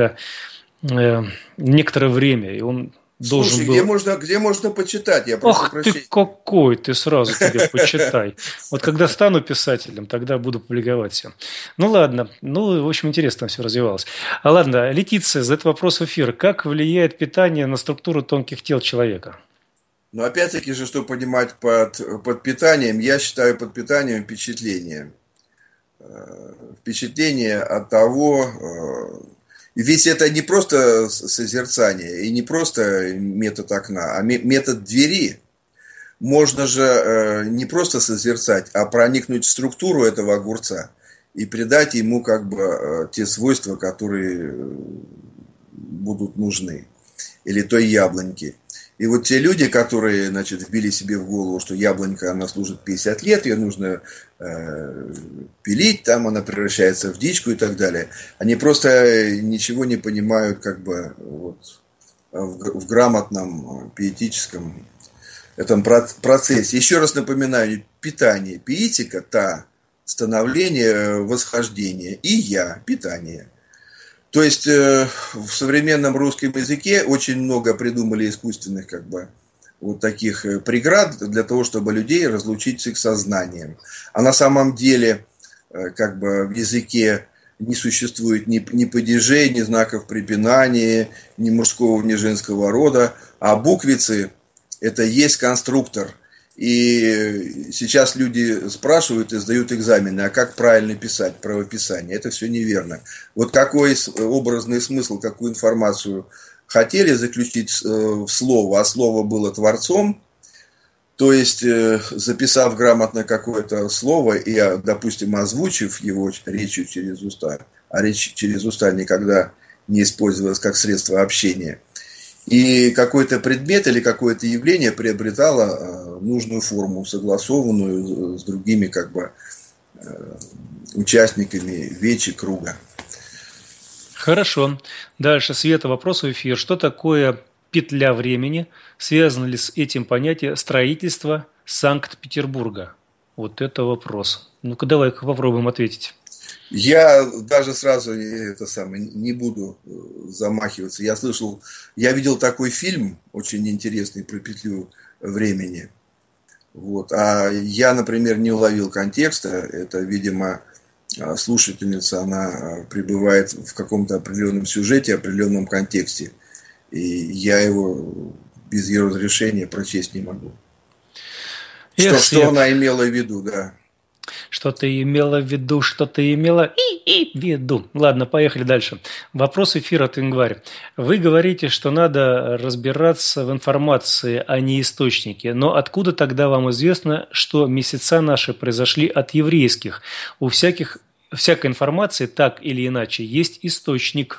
некоторое время, и он Слушай, где можно почитать? Я прошу прощения. Ты какой, ты сразу тебе почитай. Вот когда стану писателем, тогда буду публиковать все. Ну ладно, в общем, интересно там все развивалось. Ладно, Летиция задает вопрос в эфир. Как влияет питание на структуру тонких тел человека? Ну, опять-таки же, что понимать под питанием, я считаю под питанием впечатление. Впечатление от того... Ведь это не просто созерцание и не просто метод окна, а метод двери. Можно же не просто созерцать, а проникнуть в структуру этого огурца и придать ему как бы те свойства, которые будут нужны. Или той яблоньки. И вот те люди, которые, значит, вбили себе в голову, что яблонька, она служит 50 лет, ее нужно пилить, там она превращается в дичку и так далее. Они просто ничего не понимают как бы вот, в грамотном, пиетическом этом процессе. Еще раз напоминаю, питание, пиетика, та, становление, восхождение, и я, питание. То есть в современном русском языке очень много придумали искусственных как бы вот таких преград для того, чтобы людей разлучить с их сознанием. А на самом деле как бы в языке не существует ни падежей, ни знаков препинания, ни мужского, ни женского рода, а буквицы – это есть конструктор. И сейчас люди спрашивают и сдают экзамены, а как правильно писать правописание? Это все неверно. Вот какой образный смысл, какую информацию хотели заключить в слово, а слово было творцом, то есть записав грамотно какое-то слово и, допустим, озвучив его речью через уста, а речь через уста никогда не использовалась как средство общения, и какой-то предмет или какое-то явление приобретало нужную форму, согласованную с другими как бы участниками вечи круга. Хорошо. Дальше, Света, вопрос в эфир. Что такое петля времени? Связано ли с этим понятие строительства Санкт-Петербурга? Вот это вопрос. Ну-ка, давай-ка попробуем ответить. Я даже сразу не буду замахиваться. Я видел такой фильм, очень интересный, про петлю времени. Вот. А я, например, не уловил контекста. Это, видимо, слушательница, она пребывает в каком-то определенном сюжете, определенном контексте. И я его без ее разрешения прочесть не могу. Что она имела в виду, да. Что ты имела в виду, что ты имела в виду. Ладно, поехали дальше. Вопрос эфира от Ингварь. Вы говорите, что надо разбираться в информации, а не источнике. Но откуда тогда вам известно, что месяца наши произошли от еврейских? У всякой информации, так или иначе, есть источник.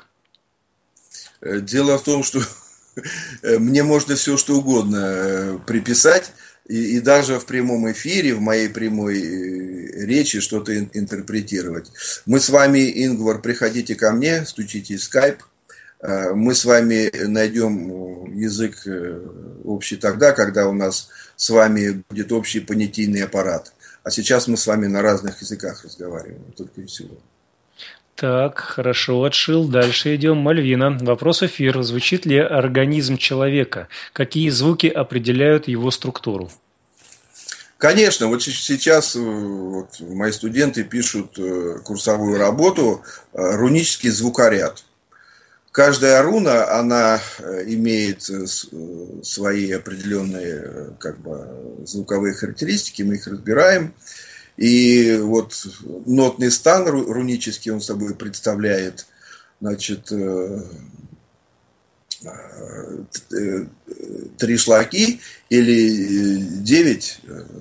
Дело в том, что мне можно все что угодно приписать. И даже в прямом эфире, в моей прямой речи что-то интерпретировать. Мы с вами, Ингвар, приходите ко мне, стучите в скайп. Мы с вами найдем язык общий тогда, когда у нас с вами будет общий понятийный аппарат. А сейчас мы с вами на разных языках разговариваем, только и всего. Так, хорошо, отшил. Дальше идем. Мальвина. Вопрос эфир. Звучит ли организм человека? Какие звуки определяют его структуру? Конечно, вот сейчас вот, мои студенты пишут курсовую работу «Рунический звукоряд». Каждая руна, она имеет свои определенные как бы, звуковые характеристики, мы их разбираем. И вот нотный стан рунический, он собой представляет, значит, 3 шлаки или 9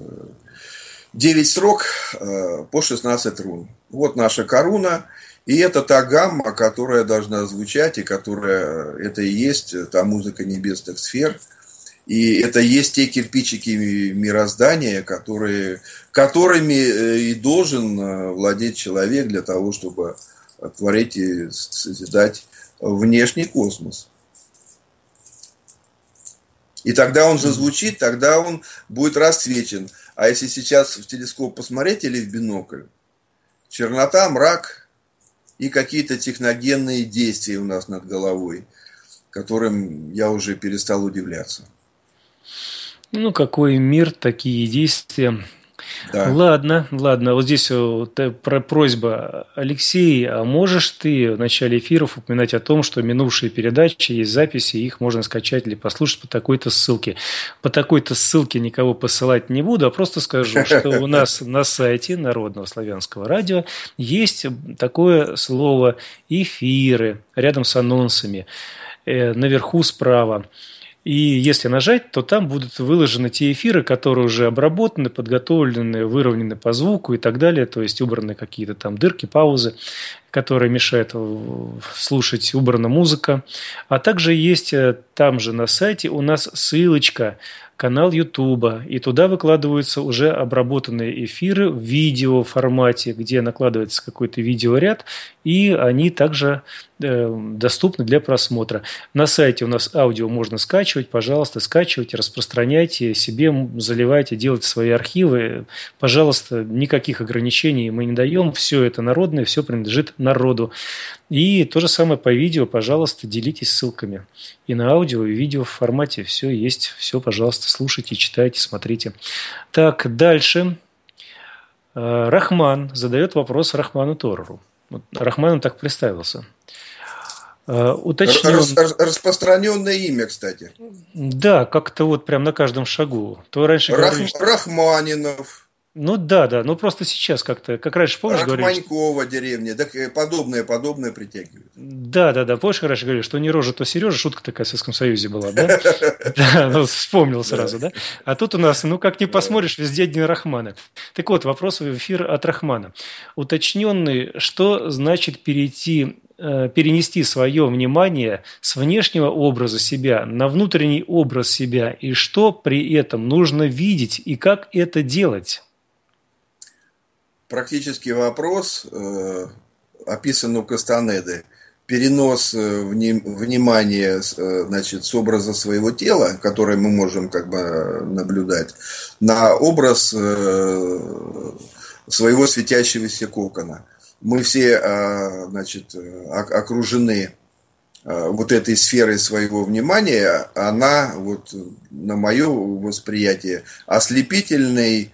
строк по 16 рун. Вот наша коруна. И это та гамма, которая должна звучать, и которая, это и есть та музыка небесных сфер. И это и есть те кирпичики мироздания, которыми и должен владеть человек для того, чтобы творить и созидать внешний космос. И тогда он зазвучит, тогда он будет расцвечен. А если сейчас в телескоп посмотреть или в бинокль, чернота, мрак и какие-то техногенные действия у нас над головой, которым я уже перестал удивляться. Ну, какой мир, такие действия. Да. Ладно. Вот здесь вот просьба. Алексей, а можешь ты в начале эфиров упоминать о том, что минувшие передачи есть записи, их можно скачать или послушать по такой-то ссылке. По такой-то ссылке никого посылать не буду, а просто скажу, что у нас на сайте Народного славянского радио есть такое слово «эфиры» рядом с анонсами, наверху справа. И если нажать, то там будут выложены те эфиры, которые уже обработаны, подготовлены, выровнены по звуку и так далее. То есть убраны какие-то там дырки, паузы, которые мешают слушать, убрана музыка. А также есть там же на сайте у нас ссылочка, канал Ютуба, и туда выкладываются уже обработанные эфиры в видеоформате, где накладывается какой-то видеоряд, и они также доступны для просмотра. На сайте у нас аудио можно скачивать, пожалуйста, скачивайте, распространяйте, себе заливайте, делайте свои архивы. Пожалуйста, никаких ограничений мы не даем, все это народное, все принадлежит народу. И то же самое по видео, пожалуйста, делитесь ссылками. И на аудио, и видео в формате все есть, все, пожалуйста, слушайте, читайте, смотрите. Так, дальше. Рахман задает вопрос Рахману Торру. Вот Рахман он так представился. Распространенное имя, кстати. Да, как-то вот прям на каждом шагу. То раньше говорили, что... Рахманинов. Ну да, ну просто сейчас как-то, как раньше, помнишь, говорили... Рахманькова деревня, так подобное притягивает. Да, помнишь, как раньше говорили, что не рожа, то Сережа, шутка такая в Советском Союзе была, да? Да, ну вспомнил сразу, да? А тут у нас, ну как ни посмотришь, везде День Рахмана. Так вот, вопрос в эфир от Рахмана. Уточненный, что значит перенести свое внимание с внешнего образа себя на внутренний образ себя, и что при этом нужно видеть, и как это делать? Практический вопрос описан у Кастанеды. Перенос внимания, значит, с образа своего тела, которое мы можем как бы наблюдать, на образ своего светящегося кокона. Мы все, значит, окружены вот этой сферой своего внимания. Она, вот, на мое восприятие, ослепительный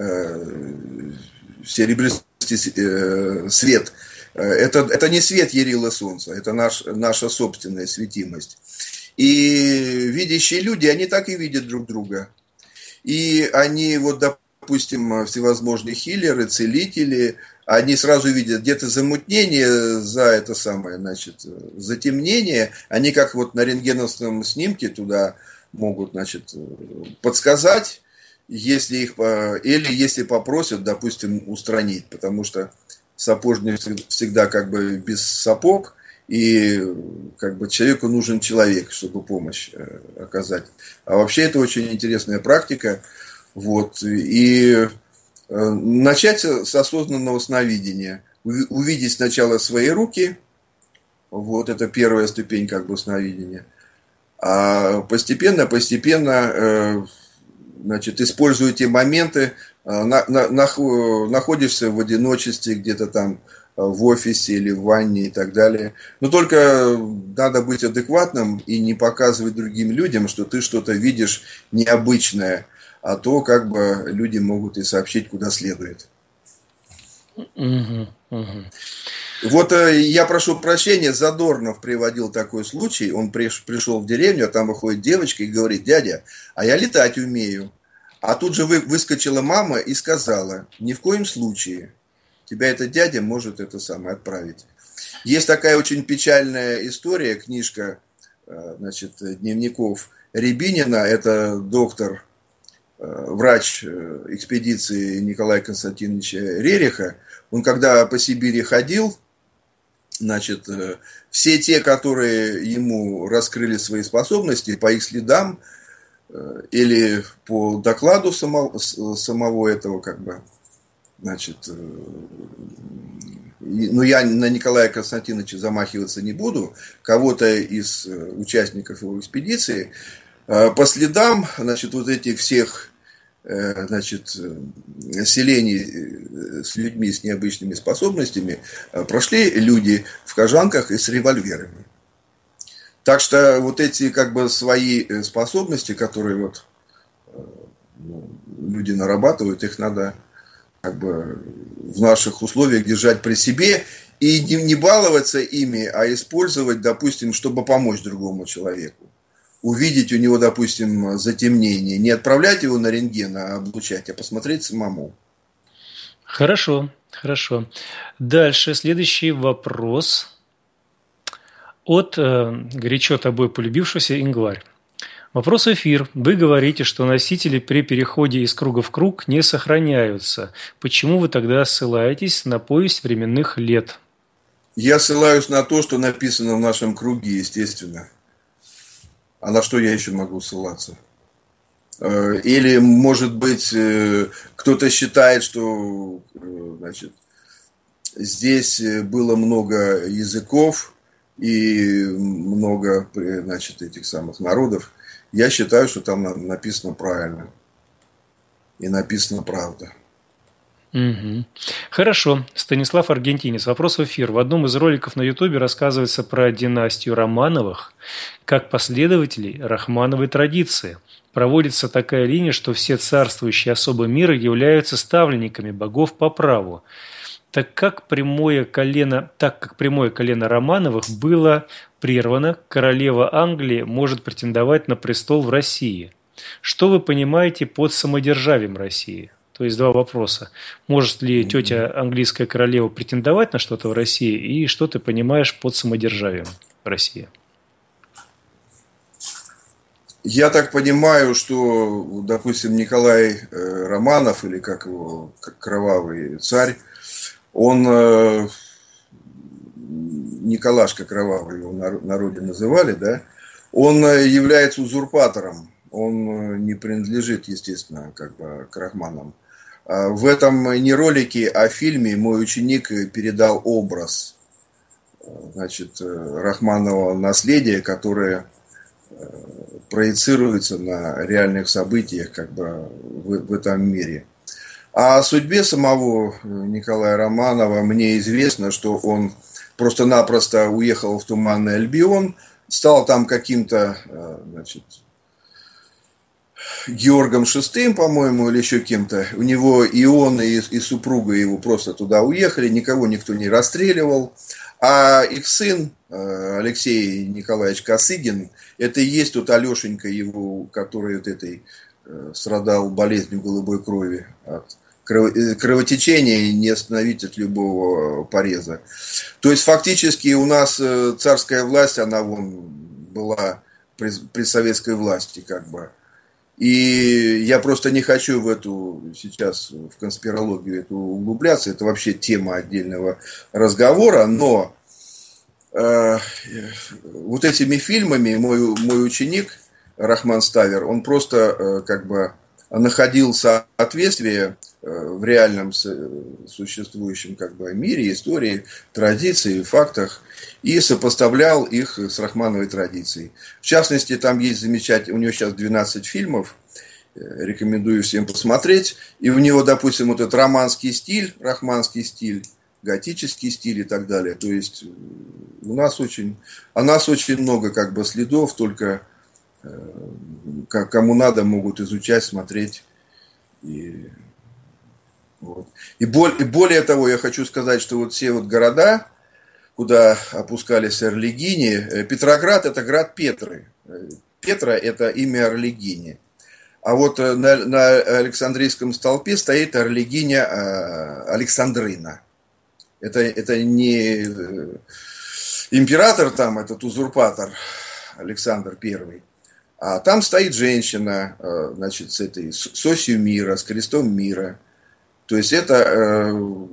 серебристый свет. Это не свет ярила солнца, это наша собственная светимость. И видящие люди, они так и видят друг друга. И они, вот, допустим, всевозможные хиллеры, целители, они сразу видят где-то замутнение за это самое, значит, затемнение. Они как вот на рентгеновском снимке туда могут, значит, подсказать, если их, или если попросят, допустим, устранить, потому что сапожник всегда как бы без сапог, и как бы человеку нужен человек, чтобы помощь оказать. А вообще это очень интересная практика. Вот, и начать с осознанного сновидения. Увидеть сначала свои руки, вот это первая ступень как бы сновидения. А постепенно значит, используя те моменты, находишься в одиночестве где-то там в офисе или в ванне и так далее. Но только надо быть адекватным и не показывать другим людям, что ты что-то видишь необычное, а то как бы люди могут и сообщить куда следует. Вот я прошу прощения, Задорнов приводил такой случай. Он пришел в деревню, а там выходит девочка и говорит: дядя, а я летать умею. А тут же выскочила мама и сказала: ни в коем случае. Тебя этот дядя может это самое отправить. Есть такая очень печальная история, книжка, значит, дневников Рябинина. Это доктор, врач экспедиции Николая Константиновича Рериха. Он когда по Сибири ходил, значит, все те, которые ему раскрыли свои способности, по их следам или по докладу самого этого, как бы, значит, ну, я на Николая Константиновича замахиваться не буду, кого-то из участников его экспедиции, по следам, значит, вот этих всех, значит, селений с людьми с необычными способностями прошли люди в кожанках и с револьверами. Так что вот эти как бы свои способности, которые вот люди нарабатывают, их надо как бы в наших условиях держать при себе и не баловаться ими, а использовать, допустим, чтобы помочь другому человеку. Увидеть у него, допустим, затемнение, не отправлять его на рентген, а облучать, а посмотреть самому. Хорошо, хорошо. Дальше, следующий вопрос от горячо тобой полюбившегося Ингварь. Вопрос в эфир. Вы говорите, что носители при переходе из круга в круг не сохраняются. Почему вы тогда ссылаетесь на повесть временных лет? Я ссылаюсь на то, что написано в нашем круге, естественно. А на что я еще могу ссылаться? Или, может быть, кто-то считает, что, значит, здесь было много языков и много, значит, этих самых народов. Я считаю, что там написано правильно. И написано правда. Угу. Хорошо. Станислав Аргентинец. Вопрос в эфир. В одном из роликов на Ютубе рассказывается про династию Романовых как последователей Рахмановой традиции. Проводится такая линия, что все царствующие особы мира являются ставленниками богов по праву. Так как прямое колено Романовых было прервано, королева Англии может претендовать на престол в России. Что вы понимаете под самодержавием России? То есть два вопроса. Может ли тетя английская королева претендовать на что-то в России? И что ты понимаешь под самодержавием России? Я так понимаю, что, допустим, Николай Романов, или как его, как кровавый царь, он, Николашка Кровавый его в народе называли, да, он является узурпатором. Он не принадлежит, естественно, как бы к Рахманам. В этом не ролике, а фильме мой ученик передал образ, значит, Рахманова наследия, которое проецируется на реальных событиях как бы в этом мире. А о судьбе самого Николая Романова мне известно, что он просто-напросто уехал в Туманный Альбион, стал там каким-то, значит, Георгом VI, по-моему, или еще кем-то. У него и он, и супруга его просто туда уехали, никого никто не расстреливал. А их сын, Алексей Николаевич Косыгин, это и есть тот Алешенька его, который вот этой страдал болезнью голубой крови. От кровотечения не остановить от любого пореза. То есть фактически у нас царская власть, она была при советской власти как бы. И я просто не хочу в эту сейчас в конспирологию эту углубляться, это вообще тема отдельного разговора, но вот этими фильмами мой ученик Рахман Ставер, он просто как бы находил соответствие в реальном существующем как бы мире, истории, традиции, фактах и сопоставлял их с Рахмановой традицией. В частности, там есть замечательный, у него сейчас 12 фильмов, Рекомендую всем посмотреть. И у него, допустим, вот этот рахманский стиль, готический стиль и так далее. То есть у нас очень много как бы следов, только кому надо, могут изучать, смотреть. И, вот. И более того, я хочу сказать, что вот все вот города, куда опускались Орлигини, Петроград – это град Петры. Петра – это имя Орлигини. А вот на Александрийском столпе стоит Орлигиня Александрина. Это не император там, этот узурпатор Александр I, а там стоит женщина, значит, с осью мира, с крестом мира. То есть это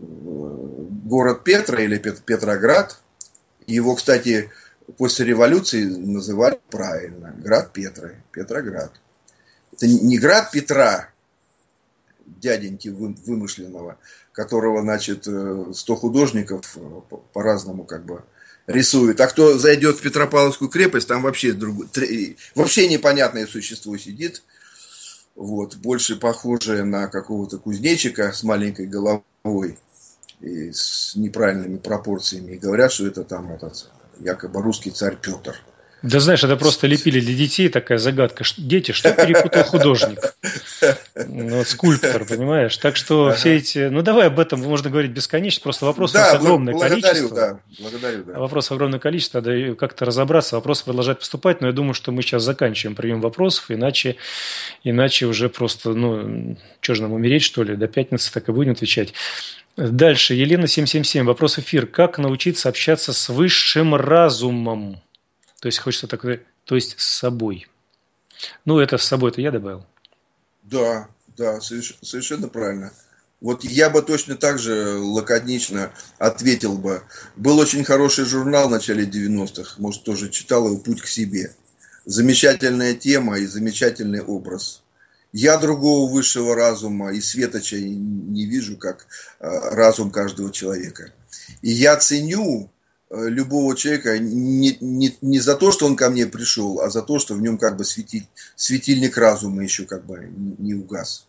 город Петра или Петроград. Его, кстати, после революции называли правильно град Петры, Петроград. Это не град Петра, дяденьки вымышленного, которого, значит, 100 художников по-разному как бы рисуют. А кто зайдет в Петропавловскую крепость, там вообще непонятное существо сидит. Вот, больше похожее на какого-то кузнечика с маленькой головой и с неправильными пропорциями. И говорят, что это там якобы русский царь Петр. Да знаешь, это просто лепили для детей такая загадка. Дети, что перепутал художник? Вот скульптор, понимаешь? Так что все эти... Ну, давай об этом можно говорить бесконечно. Просто вопросов огромное количество. Благодарю. Вопросов огромное количество. Надо как-то разобраться. Вопросы продолжать поступать. Но я думаю, что мы сейчас заканчиваем прием вопросов. Иначе уже просто... Ну, что же нам, умереть, что ли? До пятницы так и будем отвечать. Дальше. Елена 777. Вопрос эфир. Как научиться общаться с высшим разумом? То есть хочется такое, то есть с собой. Ну, это с собой, это я добавил. Да, совершенно правильно. Вот я бы точно так же лаконично ответил бы. Был очень хороший журнал в начале 90-х, может, тоже читал его «Путь к себе». Замечательная тема и замечательный образ. Я другого высшего разума и светоча не вижу, как разум каждого человека. И я ценю любого человека не за то, что он ко мне пришел, а за то, что в нем как бы светильник разума еще как бы не угас.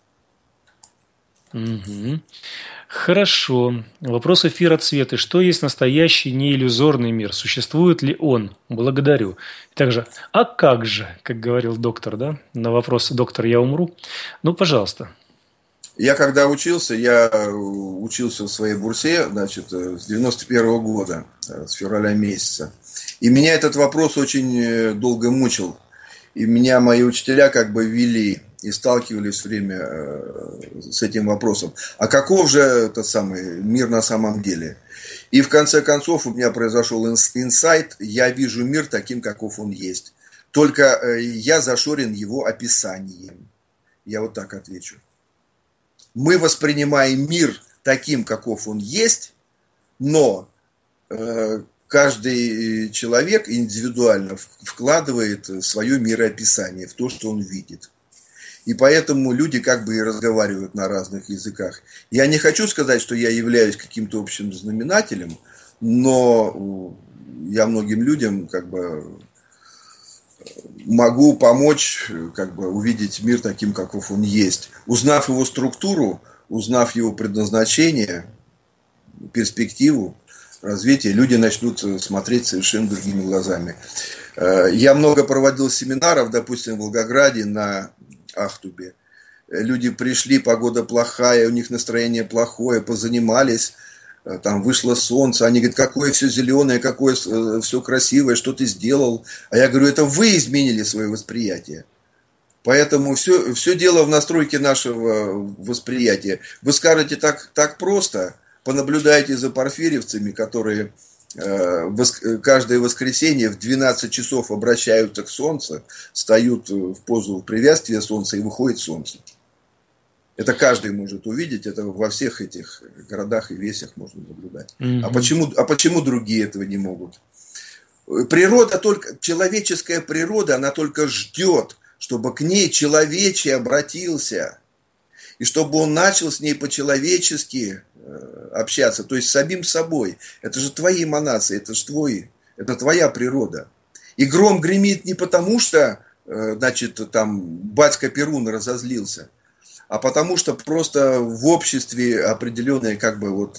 Угу. Хорошо. Вопрос эфира Цветы. Что есть настоящий неиллюзорный мир? Существует ли он? Благодарю. Также, а как же, как говорил доктор, да? На вопрос «Доктор, я умру?» Ну, пожалуйста. Я когда учился в своей бурсе, значит, с 91-го года, с февраля месяца. И меня этот вопрос очень долго мучил. И меня мои учителя как бы вели и сталкивались все время с этим вопросом. А каков же этот самый мир на самом деле? И в конце концов у меня произошел инсайт. Я вижу мир таким, каков он есть. Только я зашорен его описанием. Я вот так отвечу. Мы воспринимаем мир таким, каков он есть, но каждый человек индивидуально вкладывает свое мироописание в то, что он видит. И поэтому люди как бы и разговаривают на разных языках. Я не хочу сказать, что я являюсь каким-то общим знаменателем, но я многим людям как бы могу помочь как бы увидеть мир таким, каков он есть. Узнав его структуру, узнав его предназначение, перспективу развития, люди начнут смотреть совершенно другими глазами. Я много проводил семинаров, допустим, в Волгограде на Ахтубе. Люди пришли, погода плохая, у них настроение плохое, позанимались, там вышло солнце, они говорят, какое все зеленое, какое все красивое, что ты сделал. А я говорю, это вы изменили свое восприятие. Поэтому все дело в настройке нашего восприятия. Вы скажете так просто, понаблюдайте за порфирьевцами, которые каждое воскресенье в 12 часов обращаются к солнцу, встают в позу приветствия солнца и выходит солнце. Это каждый может увидеть, это во всех этих городах и весях можно наблюдать. Mm-hmm. А почему другие этого не могут? Человеческая природа, она только ждет, чтобы к ней человечий обратился. И чтобы он начал с ней по-человечески общаться, то есть с самим собой. Это же твои эманации, это твоя природа. И гром гремит не потому, что значит, там батька Перун разозлился, а потому что просто в обществе определенный, как бы вот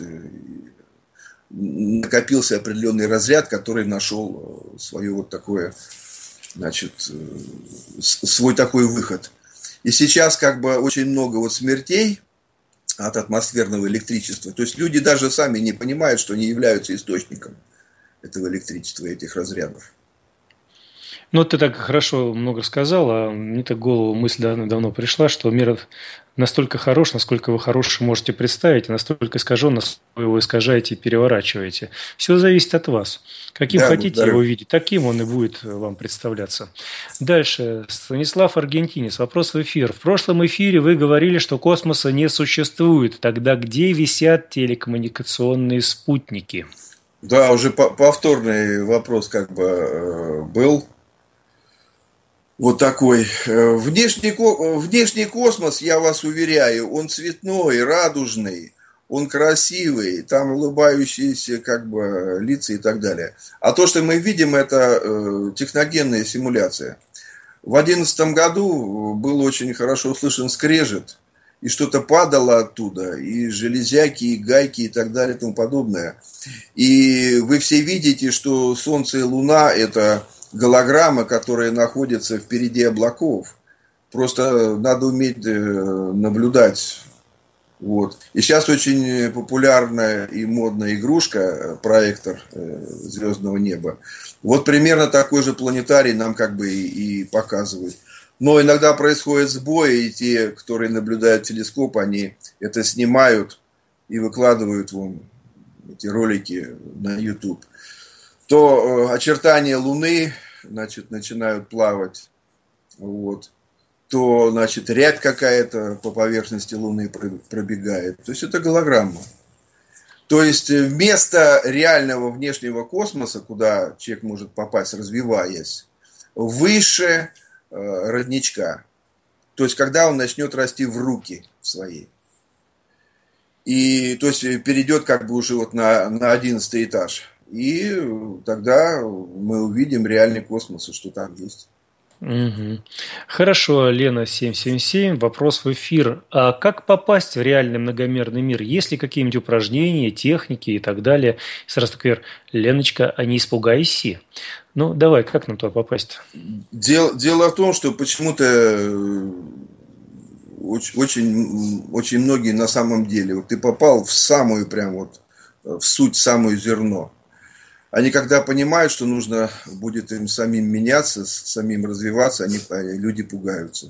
накопился определенный разряд, который нашел свое вот такое, значит, свой такой выход. И сейчас как бы очень много вот смертей от атмосферного электричества. То есть люди даже сами не понимают, что они являются источником этого электричества, этих разрядов. Ну, ты так хорошо много рассказал, а мне так в голову мысль давно пришла, что мир настолько хорош, насколько вы хороший можете представить, и настолько искажен, насколько вы его искажаете и переворачиваете. Все зависит от вас. Каким хотите его видеть, таким он и будет вам представляться. Дальше. Станислав Аргентинец. Вопрос в эфир. В прошлом эфире вы говорили, что космоса не существует. Тогда где висят телекоммуникационные спутники? Да, уже повторный вопрос как бы был. Вот такой. Внешний космос, я вас уверяю, он цветной, радужный, он красивый, там улыбающиеся как бы лица и так далее. А то, что мы видим, это техногенная симуляция. В 2011 году был очень хорошо услышан скрежет, и что-то падало оттуда, и железяки, и гайки, и так далее, и тому подобное. И вы все видите, что Солнце и Луна – это голограммы, которые находятся впереди облаков. Просто надо уметь наблюдать. Вот. И сейчас очень популярная и модная игрушка, проектор звездного неба. Вот примерно такой же планетарий нам как бы и показывают. Но иногда происходит сбой, и те, которые наблюдают телескоп, они это снимают и выкладывают вон эти ролики на YouTube. То очертания Луны, значит, начинают плавать, вот, то, значит, рябь какая-то по поверхности Луны пробегает. То есть это голограмма. То есть вместо реального внешнего космоса, куда человек может попасть, развиваясь, выше родничка. То есть когда он начнет расти в руки свои. И то есть перейдет как бы уже вот на 11 этаж. И тогда мы увидим реальный космос, и что там есть. Угу. Хорошо, Лена 777, вопрос в эфир. А как попасть в реальный многомерный мир? Есть ли какие-нибудь упражнения, техники и так далее? И сразу такой, Леночка, а не испугайся. Ну, давай, как нам туда попасть? Дело в том, что почему-то очень многие на самом деле, вот ты попал в самую прям вот, в суть, самое зерно. Они когда понимают, что нужно будет им самим меняться, самим развиваться, люди пугаются.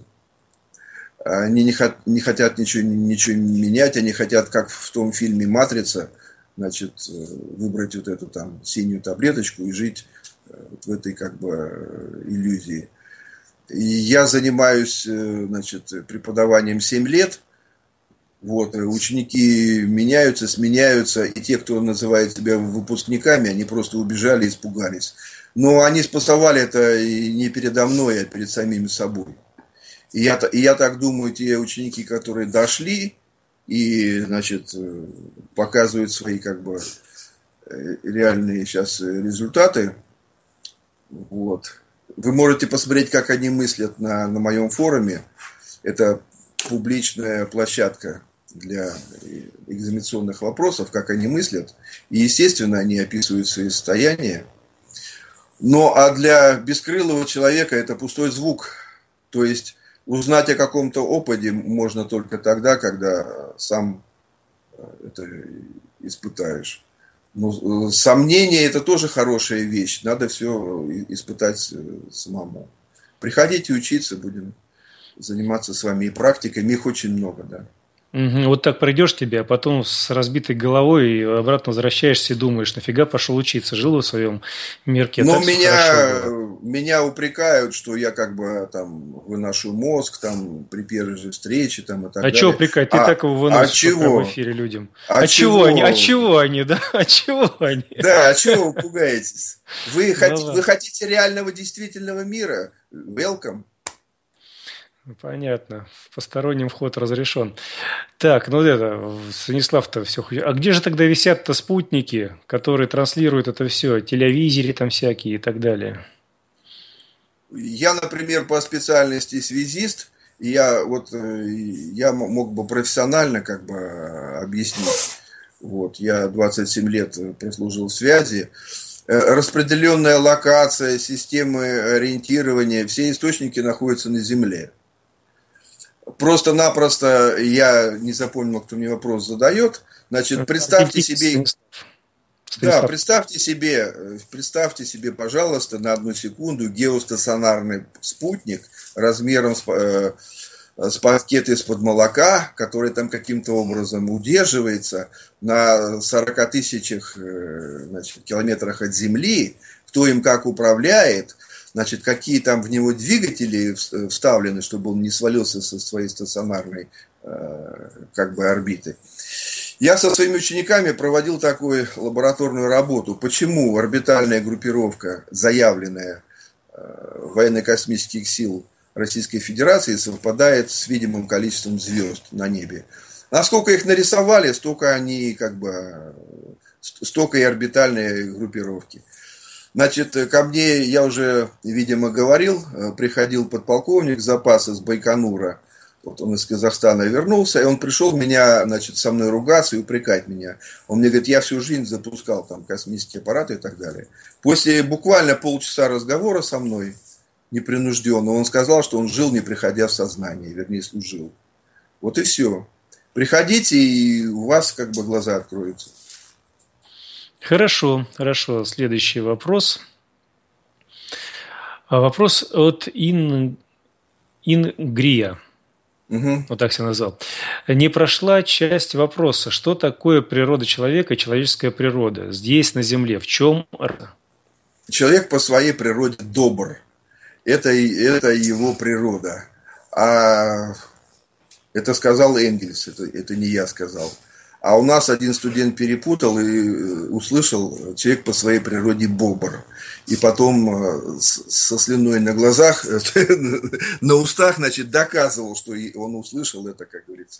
Они не хотят ничего менять, они хотят, как в том фильме «Матрица», значит, выбрать вот эту там синюю таблеточку и жить в этой как бы иллюзии. И я занимаюсь, значит, преподаванием 7 лет. Вот, ученики меняются, сменяются, и те, кто называет себя выпускниками, они просто убежали, испугались. Но они спасовали это и не передо мной, а перед самими собой. И я так думаю, те ученики, которые дошли и, значит, показывают свои как бы реальные сейчас результаты, вот. Вы можете посмотреть, как они мыслят на моем форуме. Это публичная площадка для экзаменационных вопросов, как они мыслят. И, естественно, они описывают свои состояния. А для бескрылого человека это пустой звук. То есть узнать о каком-то опыте можно только тогда, когда сам это испытаешь. Но сомнение – это тоже хорошая вещь. Надо все испытать самому. Приходите учиться, будем заниматься с вами и практиками. Их очень много, да. Угу. Вот так пройдешь тебе, а потом с разбитой головой и обратно возвращаешься и думаешь, нафига пошел учиться, жил в своем мирке. Но меня упрекают, что я как бы там выношу мозг там при первой же встрече там и так далее. А чего упрекать? Ты так его выносишь в эфире людям. А чего они, да? А чего они? Да, а чего вы пугаетесь? Вы хотите реального, действительного мира? Welcome. Понятно. В посторонним вход разрешен. Так, Станислав-то все. А где же тогда висят-то спутники, которые транслируют это все? Телевизоры там всякие и так далее. Я, например, по специальности связист, и я мог бы профессионально как бы объяснить. Вот, я 27 лет прослужил в связи. Распределенная локация, системы ориентирования, все источники находятся на Земле. Просто-напросто я не запомнил, кто мне вопрос задает. Значит, представьте себе... Да, представьте себе, пожалуйста, на одну секунду геостационарный спутник размером с пакет из-под молока, который там каким-то образом удерживается на 40 тысячах километрах от Земли, кто им как управляет, значит, какие там в него двигатели вставлены, чтобы он не свалился со своей стационарной как бы орбиты. Я со своими учениками проводил такую лабораторную работу. Почему орбитальная группировка, заявленная военно-космических сил Российской Федерации, совпадает с видимым количеством звезд на небе? Насколько их нарисовали, столько и орбитальные группировки. Значит, ко мне, я уже, видимо, говорил, приходил подполковник запаса с Байконура. Вот он из Казахстана вернулся, и он пришел меня, значит, со мной ругаться и упрекать меня. Он мне говорит, я всю жизнь запускал там космические аппараты и так далее. После буквально полчаса разговора со мной, непринужденно, он сказал, что он жил, не приходя в сознание, вернее, служил. Вот и все. Приходите, и у вас как бы глаза откроются. Хорошо. Следующий вопрос. Вопрос от Ингрия. Угу. Вот так себя назвал. Не прошла часть вопроса, что такое природа человека и человеческая природа здесь, на Земле. В чем? Человек по своей природе добр. Это его природа. А это сказал Энгельс, это не я сказал. А у нас один студент перепутал и услышал, человек по своей природе бобр. И потом со слюной на глазах, на устах, значит, доказывал, что он услышал это, как говорится,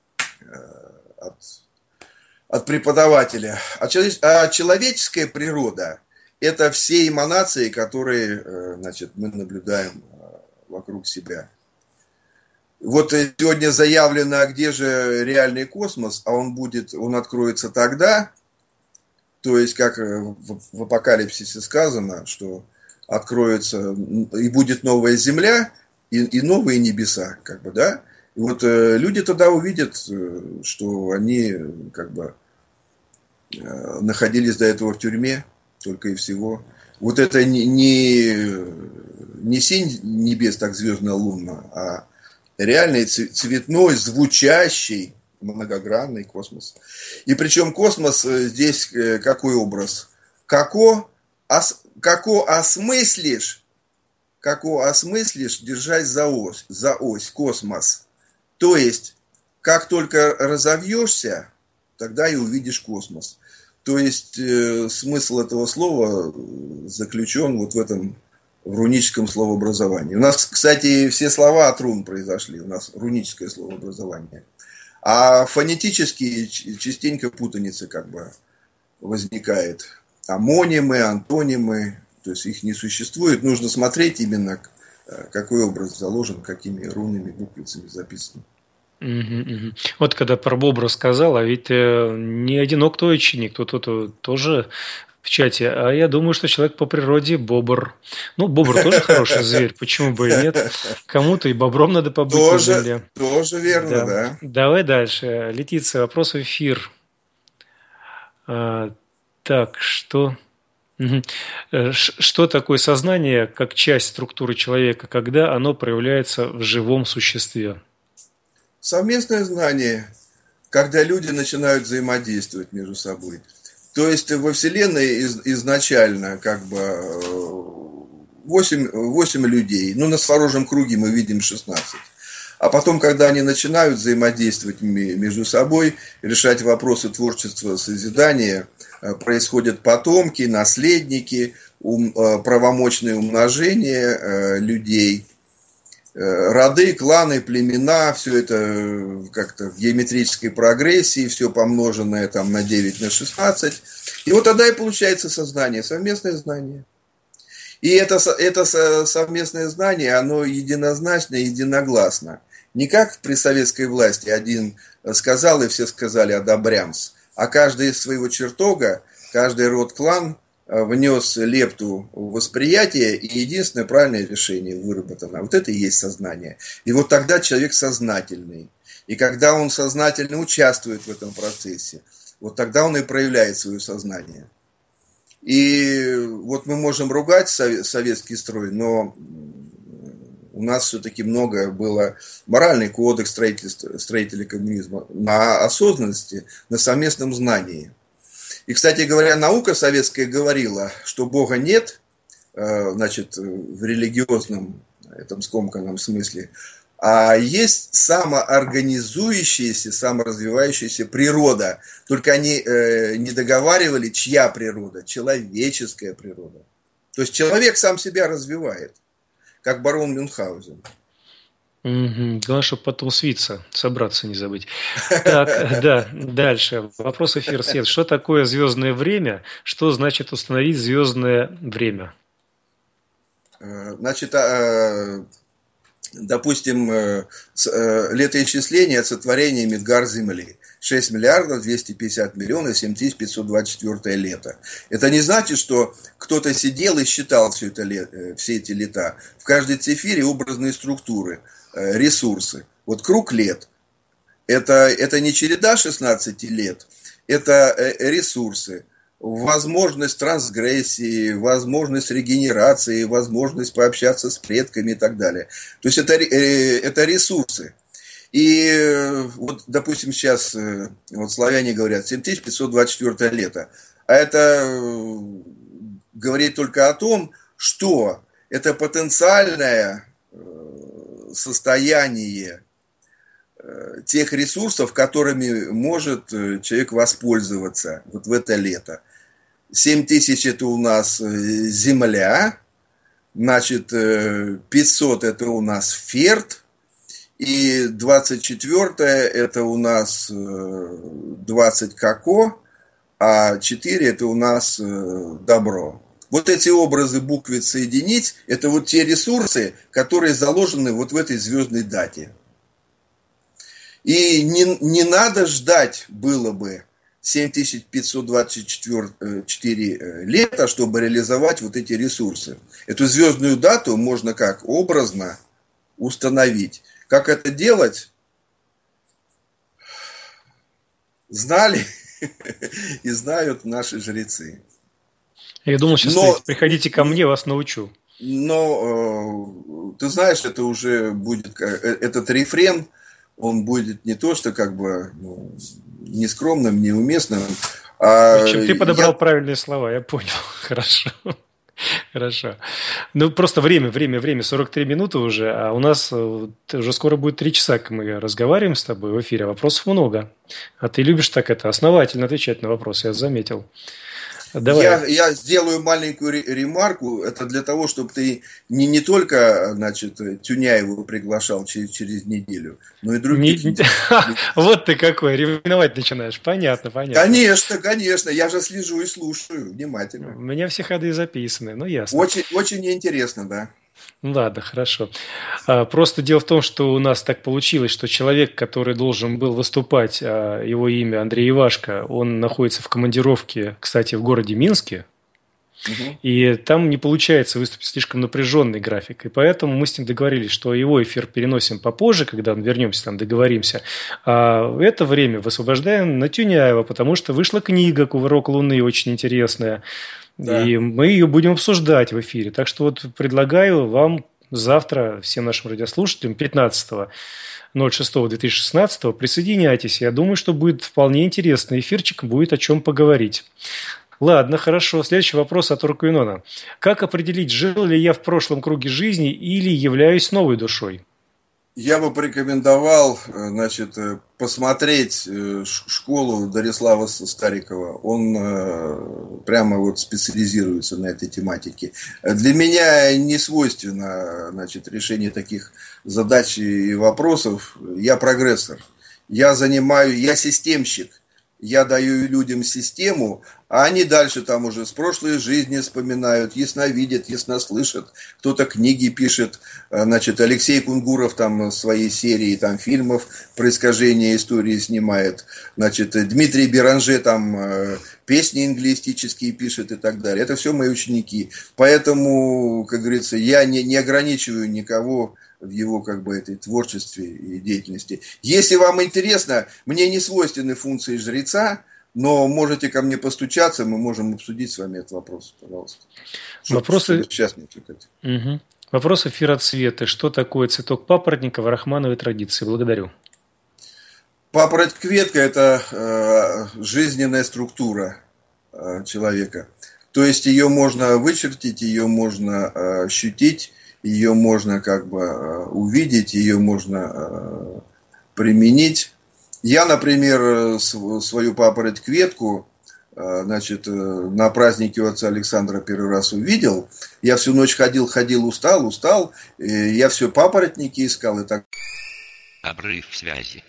от преподавателя. А человеческая природа – это все эманации, которые, значит, мы наблюдаем вокруг себя. Вот сегодня заявлено, а где же реальный космос, а он откроется тогда, то есть, как в Апокалипсисе сказано, что откроется и будет новая земля и новые небеса, как бы, да. И вот люди тогда увидят, что они как бы находились до этого в тюрьме, только и всего. Вот это не синь небес, так звездно-лунно, а реальный цветной, звучащий, многогранный космос. И причем космос здесь какой образ? Како осмыслишь, держась за ось, космос. То есть, как только разовьешься, тогда и увидишь космос. То есть, смысл этого слова заключен вот в этом в руническом словообразовании. У нас, кстати, все слова от рун произошли. У нас руническое словообразование. А фонетически частенько путаница как бы возникает. Амонимы, антонимы, то есть их не существует. Нужно смотреть именно, какой образ заложен, какими рунами, буквицами записан. Вот когда про бобра сказал, а ведь не одинок твой ученик, кто-то тоже в чате, а я думаю, что человек по природе бобр. Ну, бобр тоже хороший зверь, почему бы и нет? Кому-то и бобром надо побыть на земле. Тоже верно, да. Давай дальше. Летиция, вопрос в эфир. Так, что такое сознание как часть структуры человека, когда оно проявляется в живом существе? Совместное знание, когда люди начинают взаимодействовать между собой. То есть во Вселенной изначально как бы 8 людей, ну на сворожьем круге мы видим 16. А потом, когда они начинают взаимодействовать между собой, решать вопросы творчества, созидания, происходят потомки, наследники, правомочное умножение людей, роды, кланы, племена, все это как-то в геометрической прогрессии, все помноженное там на 9, на 16. И вот тогда и получается сознание, совместное знание. И это совместное знание, оно единозначно, единогласно. Не как при советской власти один сказал, и все сказали «одобрямс», а каждый из своего чертога, каждый род-клан внес лепту в восприятие, и единственное правильное решение выработано. Вот это и есть сознание. И вот тогда человек сознательный. И когда он сознательно участвует в этом процессе, вот тогда он и проявляет свое сознание. И вот мы можем ругать советский строй, но у нас все-таки многое было, моральный кодекс строителей коммунизма, на осознанности, на совместном знании. И, кстати говоря, наука советская говорила, что Бога нет, значит, в религиозном, этом скомканном смысле, а есть самоорганизующаяся, саморазвивающаяся природа. Только они не договаривали, чья природа, человеческая природа. То есть человек сам себя развивает, как барон Мюнхгаузен. Главное, чтобы потом собраться не забыть. Так, да, дальше. Вопрос эфир свет. Что такое звездное время? Что значит установить звездное время? Значит, допустим, летоисчисление от сотворения Мидгар Земли. 6 миллиардов 250 миллионов 7524 лето. Это не значит, что кто-то сидел и считал все эти лета. В каждой цифире образные структуры, ресурсы. Вот круг лет. Это не череда 16 лет, это ресурсы. Возможность трансгрессии, возможность регенерации, возможность пообщаться с предками и так далее. То есть это ресурсы. И вот, допустим, сейчас вот славяне говорят 7524 лето. А это говорит только о том, что это потенциальное состояние тех ресурсов, которыми может человек воспользоваться вот в это лето. 7000 это у нас Земля, значит, 500 это у нас Ферд, и 24 это у нас 20 Како, а 4 это у нас Добро. Вот эти образы буквиц соединить, это вот те ресурсы, которые заложены вот в этой звездной дате. И не надо ждать было бы 7524 лета, чтобы реализовать вот эти ресурсы. Эту звездную дату можно как образно установить. Как это делать? Знали и знают наши жрецы. Я думал, сейчас приходите ко мне, вас научу. Но ты знаешь, это уже будет этот рефрен. Он будет не то, что как бы нескромным, неуместным. В общем, ты подобрал правильные слова, я понял. Хорошо. Хорошо. Ну, просто время, 43 минуты уже, а у нас уже скоро будет 3 часа, как мы разговариваем с тобой в эфире. Вопросов много. А ты любишь так основательно отвечать на вопросы, я заметил. Давай. Я сделаю маленькую ремарку. Это для того, чтобы ты не только, значит, Тюняеву приглашал через неделю, но и других. Вот ты какой, ревновать начинаешь. Понятно. Конечно. Я же слежу и слушаю внимательно. У меня все ходы записаны, ну ясно. Очень интересно, да. Ладно, хорошо. Просто дело в том, что у нас так получилось, что человек, который должен был выступать, его имя Андрей Ивашко, он находится в командировке, кстати, в городе Минске, и там не получается выступить, слишком напряженный график. И поэтому мы с ним договорились, что его эфир переносим попозже, когда вернемся, там договоримся. А в это время высвобождаем на Тюняева, потому что вышла книга «Кувырок Луны», очень интересная. Да. И мы ее будем обсуждать в эфире. Так что вот предлагаю вам завтра, всем нашим радиослушателям, 15.06.2016 присоединяйтесь. Я думаю, что будет вполне интересный эфирчик, будет о чем поговорить. Ладно, хорошо. Следующий вопрос от Оркуинона. Как определить, жил ли я в прошлом круге жизни или являюсь новой душой? Я бы порекомендовал, значит, посмотреть школу Дарислава Старикова. Он прямо вот специализируется на этой тематике. Для меня не свойственно, значит, решение таких задач и вопросов. Я прогрессор. Я системщик. Я даю людям систему, А они дальше там уже с прошлой жизни вспоминают, ясновидят, яснослышат, кто-то книги пишет. Значит, Алексей Кунгуров там свои серии там, фильмов «Происхождение истории» снимает. Значит, Дмитрий Беранже там песни инглистические пишет и так далее. Это все мои ученики. Поэтому, как говорится, я не ограничиваю никого в его как бы этой творчестве и деятельности. Если вам интересно, мне не свойственны функции жреца, но можете ко мне постучаться, мы можем обсудить с вами этот вопрос, пожалуйста. Вопросы... Сейчас не отвлекать. Угу. Вопрос эфира цвета. Что такое цветок папоротника в рахмановой традиции? Благодарю. Папороть-кветка – это жизненная структура человека. То есть ее можно вычертить, ее можно ощутить, ее можно как бы увидеть, ее можно применить. Я, например, свою папороть-кветку, значит, на празднике у отца Александра первый раз увидел. Я всю ночь ходил, устал. И я все папоротники искал и так. Обрыв связи.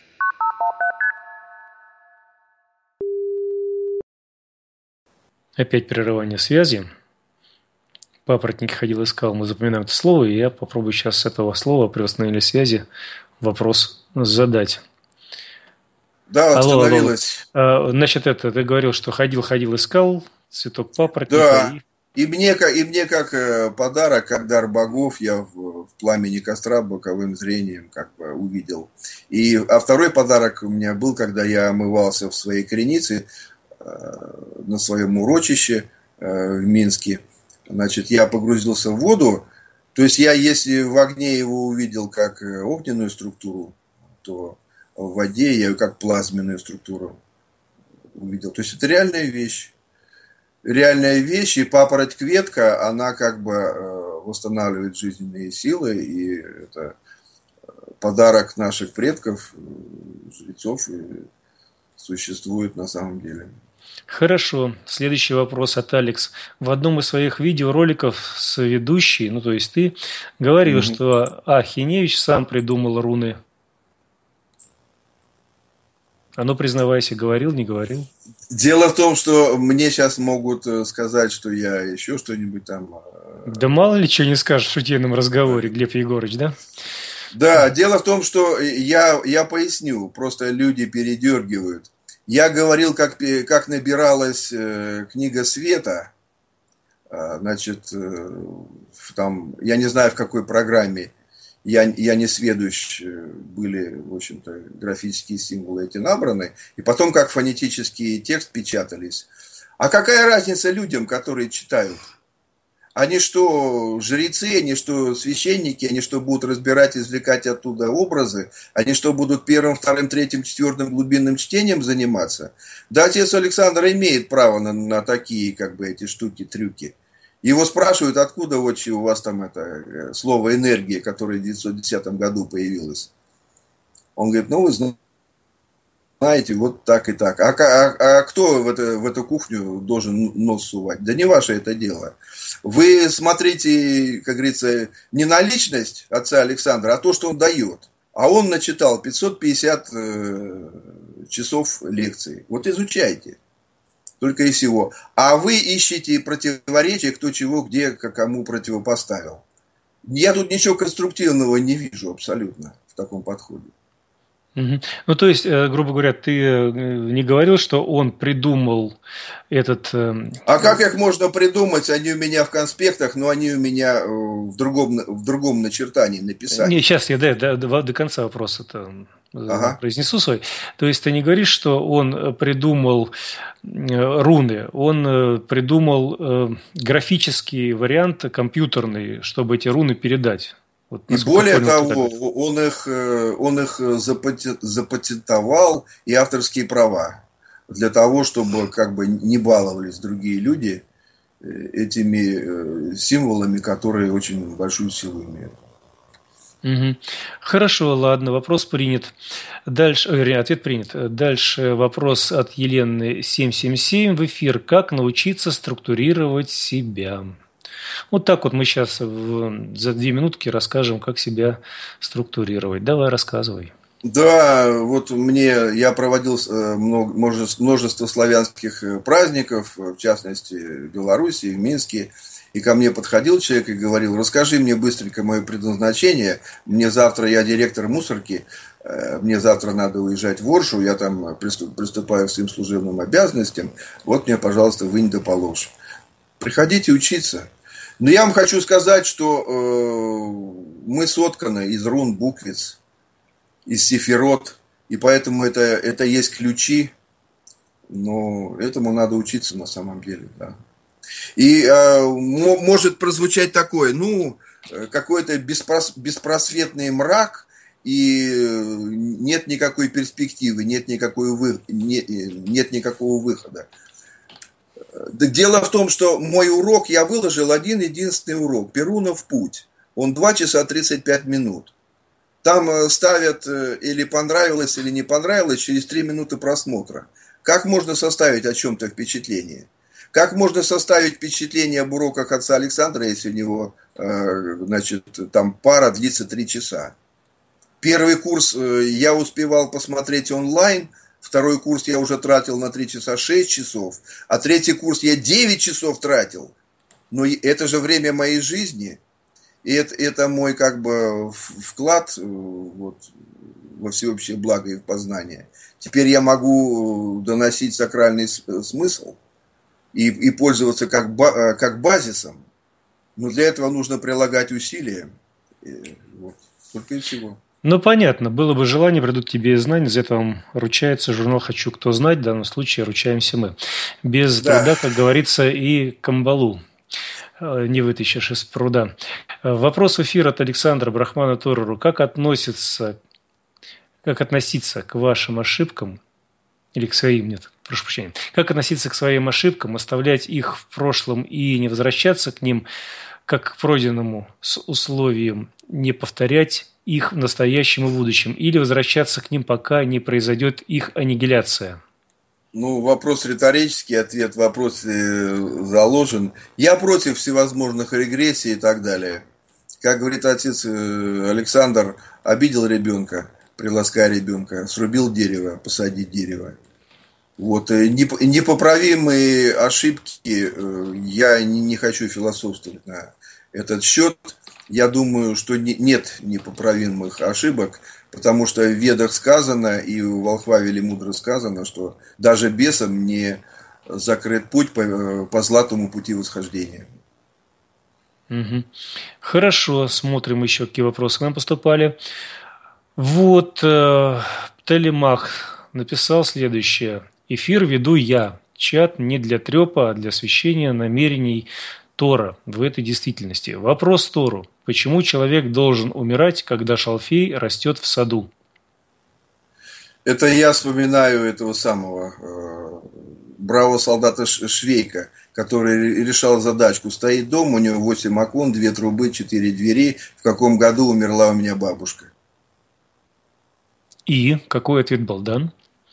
Опять прерывание связи. Папоротники ходил, искал. Мы запоминаем это слово, и я попробую сейчас с этого слова при восстановлении связи вопрос задать. Да, остановилось. Алло. Значит, ты говорил, что ходил, искал цветок папоротника. Да. И мне как подарок, как дар богов, я в пламени костра боковым зрением как бы увидел. А второй подарок у меня был, когда я омывался в своей кренице на своем урочище в Минске. Значит, я погрузился в воду. То есть я, если в огне его увидел как огненную структуру, то в воде я ее как плазменную структуру увидел. То есть это реальная вещь. Реальная вещь, и папороть-кветка, она как бы восстанавливает жизненные силы, и это подарок наших предков, жрецов, и существует на самом деле. Хорошо. Следующий вопрос от Алекс. В одном из своих видеороликов с ведущей, то есть ты, говорил, что Хиневич сам придумал руны. А ну, признавайся, говорил, не говорил? Дело в том, что мне сейчас могут сказать, что я еще что-нибудь там... Да мало ли что не скажешь в шутейном разговоре, Глеб Егорович, да? Да, дело в том, что я поясню, просто люди передергивают. Я говорил, как набиралась книга света, значит, там, я не знаю в какой программе, я не сведущ, были, в общем-то, графические символы эти набраны, и потом как фонетический текст печатались. А какая разница людям, которые читают? Они что, жрецы, они что, священники, они что, будут разбирать, извлекать оттуда образы? Они что, будут первым, вторым, третьим, четвертым глубинным чтением заниматься? Да, отец Александр имеет право на такие, как бы, эти штуки, трюки. Его спрашивают, откуда вот у вас там это слово «энергия», которое в 1910 году появилось. Он говорит, вы знаете, вот так и так. А кто в эту кухню должен нос сувать? Да не ваше это дело. Вы смотрите, как говорится, не на личность отца Александра, а то, что он дает. А он начитал 550 часов лекций. Вот изучайте. Только и всего. А вы ищете противоречия, кто чего, где, кому противопоставил. Я тут ничего конструктивного не вижу абсолютно в таком подходе. Ну, то есть, грубо говоря, ты не говорил, что он придумал этот... А как их можно придумать? Они у меня в конспектах, но они у меня в другом начертании написаны. Не, сейчас я до конца вопроса-то произнесу свой. То есть, ты не говоришь, что он придумал руны, он придумал графический вариант компьютерный, чтобы эти руны передать. Вот, и более того, он их запатентовал и авторские права для того, чтобы как бы не баловались другие люди этими символами, которые очень большую силу имеют. Угу. Хорошо, ладно, вопрос принят. Дальше, ответ принят. Дальше вопрос от Елены 777 в эфир. Как научиться структурировать себя? Вот так вот мы сейчас за 2 минутки расскажем, как себя структурировать. Давай, рассказывай. Да, вот я проводил множество славянских праздников, в частности, в Беларуси, в Минске. И ко мне подходил человек и говорил: расскажи мне быстренько мое предназначение. Я директор мусорки, мне завтра надо уезжать в Оршу, я там приступаю к своим служебным обязанностям. Вот мне, пожалуйста, вынь да положь. Приходите учиться. Но я вам хочу сказать, что мы сотканы из рун, буквиц, из сефирот, и поэтому это есть ключи, но этому надо учиться на самом деле, да. И может прозвучать такое, какой-то беспросветный мрак, и нет никакой перспективы, нет никакого выхода. Дело в том, что мой урок, я выложил один единственный урок, Перунов путь. Он 2 часа 35 минут. Там ставят или понравилось, или не понравилось через 3 минуты просмотра. Как можно составить о чем-то впечатление? Как можно составить впечатление об уроках отца Александра, если у него, там пара длится 3 часа? Первый курс я успевал посмотреть онлайн, второй курс я уже тратил на 3 часа 6 часов, а третий курс я 9 часов тратил. Но это же время моей жизни. И это мой вклад во всеобщее благо и в познание. Теперь я могу доносить сакральный смысл и пользоваться как базисом. Но для этого нужно прилагать усилия. Только и всего. Ну, понятно. Было бы желание, придут тебе знания. За это вам ручается журнал «Хочу кто знать». В данном случае ручаемся мы. Без труда, как говорится, и камбалу не вытащишь из пруда. Вопрос в эфир от Александра Брахмана Торору. Как относиться к вашим ошибкам, или к своим, нет, прошу прощения, как относиться к своим ошибкам, оставлять их в прошлом и не возвращаться к ним, как к пройденному, с условием не повторять их в настоящем и будущем, или возвращаться к ним, пока не произойдет их аннигиляция? Вопрос риторический, ответ в вопросе заложен. Я против всевозможных регрессий и так далее. Как говорит отец Александр, обидел ребенка, приласкай ребенка, срубил дерево, посадить дерево. Непоправимые ошибки, я не хочу философствовать на этот счет. Я думаю, что нет непоправимых ошибок, потому что в Ведах сказано, и в Волхва Велимудро сказано, что даже бесам не закрыт путь по златому пути восхождения. Угу. Хорошо, смотрим еще, какие вопросы к нам поступали. Птолемах написал следующее. Эфир веду я. Чат не для трепа, а для освещения намерений Тора в этой действительности. Вопрос Тору. Почему человек должен умирать, когда шалфей растет в саду? Это я вспоминаю этого самого бравого солдата Швейка, который решал задачку. Стоит дом, у него 8 окон, 2 трубы, 4 двери. В каком году умерла у меня бабушка? И какой ответ был дан?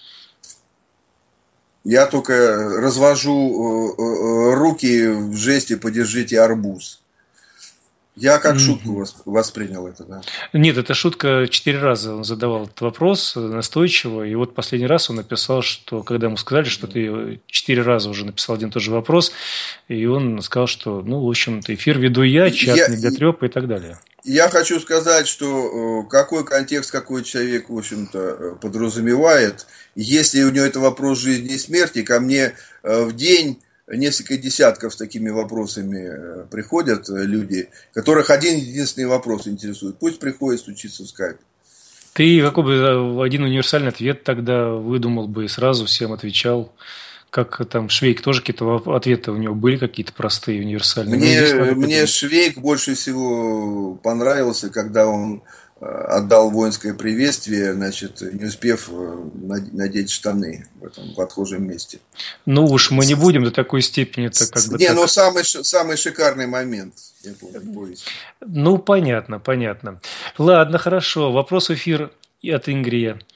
Я только развожу руки в жесте «подержите арбуз». Я как шутку воспринял это, да. Нет, это шутка. 4 раза он задавал этот вопрос настойчиво. И вот последний раз он написал, что когда ему сказали, что ты 4 раза уже написал один и тот же вопрос, и он сказал, что, в общем-то, эфир веду я, чат не для трепа и так далее. Я хочу сказать, что какой контекст какой человек, в общем-то, подразумевает. Если у него это вопрос жизни и смерти, ко мне в день несколько десятков с такими вопросами приходят люди, которых один единственный вопрос интересует. Пусть приходит стучиться в скайп. Ты какой бы один универсальный ответ тогда выдумал бы и сразу всем отвечал? Как там Швейк, тоже какие-то ответы у него были какие-то простые, универсальные? Мне Швейк больше всего понравился, когда он отдал воинское приветствие, не успев надеть штаны в отхожем месте. Уж мы не будем до такой степени. Самый шикарный момент. Я помню, понятно. Ладно, хорошо. Вопрос в эфир от Ингрия.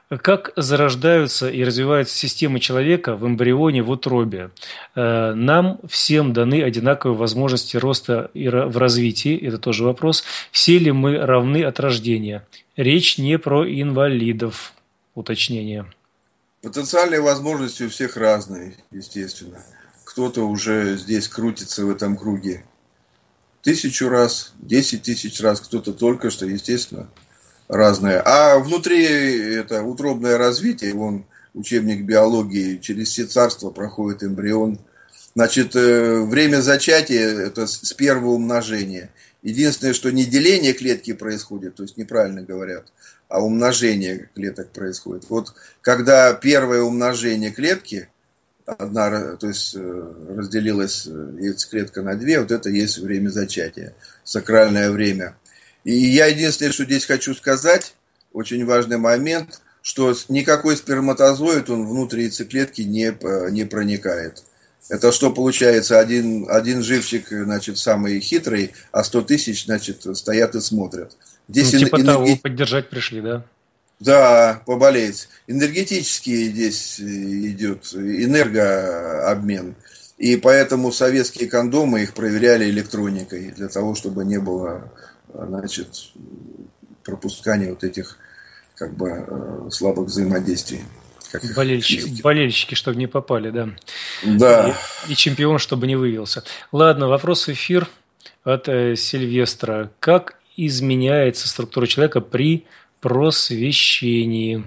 Как зарождаются и развиваются системы человека в эмбрионе в утробе? Нам всем даны одинаковые возможности роста и в развитии. Это тоже вопрос. Все ли мы равны от рождения? Речь не про инвалидов. Уточнение. Потенциальные возможности у всех разные, естественно. Кто-то уже здесь крутится в этом круге 1000 раз, 10 000 раз, кто-то только что, естественно, разное. А внутри это утробное развитие, вон учебник биологии, через все царства проходит эмбрион. Значит, время зачатия – это с первого умножения. Единственное, что не деление клетки происходит, то есть неправильно говорят, а умножение клеток происходит. Вот когда первое умножение клетки, то есть разделилась яйцеклетка на две, вот это есть время зачатия, сакральное время. И я единственное, что здесь хочу сказать, очень важный момент, что никакой сперматозоид, он внутрь яйцеклетки не проникает. Это что получается? Один живчик, значит, самый хитрый, а 100 000, значит, стоят и смотрят. Здесь типа того, поддержать пришли, да? Да, поболеть. Энергетически здесь идет энергообмен. И поэтому советские кондомы их проверяли электроникой, для того, чтобы не было, значит, пропускания вот этих как бы слабых взаимодействий. Болельщики, чтобы не попали, да. Да. И чемпион, чтобы не вывелся. Ладно, вопрос в эфир от Сильвестра. Как изменяется структура человека при просвещении?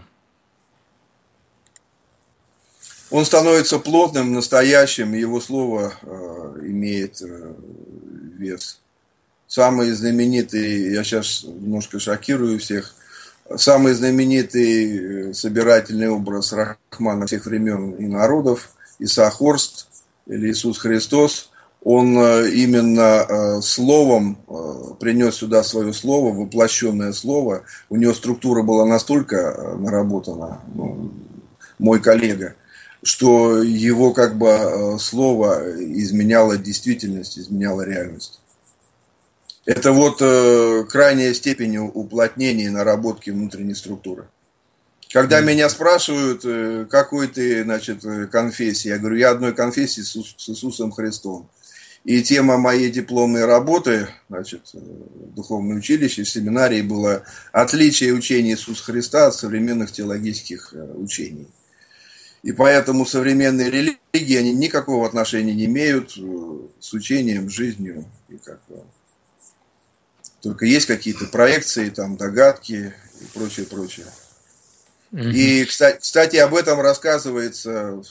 Он становится плотным, настоящим, его слово имеет вес. Самый знаменитый, я сейчас немножко шокирую всех, самый знаменитый собирательный образ Рахмана всех времен и народов, Иса Хорст или Иисус Христос, он именно словом принес сюда свое слово, воплощенное слово. У него структура была настолько наработана, мой коллега, что его как бы слово изменяло действительность, изменяло реальность. Это вот крайняя степень уплотнения и наработки внутренней структуры. Когда меня спрашивают, какой ты, значит, конфессии, я говорю, я одной конфессии с Иисусом Христом. И тема моей дипломной работы, значит, в духовном училище, в семинарии было отличие учения Иисуса Христа от современных теологических учений. И поэтому современные религии, они никакого отношения не имеют с учением, жизнью. И как бы, только есть какие-то проекции, там, догадки и прочее, прочее. И, кстати, об этом рассказывается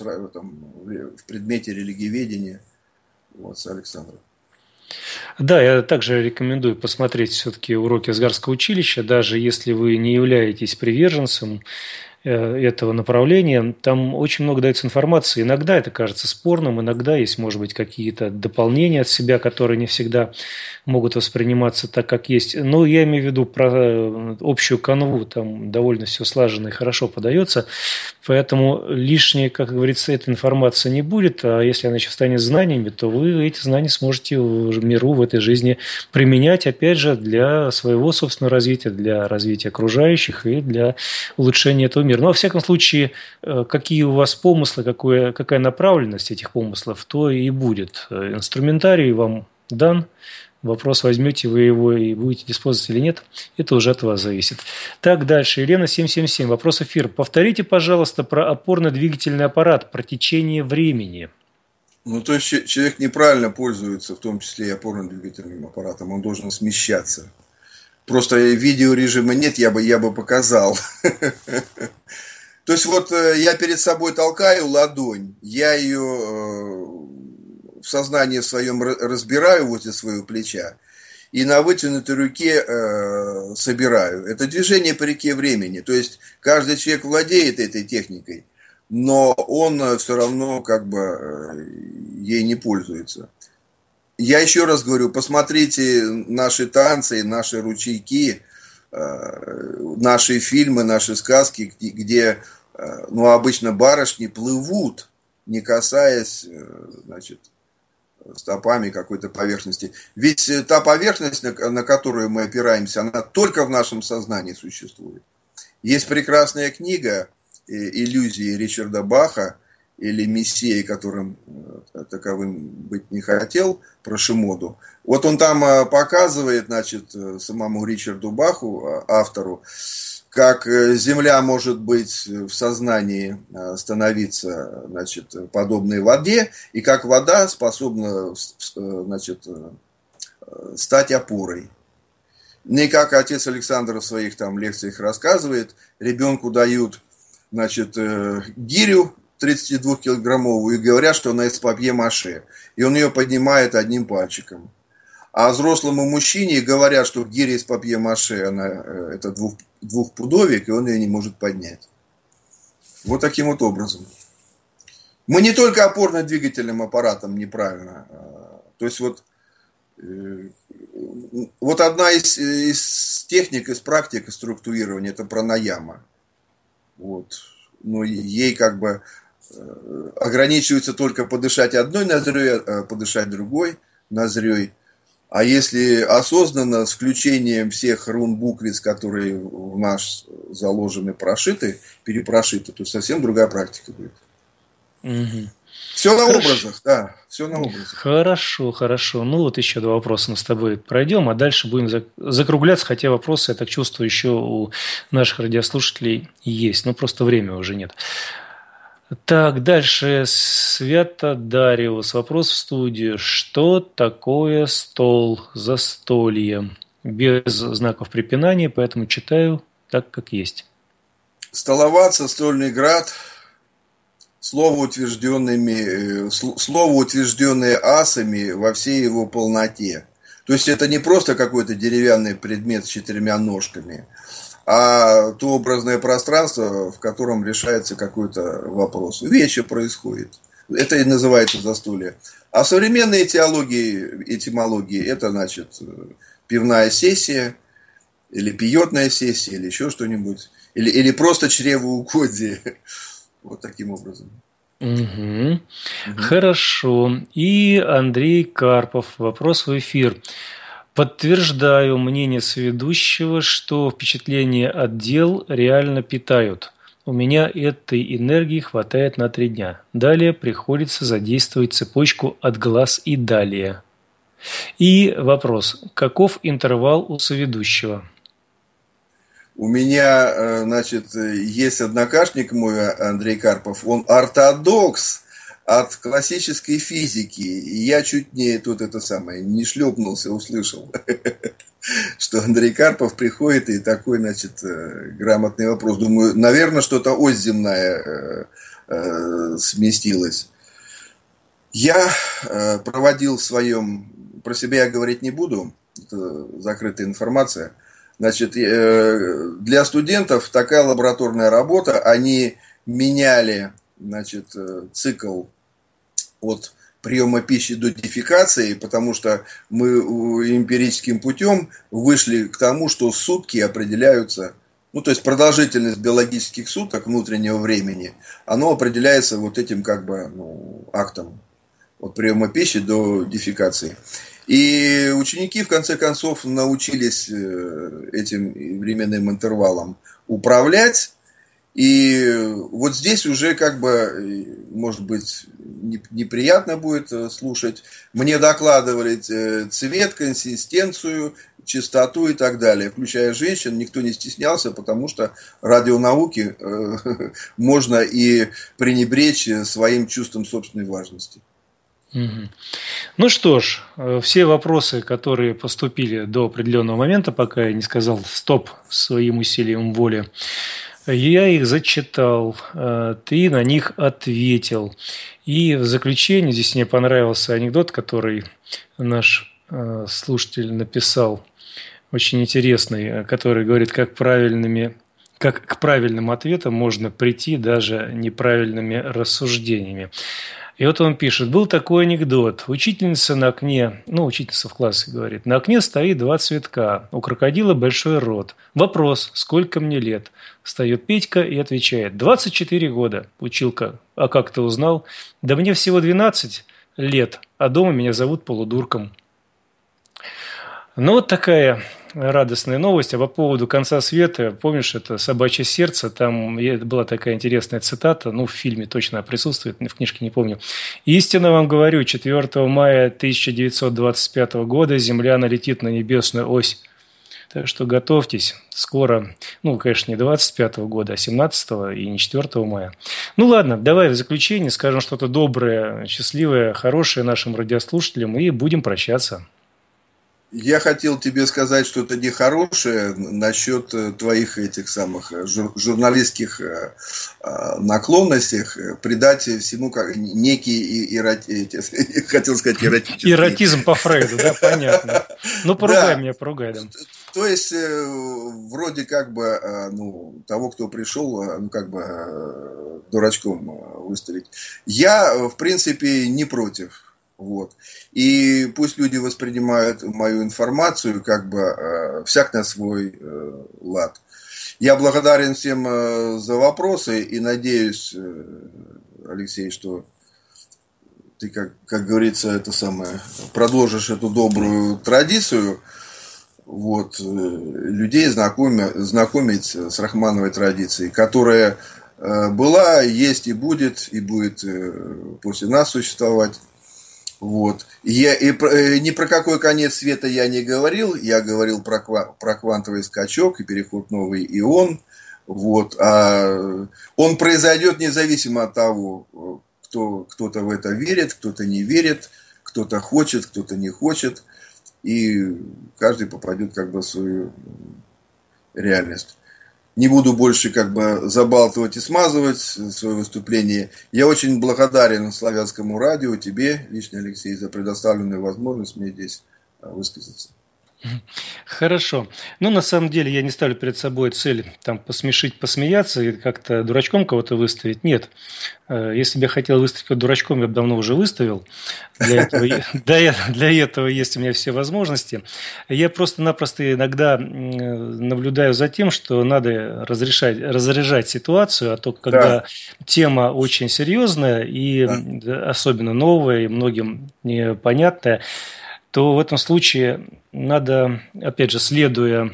в предмете религиоведения. Вот, с Александром. Да, я также рекомендую посмотреть все-таки уроки Асгарского училища, даже если вы не являетесь приверженцем этого направления. Там очень много дается информации. Иногда это кажется спорным, иногда есть, может быть, какие-то дополнения от себя, которые не всегда могут восприниматься так, как есть. Но я имею в виду про общую канву, там довольно все слаженно и хорошо подается. Поэтому лишней, как говорится, этой информации не будет. А если она еще станет знаниями, то вы эти знания сможете в миру, в этой жизни применять, опять же, для своего собственного развития, для развития окружающих и для улучшения этого мира. Но, во всяком случае, какие у вас помыслы, какая направленность этих помыслов, то и будет. Инструментарий вам дан. Вопрос, возьмете вы его и будете использовать или нет, это уже от вас зависит. Так, дальше. Елена 777. Вопрос эфир. Повторите, пожалуйста, про опорно-двигательный аппарат, про течение времени. Ну, то есть человек неправильно пользуется, в том числе и опорно-двигательным аппаратом. Он должен смещаться. Просто видеорежима нет, я бы показал. То есть вот я перед собой толкаю ладонь, я ее в сознании своем разбираю возле своего плеча и на вытянутой руке собираю. Это движение по реке времени. То есть каждый человек владеет этой техникой, но он все равно как бы ей не пользуется. Я еще раз говорю, посмотрите наши танцы, наши ручейки, наши фильмы, наши сказки, где обычно барышни плывут, не касаясь, значит, стопами какой-то поверхности. Ведь та поверхность, на которую мы опираемся, она только в нашем сознании существует. Есть прекрасная книга «Иллюзии» Ричарда Баха, или «Мессия, которым таковым быть не хотел», про Шимоду. Вот он там показывает, значит, самому Ричарду Баху, автору, как Земля может быть в сознании становиться, значит, подобной воде, и как вода способна, значит, стать опорой. Не как отец Александр в своих там лекциях рассказывает, ребенку дают, значит, гирю 32-килограммовую и говорят, что она из папье-маше, и он ее поднимает одним пальчиком. А взрослому мужчине говорят, что гиря из папье-маше, это двухпудовик, и он ее не может поднять. Вот таким вот образом. Мы не только опорно-двигательным аппаратом неправильно. То есть вот одна из техник, из практик структурирования, это пранаяма. Вот. Но ей как бы ограничивается только подышать одной ноздрёй, подышать другой ноздрёй. А если осознанно, с включением всех рун буквиц, которые в нас заложены, прошиты, перепрошиты, то совсем другая практика будет. Угу. Все на образах, да, все на образах. Хорошо, хорошо. Ну вот еще 2 вопроса мы с тобой пройдем, а дальше будем закругляться, хотя вопросы, я так чувствую, еще у наших радиослушателей есть, но просто времени уже нет. Так, дальше Святодариус. Вопрос в студию. Что такое стол, застолье? Без знаков препинания, поэтому читаю так, как есть. Столоваться, стольный град, слово, утвержденное асами во всей его полноте. То есть это не просто какой-то деревянный предмет с 4 ножками, а то образное пространство, в котором решается какой-то вопрос. Вече происходит. Это и называется застолье. А в современной этимологии это, значит, пивная сессия, или пиетная сессия, или еще что-нибудь. Или просто чревоугодие. Вот таким образом. Угу. Хорошо. И Андрей Карпов. Вопрос в эфир. Подтверждаю мнение соведущего, что впечатления от дел реально питают. У меня этой энергии хватает на 3 дня. Далее приходится задействовать цепочку от глаз и далее. И вопрос. Каков интервал у соведущего? У меня, значит, есть однокашник мой, Андрей Карпов, он ортодокс от классической физики. И я чуть не не шлепнулся, услышал, что Андрей Карпов приходит и такой, значит, грамотный вопрос. Думаю, наверное, что-то ось земная сместилась. Я проводил про себя я говорить не буду, это закрытая информация. Значит, для студентов такая лабораторная работа, они меняли, значит, цикл от приема пищи до дефекации, потому что мы эмпирическим путем вышли к тому, что сутки определяются, ну, то есть продолжительность биологических суток внутреннего времени, оно определяется вот этим как бы актом от приема пищи до дефекации. И ученики, в конце концов, научились этим временным интервалом управлять. И вот здесь уже как бы, может быть, неприятно будет слушать. Мне докладывали цвет, консистенцию, чистоту и так далее. Включая женщин, никто не стеснялся, потому что радионауки можно и пренебречь своим чувством собственной важности. Ну что ж, все вопросы, которые поступили до определенного момента, пока я не сказал стоп своим усилием воли, я их зачитал, ты на них ответил. И в заключение, здесь мне понравился анекдот, который наш слушатель написал, очень интересный, который говорит, как к правильным ответам можно прийти даже неправильными рассуждениями. И вот он пишет, был такой анекдот. Учительница на окне, учительница в классе говорит, на окне стоит 2 цветка, у крокодила большой рот. Вопрос, сколько мне лет? Встает Петька и отвечает, 24 года. Училка, а как ты узнал? Да мне всего 12 лет, а дома меня зовут полудурком. Ну, вот такая радостная новость. А по поводу конца света, помнишь, это «Собачье сердце», там была такая интересная цитата, ну, в фильме точно присутствует, в книжке не помню. «Истинно вам говорю, 4 мая 1925 года Земля налетит на небесную ось». Так что готовьтесь, скоро, ну, конечно, не 25 года, а 17 и не 4 мая. Ну, ладно, давай в заключение скажем что-то доброе, счастливое, хорошее нашим радиослушателям и будем прощаться. Я хотел тебе сказать что-то нехорошее насчет твоих этих самых журналистских наклонностей, придать всему некий хотел сказать эротический. Эротизм по Фрейду, да, понятно. Ну, поругай меня, поругай, да. То есть, вроде как бы, ну, того, кто пришел, ну, как бы, дурачком выставить. Я, в принципе, не против. Вот. И пусть люди воспринимают мою информацию как бы всяк на свой лад. Я благодарен всем за вопросы и надеюсь, Алексей, что ты, как говорится, это самое, продолжишь эту добрую традицию, вот, людей знакомить с Рахмановой традицией, которая была, есть и будет после нас существовать. Вот. Я ни про какой конец света я не говорил, я говорил про квантовый скачок и переход в новый ион. Вот. А он произойдет независимо от того, кто-то в это верит, кто-то не верит, кто-то хочет, кто-то не хочет. И каждый попадет как бы в свою реальность. Не буду больше как бы забалтывать и смазывать свое выступление. Я очень благодарен Славянскому радио, тебе, лично, Алексей, за предоставленную возможность мне здесь высказаться. Хорошо. Ну, на самом деле, я не ставлю перед собой цель там посмешить, посмеяться и как-то дурачком кого-то выставить. Нет. Если бы я хотел выставить дурачком, я бы давно уже выставил. Для этого есть у меня все возможности. Я просто-напросто иногда наблюдаю за тем, что надо разряжать ситуацию, а то, когда тема очень серьезная и особенно новая и многим непонятная, то в этом случае надо, опять же, следуя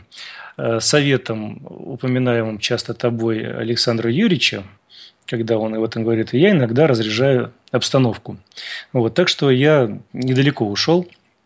советам, упоминаемым часто тобой Александра Юрьевича, когда он об этом говорит, я иногда разряжаю обстановку. Вот, так что я недалеко ушел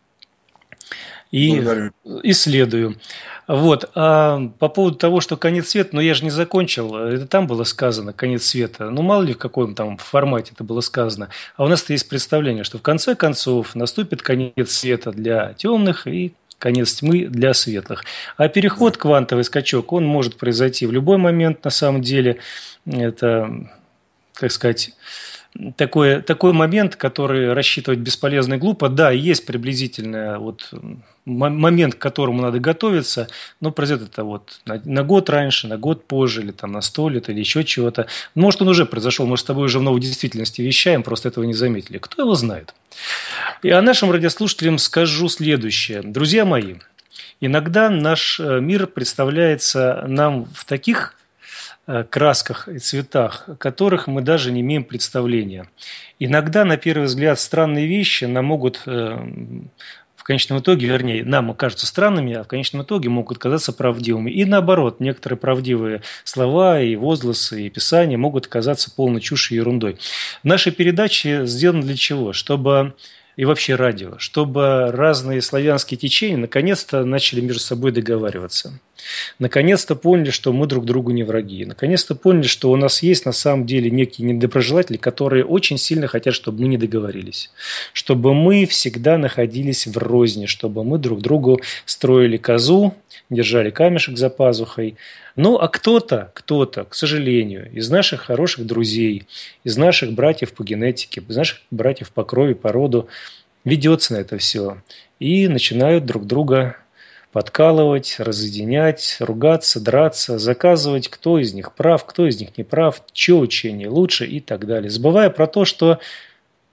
и исследую. Вот. А по поводу того, что конец света, но я же не закончил, это там было сказано, конец света. Ну, мало ли в каком там формате это было сказано. А у нас-то есть представление, что в конце концов наступит конец света для темных и конец тьмы для светлых. А переход, квантовый скачок, он может произойти в любой момент, на самом деле. Это, как сказать, такой момент, который рассчитывать бесполезно и глупо. Да, есть приблизительно вот момент, к которому надо готовиться, но произойдет это вот на год раньше, на год позже, или там на 100 лет, или еще чего-то. Может, он уже произошел, может, с тобой уже в новой действительности вещаем, просто этого не заметили. Кто его знает? И нашим радиослушателям скажу следующее. Друзья мои, иногда наш мир представляется нам в таких красках и цветах, о которых мы даже не имеем представления. Иногда, на первый взгляд, странные вещи нам могут в конечном итоге, вернее, нам кажутся странными, а в конечном итоге могут казаться правдивыми. И наоборот, некоторые правдивые слова и возгласы, и писания могут казаться полной чушью и ерундой. Наши передачи сделаны для чего? Чтобы и вообще радио, чтобы разные славянские течения наконец-то начали между собой договариваться. Наконец-то поняли, что мы друг другу не враги. Наконец-то поняли, что у нас есть на самом деле некие недоброжелатели, которые очень сильно хотят, чтобы мы не договорились. Чтобы мы всегда находились в розни, чтобы мы друг другу строили козу, держали камешек за пазухой. Ну, а кто-то, к сожалению, из наших хороших друзей, из наших братьев по генетике, из наших братьев по крови, по роду, ведется на это все. И начинают друг друга подкалывать, разъединять, ругаться, драться, заказывать, кто из них прав, кто из них не прав, чье учение лучше и так далее. Забывая про то, что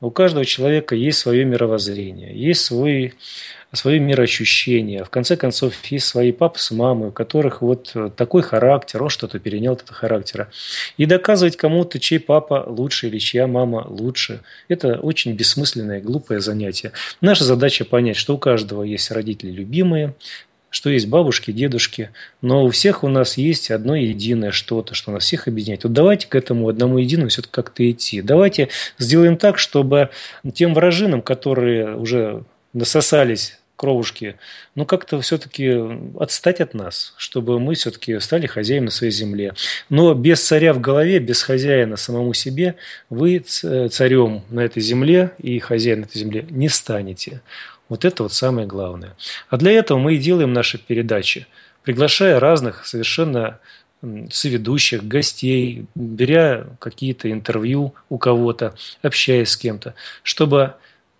У каждого человека есть свое мировоззрение, есть свое мироощущение. В конце концов, есть свои папы с мамой, у которых вот такой характер, он что-то перенял от этого характера. И доказывать кому-то, чей папа лучше или чья мама лучше, это очень бессмысленное и глупое занятие. Наша задача понять, что у каждого есть родители любимые, что есть бабушки, дедушки, но у всех у нас есть одно единое что-то, что нас всех объединяет. Вот давайте к этому одному единому все-таки как-то идти. Давайте сделаем так, чтобы тем вражинам, которые уже насосались кровушки, ну как-то все-таки отстать от нас, чтобы мы все-таки стали хозяином на своей земле. Но без царя в голове, без хозяина самому себе, вы царем на этой земле и хозяином на этой земле не станете. Вот это вот самое главное. А для этого мы и делаем наши передачи, приглашая разных совершенно соведущих, гостей, беря какие-то интервью у кого-то, общаясь с кем-то, чтобы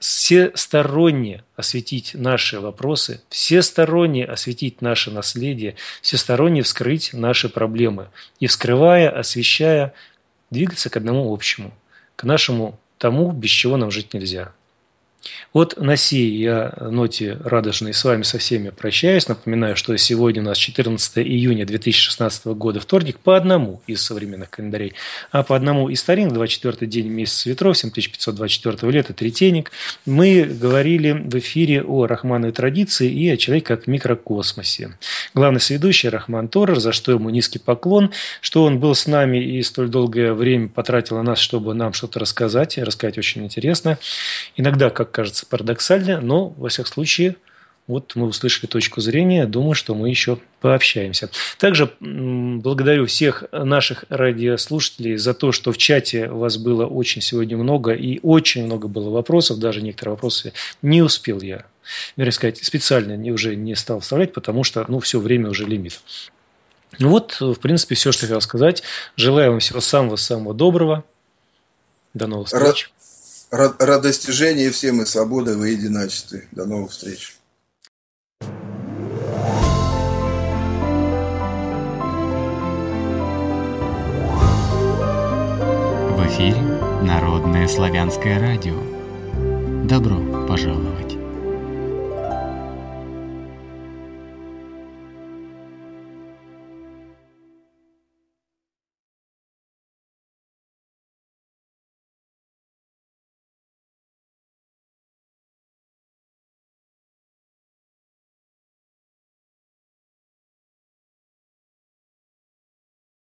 всесторонне осветить наши вопросы, всесторонне осветить наше наследие, всесторонне вскрыть наши проблемы. И вскрывая, освещая, двигаться к одному общему, к нашему тому, без чего нам жить нельзя. Вот на сей я ноте радужной с вами со всеми прощаюсь. Напоминаю, что сегодня у нас 14 июня 2016 года, вторник, по одному из современных календарей, а по одному из старинных, 24-й день месяца ветров, 7524 лета, третейник. Мы говорили в эфире о рахмановой традиции и о человеке как микрокосмосе. Главный соведущий Рахман Торер, за что ему низкий поклон, что он был с нами и столь долгое время потратил на нас, чтобы нам что-то рассказать очень интересно. Иногда, как кажется, парадоксально, но, во всяком случае, вот мы услышали точку зрения, думаю, что мы еще пообщаемся. Также благодарю всех наших радиослушателей за то, что в чате у вас было очень сегодня много, и очень много было вопросов, даже некоторые вопросы не успел я, вернее сказать, специально уже не стал вставлять, потому что, все время уже лимит. Ну вот, в принципе, все, что я хотел сказать. Желаю вам всего самого-самого доброго. До новых встреч. Рад достижению всем и свободы во единочестве. До новых встреч. В эфире Народное славянское радио. Добро пожаловать!